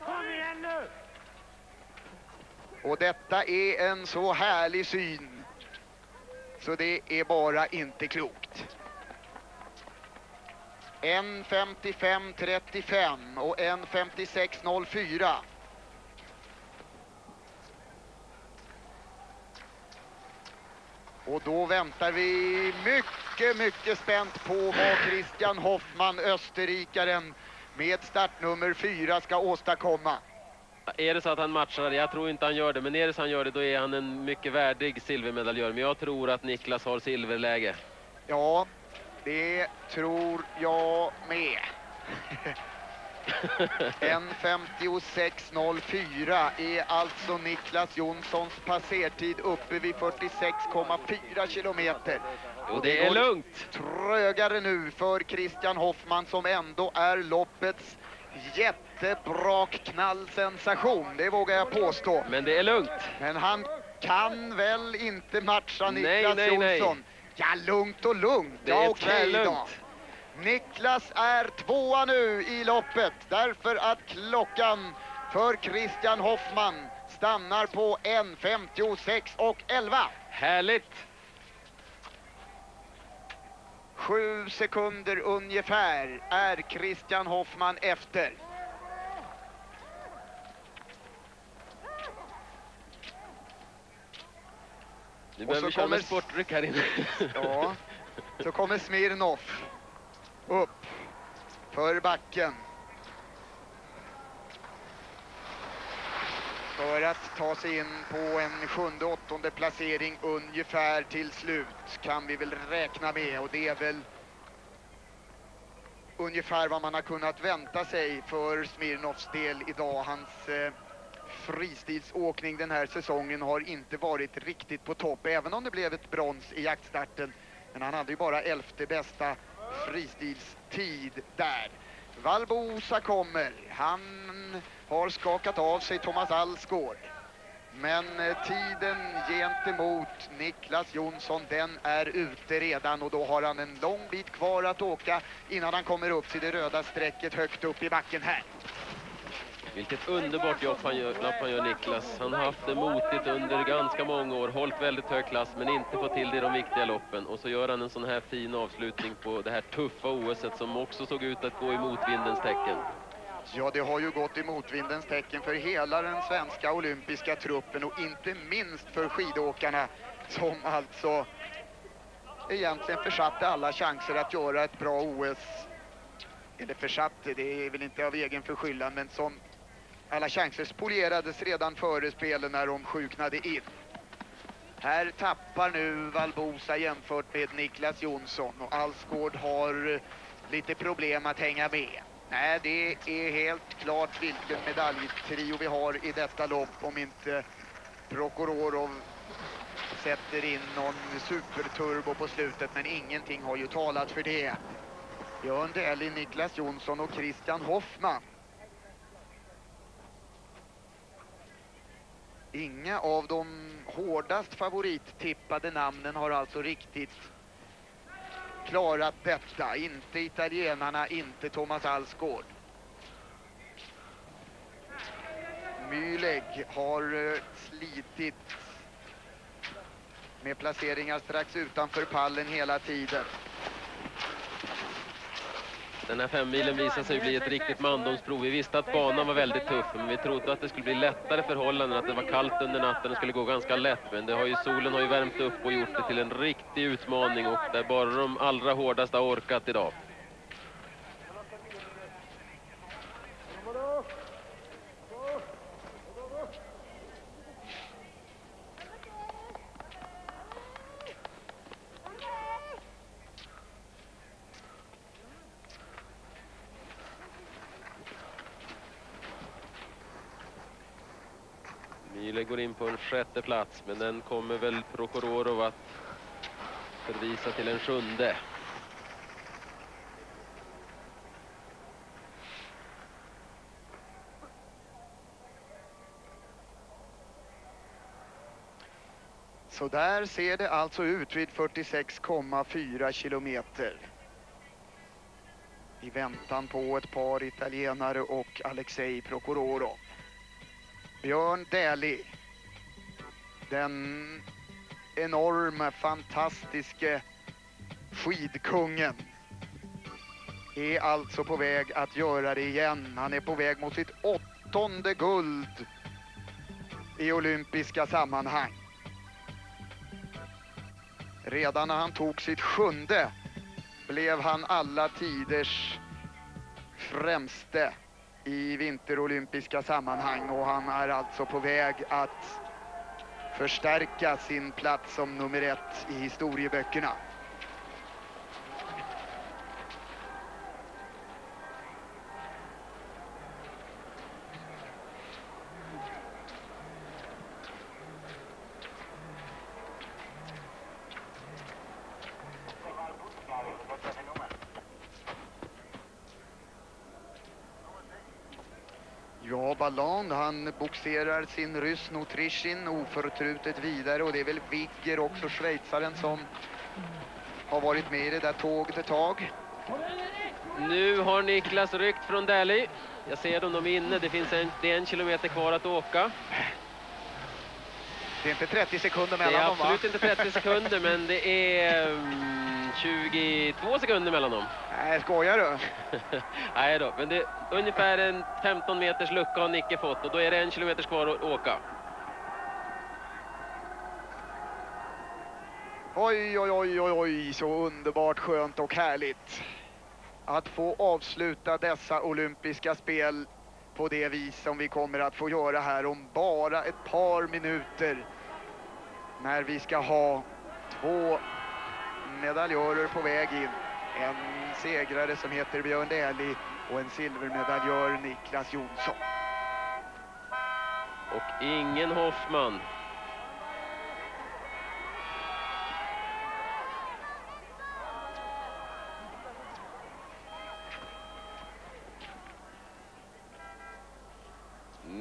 Och detta är en så härlig syn så det är bara inte klokt. en femtiofem trettiofem och en femtiosex noll fyra. Och då väntar vi mycket, mycket spänt på vad Christian Hoffman, österrikaren, med startnummer fyra ska åstadkomma. Är det så att han matchar, jag tror inte han gör det, men är det så han gör det, då är han en mycket värdig silvermedaljör. Men jag tror att Niklas har silverläge. Ja, det tror jag med. en femtiosex noll fyra är alltså Niklas Jonssons passertid uppe vid fyrtiosex komma fyra kilometer. Och det är lugnt. Trögare nu för Christian Hoffman som ändå är loppets jättebrak knallsensation, det vågar jag påstå. Men det är lugnt. Men han kan väl inte matcha Niklas nej, nej, Jonsson? Nej. Ja, lugnt och lugnt. Det är ja, okej lugnt. då. Niklas är tvåa nu i loppet därför att klockan för Christian Hoffman stannar på en femtiosex och elva. Härligt. Sju sekunder ungefär är Christian Hoffman efter. Nu behöver vi köra med sportdryck här inne. Ja, så kommer Smirnov upp för backen. För att ta sig in på en sjunde, åttonde placering ungefär till slut kan vi väl räkna med. Och det är väl ungefär vad man har kunnat vänta sig för Smirnovs del idag. Hans eh, fristilsåkning den här säsongen har inte varit riktigt på topp. Även om det blev ett brons i jaktstarten Men han hade ju bara elfte bästa fristilstid där. Valbosa kommer. Han har skakat av sig Thomas Alsgaard. Men tiden gentemot Niklas Jonsson, den är ute redan och då har han en lång bit kvar att åka innan han kommer upp till det röda strecket högt upp i backen här. Vilket underbart jobb han gör, han gör Niklas. Han har haft det motigt under ganska många år, hållit väldigt hög klass men inte fått till det i de viktiga loppen. Och så gör han en sån här fin avslutning på det här tuffa O S-et som också såg ut att gå i motvindens tecken. Ja, det har ju gått i motvindens tecken för hela den svenska olympiska truppen och inte minst för skidåkarna som alltså egentligen försatte alla chanser att göra ett bra O S. Eller försatte, det är väl inte av egen förskyllan, men som alla chanser spolierades redan före spelen när de sjuknade in. Här tappar nu Valbosa jämfört med Niklas Jonsson och Alsgaard har lite problem att hänga med. Nej, det är helt klart vilken medaljtrio vi har i detta lopp om inte Prokhorov sätter in någon superturbo på slutet, men ingenting har ju talat för det. Björn Dählie, Niklas Jonsson och Christian Hoffman. Inga av de hårdast favorittippade namnen har alltså riktigt klarat detta. Inte italienarna, inte Thomas Alsgaard. Mühlegg har slitit med placeringar strax utanför pallen hela tiden. Den här femmilen visade sig bli ett riktigt mandomsprov. Vi visste att banan var väldigt tuff, men vi trodde att det skulle bli lättare förhållanden, att det var kallt under natten och skulle gå ganska lätt. Men det har ju, solen har ju värmt upp och gjort det till en riktig utmaning och där bara de allra hårdaste har orkat idag. Mühlegg går in på en sjätte plats, men den kommer väl Prokhorov att förvisa till en sjunde. Så där ser det alltså ut vid fyrtiosex komma fyra kilometer. I väntan på ett par italienare och Alexej Prokhorov. Björn Dählie, den enorma, fantastiske skidkungen, är alltså på väg att göra det igen. Han är på väg mot sitt åttonde guld i olympiska sammanhang. Redan när han tog sitt sjunde blev han alla tiders främste i vinterolympiska sammanhang och han är alltså på väg att förstärka sin plats som nummer ett i historieböckerna. Ja, Balland, han boxerar sin ryss Nutrishin oförtrutet vidare och det är väl Wigger, också schweizaren, som har varit med i det där tåget ett tag. Nu har Niklas ryckt från Dählie. Jag ser dem, de är inne. Det finns en, det är en kilometer kvar att åka. Det är inte trettio sekunder mellan dem, va? Det är absolut inte trettio sekunder, men det är um, tjugotvå sekunder mellan dem. Nej, skojar du? Nej då, men det är ungefär en femton meters lucka har Nicke fått och då är det en kilometer kvar att åka. Oj, oj, oj, oj, oj, så underbart skönt och härligt att få avsluta dessa olympiska spel på det vis som vi kommer att få göra här om bara ett par minuter, när vi ska ha två medaljörer på väg in. En segrare som heter Björn Dählie och en silvermedaljör, Niklas Jonsson. Och ingen Hoffman.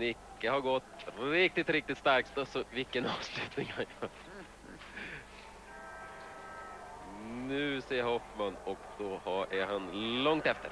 Nicke har gått riktigt, riktigt starkt. Och så vilken avslutning han gör. Nu ser Hoffman och då har, är han långt efter.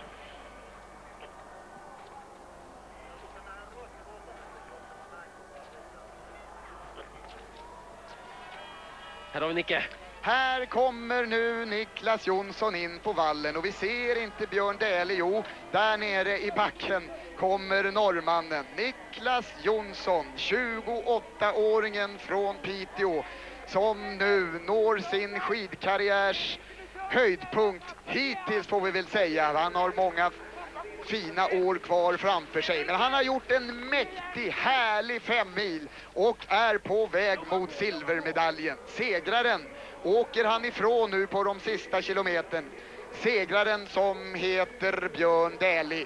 Här har vi Nicke. Här kommer nu Niklas Jonsson in på vallen och vi ser inte Björn Dählie. Jo, där nere i backen kommer norrmannen Niklas Jonsson, tjugoåttaåringen från Piteå, som nu når sin skidkarriärs höjdpunkt hittills, får vi väl säga. Han har många fina år kvar framför sig, men han har gjort en mäktig, härlig fem mil och är på väg mot silvermedaljen. Segraren åker han ifrån nu på de sista kilometern. Segraren som heter Björn Dählie.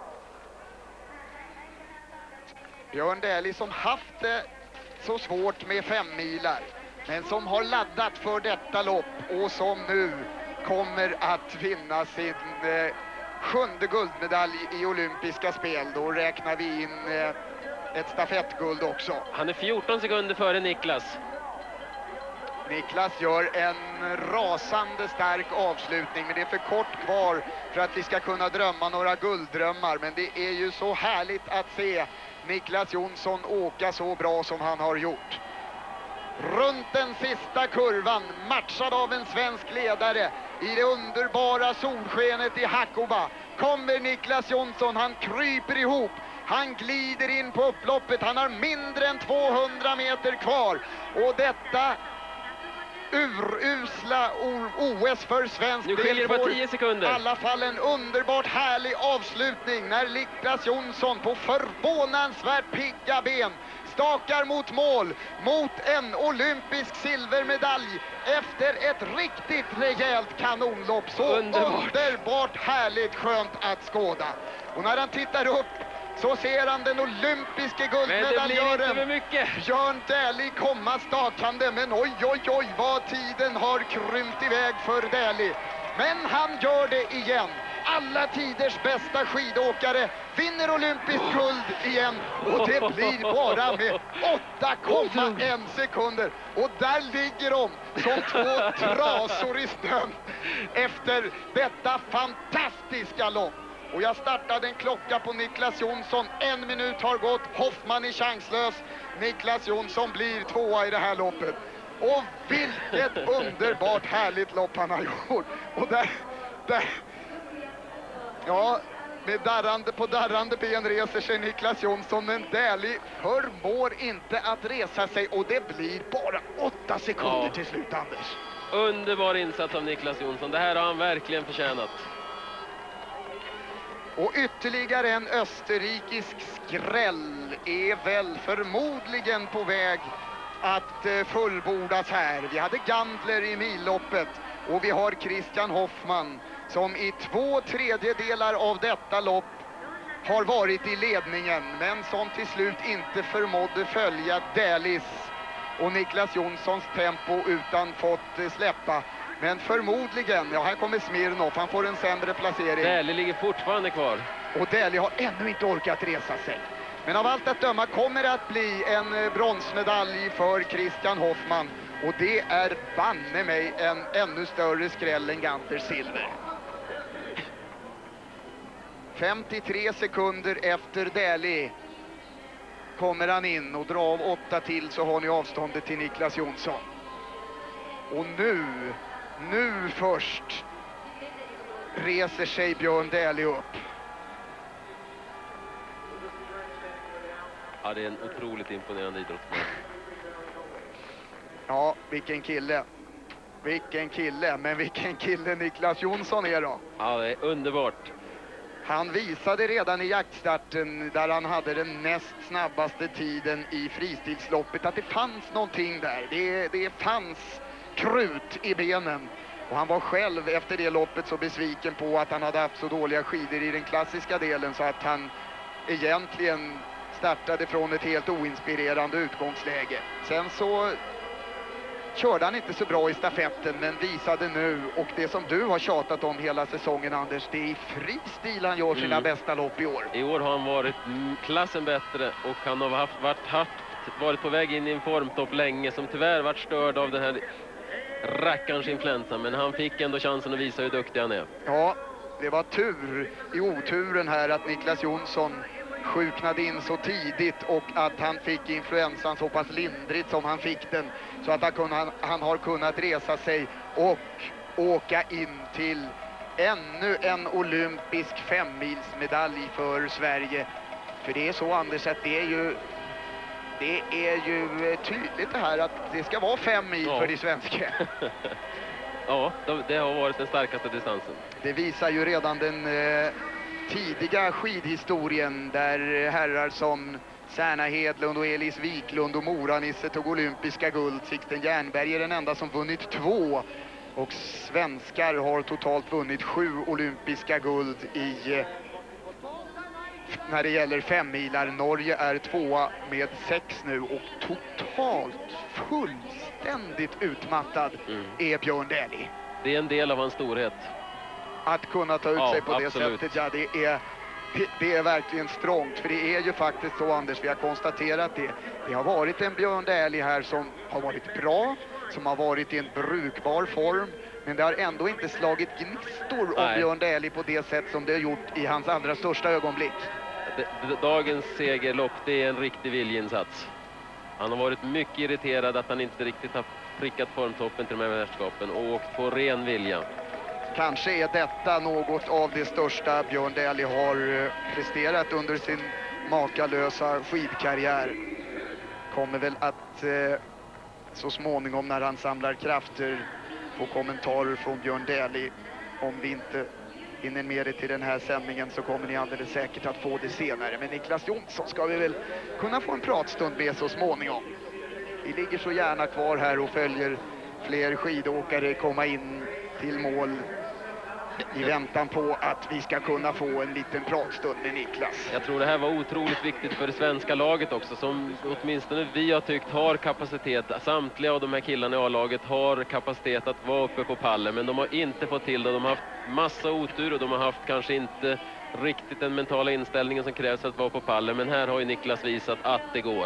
Björn Dählie som haft det så svårt med fem milar, men som har laddat för detta lopp och som nu kommer att vinna sin eh, sjunde guldmedalj i olympiska spel. Då räknar vi in eh, ett stafettguld också. Han är fjorton sekunder före Niklas. Niklas gör en rasande stark avslutning, men det är för kort kvar för att vi ska kunna drömma några gulddrömmar. Men det är ju så härligt att se Niklas Jonsson åka så bra som han har gjort. Runt den sista kurvan, matchad av en svensk ledare i det underbara solskenet i Hakoba, kommer Niklas Jonsson. Han kryper ihop, han glider in på upploppet, han har mindre än tvåhundra meter kvar. Och detta urusla O S för svensk nu skiljer det bara tio sekunder. I alla fall en underbart härlig avslutning när Niklas Jonsson på förvånansvärt pigga ben stakar mot mål, mot en olympisk silvermedalj efter ett riktigt rejält kanonlopp. Så underbart, underbart härligt skönt att skåda. Och när han tittar upp så ser han den olympiske guldmedaljören Björn Dählie komma stakande. Men oj, oj, oj, vad tiden har krympt iväg för Dählie. Men han gör det igen. Alla tiders bästa skidåkare vinner olympiskt guld igen. Och det blir bara med åtta komma en sekunder. Och där ligger de som två trasor i snön efter detta fantastiska lopp. Och jag startade en klocka på Niklas Jonsson. En minut har gått. Hoffman är chanslös. Niklas Jonsson blir tvåa i det här loppet. Och vilket underbart härligt lopp han har gjort. Och där... där ja, med darrande på darrande ben reser sig Niklas Jonsson. Men Dählie förmår inte att resa sig. Och det blir bara åtta sekunder ja. till slut, Anders. Underbar insats av Niklas Jonsson. Det här har han verkligen förtjänat. Och ytterligare en österrikisk skräll är väl förmodligen på väg att fullbordas här. Vi hade Gandler i milloppet och vi har Christian Hoffman som i två tredjedelar av detta lopp har varit i ledningen, men som till slut inte förmådde följa Dählies och Niklas Jonssons tempo utan fått släppa. Men förmodligen, ja här kommer Smirnov, han får en sämre placering. Dählie ligger fortfarande kvar. Och Dählie har ännu inte orkat resa sig. Men av allt att döma kommer det att bli en bronsmedalj för Christian Hoffman. Och det är banne mig en ännu större skräll än Ganter silver. femtiotre sekunder efter Dählie kommer han in och drar av åtta till, så har ni avståndet till Niklas Jonsson. Och nu, nu först reser sig Björn Dählie upp. Ja, det är en otroligt imponerande idrottsman. Ja, vilken kille. Vilken kille, men vilken kille Niklas Jonsson är då. Ja, det är underbart. Han visade redan i jaktstarten, där han hade den näst snabbaste tiden i fristilsloppet, att det fanns någonting där. Det, det fanns krut i benen. Och han var själv efter det loppet så besviken på att han hade haft så dåliga skidor i den klassiska delen, så att han egentligen startade från ett helt oinspirerande utgångsläge. Sen så körde han inte så bra i stafetten, men visade nu, och det som du har tjatat om hela säsongen, Anders, det är i fri stil han gör sina Mm. bästa lopp i år. I år har han varit mm, klassen bättre och han har haft, varit, haft, varit på väg in i en formtopp länge som tyvärr varit störd av den här rackarns influensa, men han fick ändå chansen att visa hur duktig han är. Ja, det var tur i oturen här att Niklas Jonsson sjuknade in så tidigt och att han fick influensan så pass lindrigt som han fick den, så att han, kunde, han, han har kunnat resa sig och åka in till ännu en olympisk femmilsmedalj för Sverige. För det är så, Anders, att det är ju det är ju tydligt det här att det ska vara fem mil Ja. för de svenska. Ja, det har varit den starkaste distansen. Det visar ju redan den eh, tidiga skidhistorien där herrar som Särna Hedlund och Elis Wiklund och Moranisse tog olympiska guld. Sixten Jernberg är den enda som vunnit två. Och svenskar har totalt vunnit sju olympiska guld i eh, när det gäller femmilar. Norge är tvåa med sex nu och totalt fullständigt utmattad Mm. är Björn Dählie. Det är en del av hans storhet. Att kunna ta ut Ja, sig på absolut. det sättet, ja, det är, det är verkligen strångt. För det är ju faktiskt så, Anders, vi har konstaterat det. Det har varit en Björn Dählie här som har varit bra, som har varit i en brukbar form. Men det har ändå inte slagit gnistor av Nej. Björn Dählie på det sätt som det har gjort i hans allra största ögonblick. D- d- Dagens segerlopp, det är en riktig viljeinsats. Han har varit mycket irriterad att han inte riktigt har prickat formtoppen till de här mästerskapen och åkt på ren vilja. Kanske är detta något av det största Björn Dählie har eh, presterat under sin makalösa skidkarriär. Kommer väl att eh, så småningom när han samlar krafter få kommentarer från Björn Dählie. Om vi inte hinner med det till den här sändningen så kommer ni alldeles säkert att få det senare. Men Niklas Jonsson ska vi väl kunna få en pratstund med så småningom. Vi ligger så gärna kvar här och följer fler skidåkare komma in till mål i väntan på att vi ska kunna få en liten pratstund med Niklas. Jag tror det här var otroligt viktigt för det svenska laget också, som åtminstone vi har tyckt har kapacitet. Samtliga av de här killarna i A-laget har kapacitet att vara uppe på pallen, men de har inte fått till det. De har haft massa otur och de har haft kanske inte riktigt den mentala inställningen som krävs för att vara på pallen. Men här har ju Niklas visat att det går.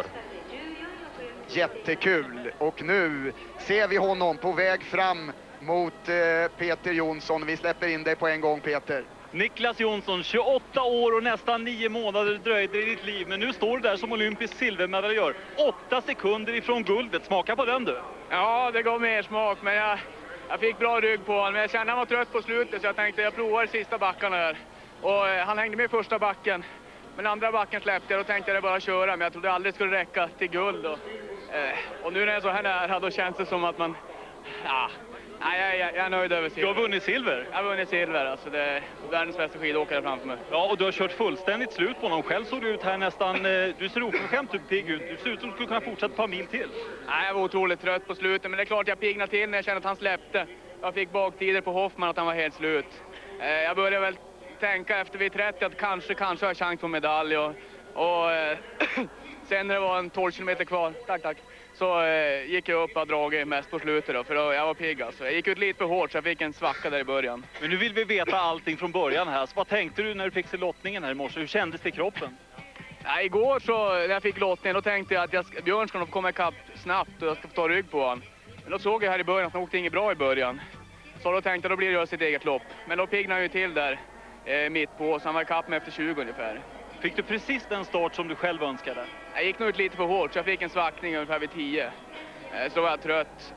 Jättekul, och nu ser vi honom på väg fram mot eh, Peter Jonsson. Vi släpper in dig på en gång, Peter. Niklas Jonsson, tjugoåtta år och nästan nio månader dröjde i ditt liv. Men nu står du där som olympisk silvermedaljör. Åtta sekunder ifrån guldet. Smaka på den, du. Ja, det gav mer smak, men jag, jag fick bra rygg på honom. Men jag kände att han var trött på slutet, så jag tänkte jag provar sista backarna här. Och eh, han hängde med i första backen. Men andra backen släppte jag, och tänkte jag bara köra. Men jag trodde aldrig skulle räcka till guld. Och, eh, och nu när jag är så här nära, då känns det som att man... Ja, nej, jag, jag, jag är nöjd över silver. Du har vunnit silver. Jag har vunnit silver, alltså det är världens bästa skidåkare framför mig. Ja, och du har kört fullständigt slut på honom. Själv såg du ut här nästan... Eh, du ser oförskämt ut, pigg ut. Du ser ut som du skulle kunna fortsätta ett par mil till. Nej, jag var otroligt trött på slutet, men det är klart jag piggnade till när jag kände att han släppte. Jag fick baktider på Hoffman att han var helt slut. Eh, jag började väl tänka efter vid trettio att kanske, kanske har jag chans på medalj. Och, och eh, sen när det var en tolv kilometer kvar, tack, tack, så eh, gick jag upp och dragit mest på slutet då, för då, jag var pigg alltså. Jag gick ut lite för hårt så jag fick en svacka där i början. Men nu vill vi veta allting från början här. Så vad tänkte du när du fick se lottningen här i morse? Hur kändes det i kroppen? Ja, igår så när jag fick lottningen, då tänkte jag att jag, ska- Björn ska nog komma ikapp snabbt och jag ska få ta rygg på honom. Men då såg jag här i början att han åkte inget bra i början. Så då tänkte jag då blir det göra sitt eget lopp. Men då piggnade han ju till där eh, mitt på, så han var ikapp med efter tjugo ungefär. Fick du precis den start som du själv önskade? Jag gick nog ut lite för hårt så jag fick en svackning ungefär vid tio. Eh, så då var jag trött.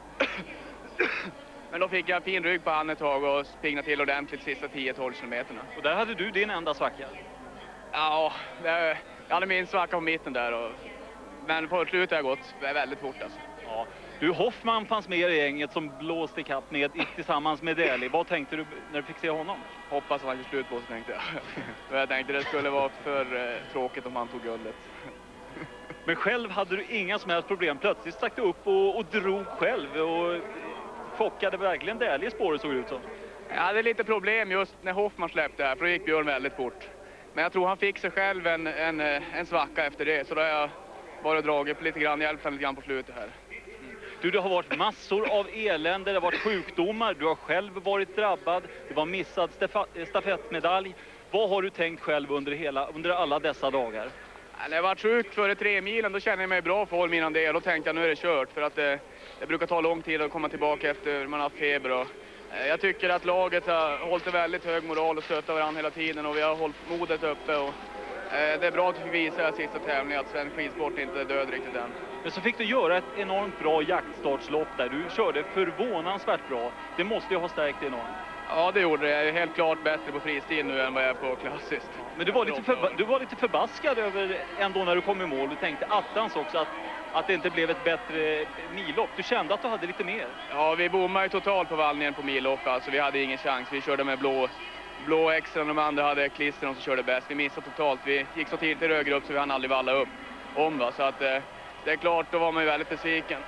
Men då fick jag fin rygg på han ett tag och piggnade till ordentligt sista tio tolv kilometerna. Och där hade du din enda svacka. Ja, det, jag hade min svacka på mitten där. Och, men på slutet har jag gått väldigt fort alltså. Ja. Du, Hoffman fanns med i gänget som blåste ikapp ned tillsammans med Dählie. Vad tänkte du när du fick se honom? Hoppas att han gjorde slut på sig, tänkte jag. Men jag tänkte det skulle vara för eh, tråkigt om han tog guldet. Men själv hade du inga som helst problem. Plötsligt stack du upp och, och drog själv och chockade verkligen Dählie spåret, såg det ut som. Jag hade lite problem just när Hoffman släppte här, för då gick Björn väldigt fort. Men jag tror han fick sig själv en, en, en svacka efter det, så då har jag bara dragit lite grann, hjälpt han lite grann på slutet här. Du, det har varit massor av elände, det har varit sjukdomar, du har själv varit drabbad, det var missad stafettmedalj. Vad har du tänkt själv under, hela, under alla dessa dagar? När jag var sjuk före tre milen, då kände jag mig i bra form innan det. Då tänkte jag nu är det kört, för att det, det brukar ta lång tid att komma tillbaka efter man har haft feber. Och, eh, jag tycker att laget har hållit väldigt hög moral och stöttat varandra hela tiden, och vi har hållit modet uppe. Och, eh, det är bra att vi fick visa i sista tävlingen att svensk skidsport inte är död riktigt än. Men så fick du göra ett enormt bra jaktstartslopp där. Du körde förvånansvärt bra. Det måste ju ha stärkt enormt. Ja, det gjorde det. Jag är helt klart bättre på fristil nu än vad jag är på klassiskt. Men du var lite, förba- du var lite förbaskad över ändå när du kom i mål. Du tänkte attans också att, att det inte blev ett bättre millopp. Du kände att du hade lite mer. Ja, vi bommade ju totalt på vallningen på millopp. Alltså, vi hade ingen chans. Vi körde med blå, blå extra och de andra hade klister, som körde bäst. Vi missade totalt. Vi gick så tidigt i rödgrupp så vi hann aldrig valla upp om. Va? Så att, eh, det är klart, då var man ju väldigt besviken.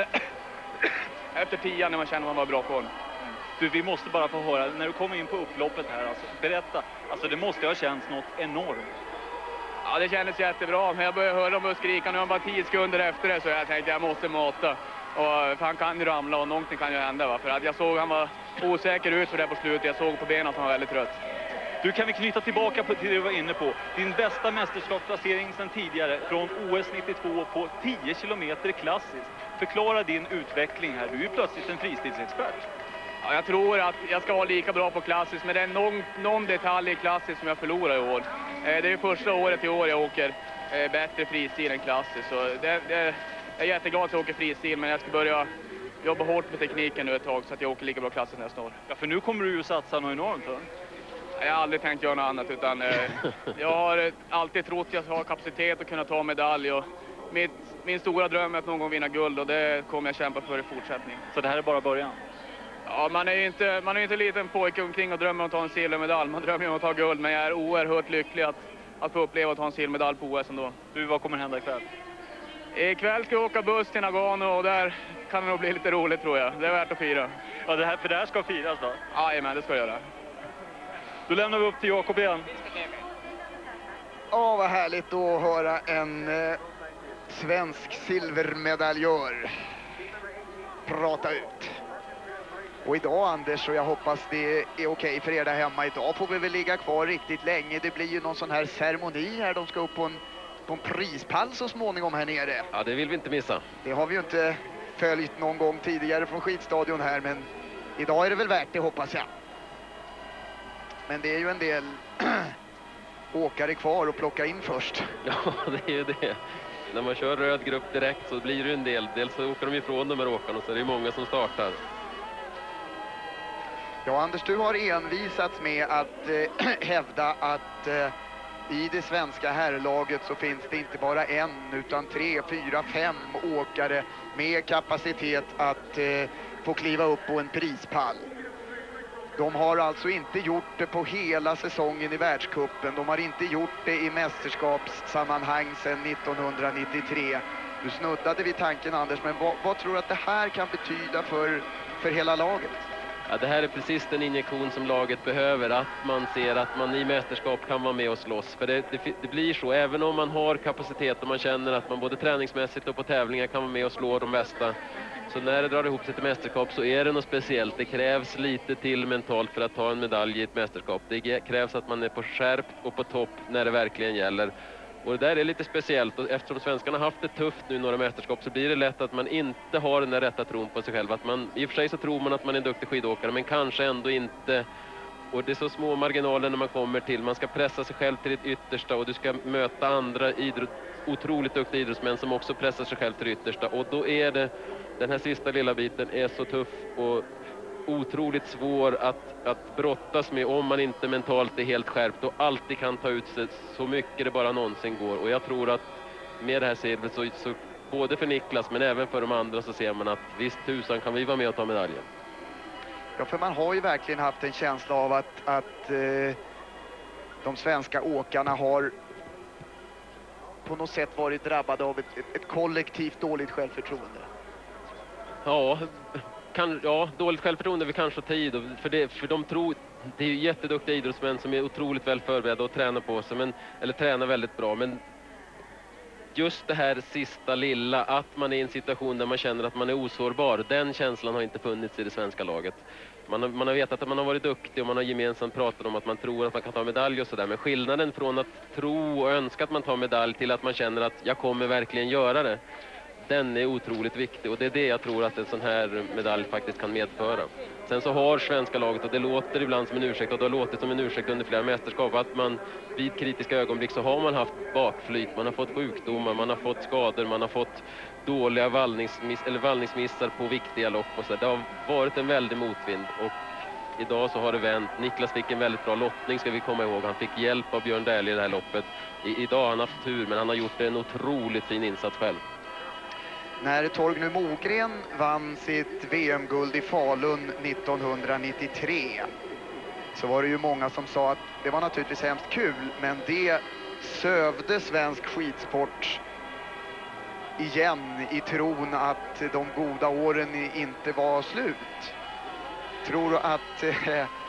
Efter tian när man kände att man var bra form. Du, vi måste bara få höra, när du kommer in på upploppet här, alltså, berätta. Alltså det måste ha känts något enormt. Ja, det kändes jättebra. Men jag började höra dem och skrika. Nu var bara tio sekunder efter det, så jag tänkte jag måste mata. Och, för han kan ju ramla och någonting kan ju hända. Va? För att jag såg han var osäker ut för det på slutet. Jag såg på benen att han var väldigt trött. Du, kan vi knyta tillbaka på till det du var inne på. Din bästa mästerskapsplacering sedan tidigare från O S nittiotvå på tio kilometer klassiskt. Förklara din utveckling här. Du är ju plötsligt en fristilsexpert. Ja, jag tror att jag ska vara lika bra på klassiskt, men det är någon, någon detalj i klassiskt som jag förlorar i år. Eh, det är ju första året i år jag åker eh, bättre fristil än klassiskt. Så det, det, jag är jätteglad att jag åker fristil, men jag ska börja jobba hårt med tekniken nu ett tag så att jag åker lika bra klassiskt nästa år. Ja, för nu kommer du ju satsa något enormt. Va? Jag har aldrig tänkt göra något annat, utan eh, jag har alltid trott att jag har kapacitet att kunna ta medalj. Och mitt, min stora dröm är att någon gång vinna guld, och det kommer jag kämpa för i fortsättning. Så det här är bara början? Ja, man är ju inte, man är inte liten pojke omkring och drömmer om att ta en silvermedalj. Man drömmer om att ta guld, men jag är oerhört lycklig att, att få uppleva att ta en silvermedalj på O S ändå. Du, vad kommer hända ikväll? Ikväll ska jag åka buss till Nagano, och där kan det nog bli lite roligt, tror jag. Det är värt att fira. Ja, det här, för det här ska firas då? Ja, men det ska jag göra. Då lämnar vi upp till Jakob igen. Ja, vad härligt att höra en eh, svensk silvermedaljör prata ut. Och idag, Anders, och jag hoppas det är okej för er där hemma, idag får vi väl ligga kvar riktigt länge. Det blir ju någon sån här ceremoni här. De ska upp på en, på en prispall så småningom här nere. Ja, det vill vi inte missa. Det har vi ju inte följt någon gång tidigare från skidstadion här, men idag är det väl värt det, hoppas jag. Men det är ju en del åkare kvar att plocka in först. Ja, det är ju det. När man kör röd grupp direkt så blir det en del. Dels så åker de ifrån de här åkarna, och så är det många som startar. Ja, Anders, du har envisats med att eh, hävda att eh, i det svenska herrlaget så finns det inte bara en utan tre, fyra, fem åkare med kapacitet att eh, få kliva upp på en prispall. De har alltså inte gjort det på hela säsongen i världscupen. De har inte gjort det i mästerskapssammanhang sedan nittonhundranittiotre. Du snuddade vid tanken, Anders, men vad, vad tror du att det här kan betyda för, för hela laget? Ja, det här är precis den injektion som laget behöver, att man ser att man i mästerskap kan vara med och slåss. För det, det, det blir så, även om man har kapacitet och man känner att man både träningsmässigt och på tävlingar kan vara med och slå de bästa. Så när det drar ihop sig till mästerskap så är det något speciellt. Det krävs lite till mentalt för att ta en medalj i ett mästerskap. Det krävs att man är på skärpt och på topp när det verkligen gäller. Och det där är lite speciellt, och eftersom svenskarna har haft det tufft nu i några mästerskap så blir det lätt att man inte har den där rätta tron på sig själv. Att man, i och för sig så tror man att man är en duktig skidåkare, men kanske ändå inte. Och det är så små marginaler när man kommer till. Man ska pressa sig själv till det yttersta, och du ska möta andra idrott, otroligt duktiga idrottsmän som också pressar sig själv till det yttersta. Och då är det, den här sista lilla biten är så tuff och otroligt svår att, att brottas med om man inte mentalt är helt skärpt och alltid kan ta ut sig så mycket det bara någonsin går. Och jag tror att med det här silvret så, så både för Niklas men även för de andra så ser man att visst tusan kan vi vara med och ta medaljen. Ja, för man har ju verkligen haft en känsla av att, att eh, de svenska åkarna har på något sätt varit drabbade av ett, ett, ett kollektivt dåligt självförtroende. Ja, kan, ja, dåligt självförtroende vi kanske tid. För, det, för de tror, det är ju jätteduktiga idrottsmän som är otroligt väl förberedda och tränar på sig, men, eller tränar väldigt bra. Men just det här sista lilla, att man är i en situation där man känner att man är osårbar, den känslan har inte funnits i det svenska laget. Man har, man har vetat att man har varit duktig och man har gemensamt pratat om att man tror att man kan ta medalj och sådär. Men skillnaden från att tro och önska att man tar medalj till att man känner att jag kommer verkligen göra det, den är otroligt viktig. Och det är det jag tror att en sån här medalj faktiskt kan medföra. Sen så har svenska laget, och det låter ibland som en ursäkt, och det har låtit som en ursäkt under flera mästerskap, att man vid kritiska ögonblick så har man haft bakflyt, man har fått sjukdomar, man har fått skador, man har fått dåliga vallningsmiss, eller vallningsmissar på viktiga lopp och så. Det har varit en väldig motvind och idag så har det vänt. Niklas fick en väldigt bra lottning, ska vi komma ihåg. Han fick hjälp av Björn Dählie i det här loppet. I, idag har han haft tur, men han har gjort en otroligt fin insats själv. När Torgny Mogren vann sitt V M-guld i Falun nittonhundranittiotre så var det ju många som sa att det var naturligtvis hemskt kul, men det sövde svensk skidsport igen i tron att de goda åren inte var slut. Tror du att eh,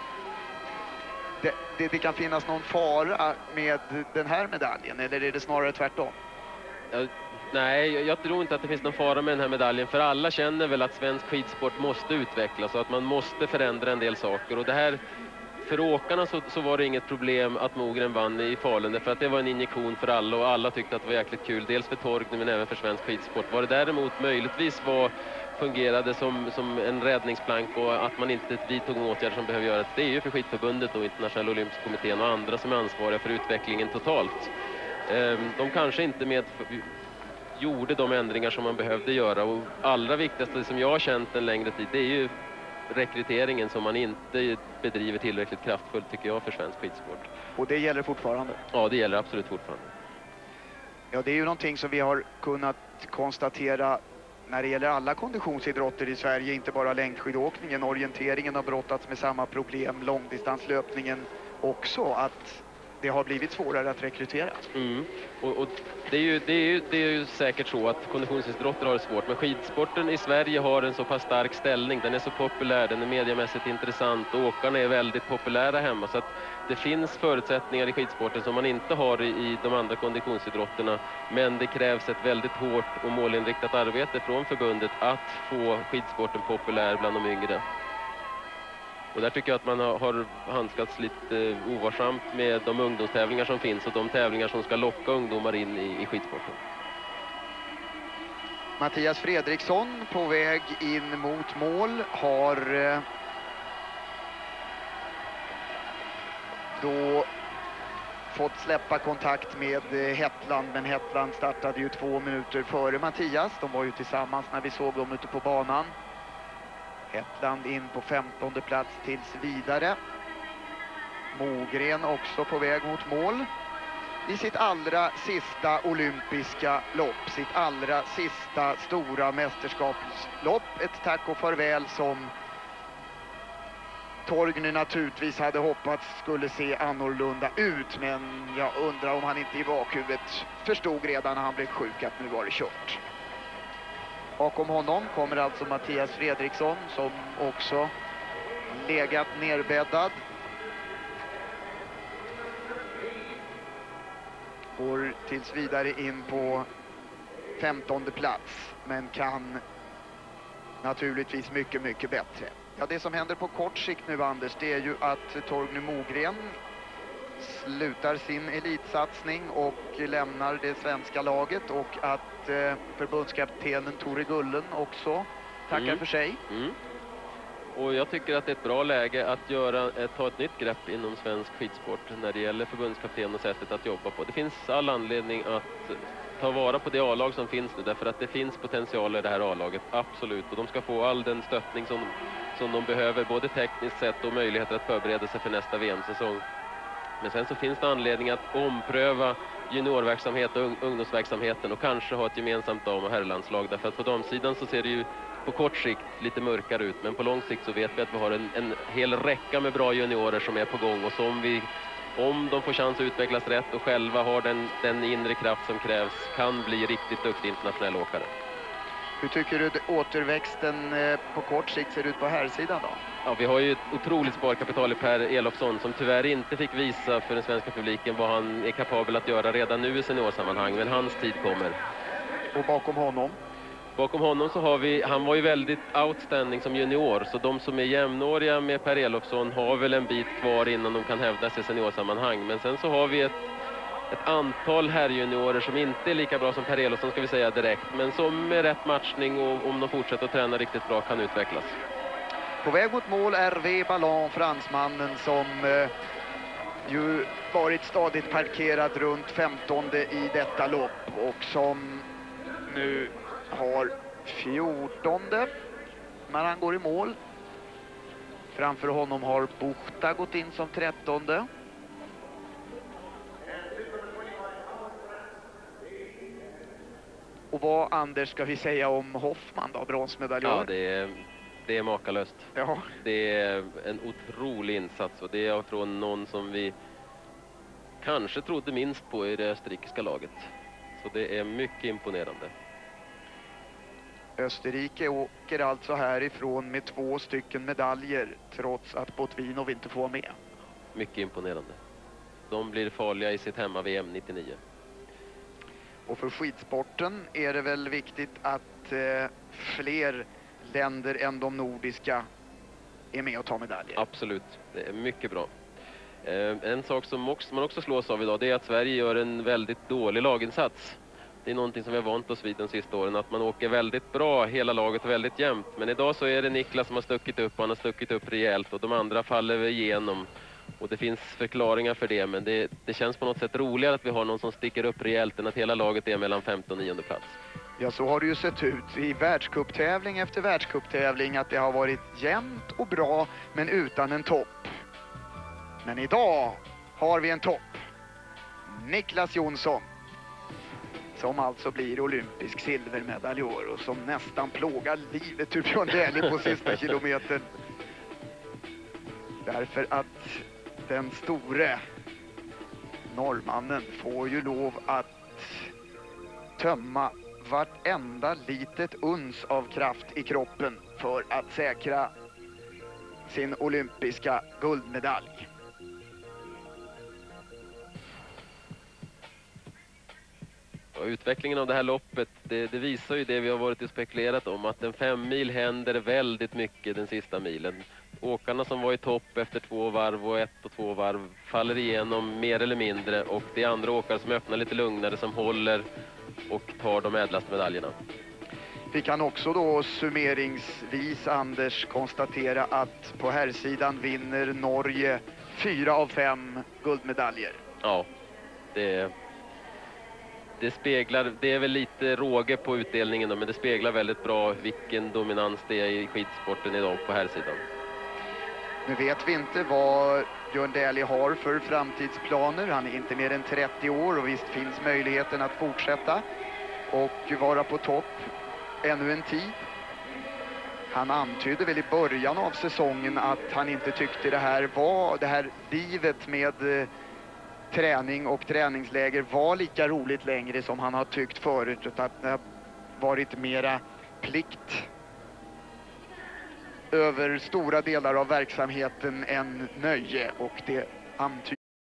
det, det, det kan finnas någon fara med den här medaljen, eller är det snarare tvärtom? Ja, nej, jag tror inte att det finns någon fara med den här medaljen, för alla känner väl att svensk skidsport måste utvecklas och att man måste förändra en del saker. Och det här, för åkarna så, så var det inget problem att Mogren vann i Falun, för att det var en injektion för alla och alla tyckte att det var jäkligt kul, dels för Torgny men även för svensk skidsport. Var det däremot möjligtvis var, fungerade som, som en räddningsplank och att man inte vidtog någon åtgärd som behöver göras, det är ju för skidförbundet och internationella olympiska kommittén och andra som är ansvariga för utvecklingen totalt. De kanske inte med gjorde de ändringar som man behövde göra, och allra viktigaste som jag har känt en längre tid, det är ju rekryteringen som man inte bedriver tillräckligt kraftfullt, tycker jag, för svensk skidsport. Och det gäller fortfarande? Ja, det gäller absolut fortfarande. Ja, det är ju någonting som vi har kunnat konstatera när det gäller alla konditionsidrotter i Sverige, inte bara längdskidåkningen. Orienteringen har brottats med samma problem, långdistanslöpningen också, att det har blivit svårare att rekrytera. Mm. Och, och det, är ju, det, är ju, det är ju säkert så att konditionsidrotter har det svårt, men skidsporten i Sverige har en så pass stark ställning, den är så populär, den är mediemässigt intressant och åkarna är väldigt populära hemma, så att det finns förutsättningar i skidsporten som man inte har i, i de andra konditionsidrotterna, men det krävs ett väldigt hårt och målinriktat arbete från förbundet att få skidsporten populär bland de yngre. Och där tycker jag att man har, har handskats lite ovarsamt med de ungdomstävlingar som finns och de tävlingar som ska locka ungdomar in i, i skidsporten. Mattias Fredriksson på väg in mot mål har eh, då fått släppa kontakt med eh, Hetland, men Hetland startade ju två minuter före Mattias. De var ju tillsammans när vi såg dem ute på banan. Hetland in på femtonde plats tills vidare. Mogren också på väg mot mål i sitt allra sista olympiska lopp, sitt allra sista stora mästerskapslopp. Ett tack och farväl som Torgny naturligtvis hade hoppats skulle se annorlunda ut, men jag undrar om han inte i bakhuvudet förstod redan när han blev sjuk att nu var det kört. Bakom honom kommer alltså Mattias Fredriksson som också legat nerbäddad. Går tills vidare in på femtonde plats, men kan naturligtvis mycket, mycket bättre. Ja, det som händer på kort sikt nu, Anders, det är ju att Torgny Mogren slutar sin elitsatsning och lämnar det svenska laget, och att eh, förbundskaptenen Tore Gullen också tackar mm. för sig. Mm. Och jag tycker att det är ett bra läge att göra, ett, ta ett nytt grepp inom svensk skidsport när det gäller förbundskapten och sättet att jobba på. Det finns all anledning att ta vara på det A-lag som finns nu, därför att det finns potential i det här A-laget, absolut. Och de ska få all den stöttning som, som de behöver, både tekniskt sett och möjligheter att förbereda sig för nästa V M-säsong. Men sen så finns det anledning att ompröva juniorverksamhet och ungdomsverksamheten och kanske ha ett gemensamt dam- och herrlandslag. Därför att på damsidan så ser det ju på kort sikt lite mörkare ut, men på lång sikt så vet vi att vi har en, en hel räcka med bra juniorer som är på gång och som vi, om de får chans att utvecklas rätt och själva har den, den inre kraft som krävs, kan bli riktigt duktiga internationella åkare. Hur tycker du återväxten på kort sikt ser ut på här sidan då? Ja, vi har ju ett otroligt sparkapital i Per Elofsson som tyvärr inte fick visa för den svenska publiken vad han är kapabel att göra redan nu i seniorsammanhang, men hans tid kommer. Och bakom honom? Bakom honom så har vi, han var ju väldigt outstanding som junior, så de som är jämnåriga med Per Elofsson har väl en bit kvar innan de kan hävda sig i seniorsammanhang. Men sen så har vi ett, ett antal herrjuniorer som inte är lika bra som Per Elofsson, ska vi säga direkt, men som med rätt matchning och om de fortsätter att träna riktigt bra kan utvecklas. På väg mot mål är V. Ballon, fransmannen som eh, ju varit stadigt parkerad runt femtonde i detta lopp och som nu har fjortonde när han går i mål. Framför honom har Buchta gått in som trettonde. Och vad, Anders, ska vi säga om Hoffman då, bronsmedaljör? Ja, det är, det är makalöst. Ja. Det är en otrolig insats och det är från någon som vi kanske trodde minst på i det österrikiska laget. Så det är mycket imponerande. Österrike åker alltså härifrån med två stycken medaljer trots att Botvinov inte får med. Mycket imponerande. De blir farliga i sitt hemma-V M nittionio. Och för skidsporten är det väl viktigt att eh, fler länder än de nordiska är med och tar medaljer. Absolut, det är mycket bra. Eh, en sak som också, man också slås av idag, det är att Sverige gör en väldigt dålig laginsats. Det är någonting som vi har vant oss vid de sista åren, att man åker väldigt bra hela laget och väldigt jämnt. Men idag så är det Niklas som har stuckit upp och han har stuckit upp rejält och de andra faller igenom. Och det finns förklaringar för det, men det, det känns på något sätt roligare att vi har någon som sticker upp rejält än att hela laget är mellan femtonde och nionde plats. Ja, så har det ju sett ut i världscuptävling efter världscuptävling att det har varit jämnt och bra men utan en topp. Men idag har vi en topp. Niklas Jonsson, som alltså blir olympisk silvermedaljör och som nästan plågar livet ur Björn Dählie på sista kilometern. Därför att den store norrmannen får ju lov att tömma vartenda litet uns av kraft i kroppen för att säkra sin olympiska guldmedalj. Och utvecklingen av det här loppet, det, det visar ju det vi har varit och spekulerat om, att en fem mil händer väldigt mycket den sista milen. Åkarna som var i topp efter två varv och ett och två varv faller igenom mer eller mindre, och det är andra åkare som öppnar lite lugnare som håller och tar de ädlaste medaljerna. Vi kan också då summeringsvis, Anders, konstatera att på herrsidan vinner Norge fyra av fem guldmedaljer. Ja, det, det speglar, det är väl lite råge på utdelningen då, men det speglar väldigt bra vilken dominans det är i skidsporten idag på herrsidan. Nu vet vi inte vad Björn Dählie har för framtidsplaner. Han är inte mer än trettio år och visst finns möjligheten att fortsätta och vara på topp ännu en tid. Han antydde väl i början av säsongen att han inte tyckte det här var, det här livet med eh, träning och träningsläger var lika roligt längre som han har tyckt förut, utan att det har varit mera plikt över stora delar av verksamheten än nöje, och det antyder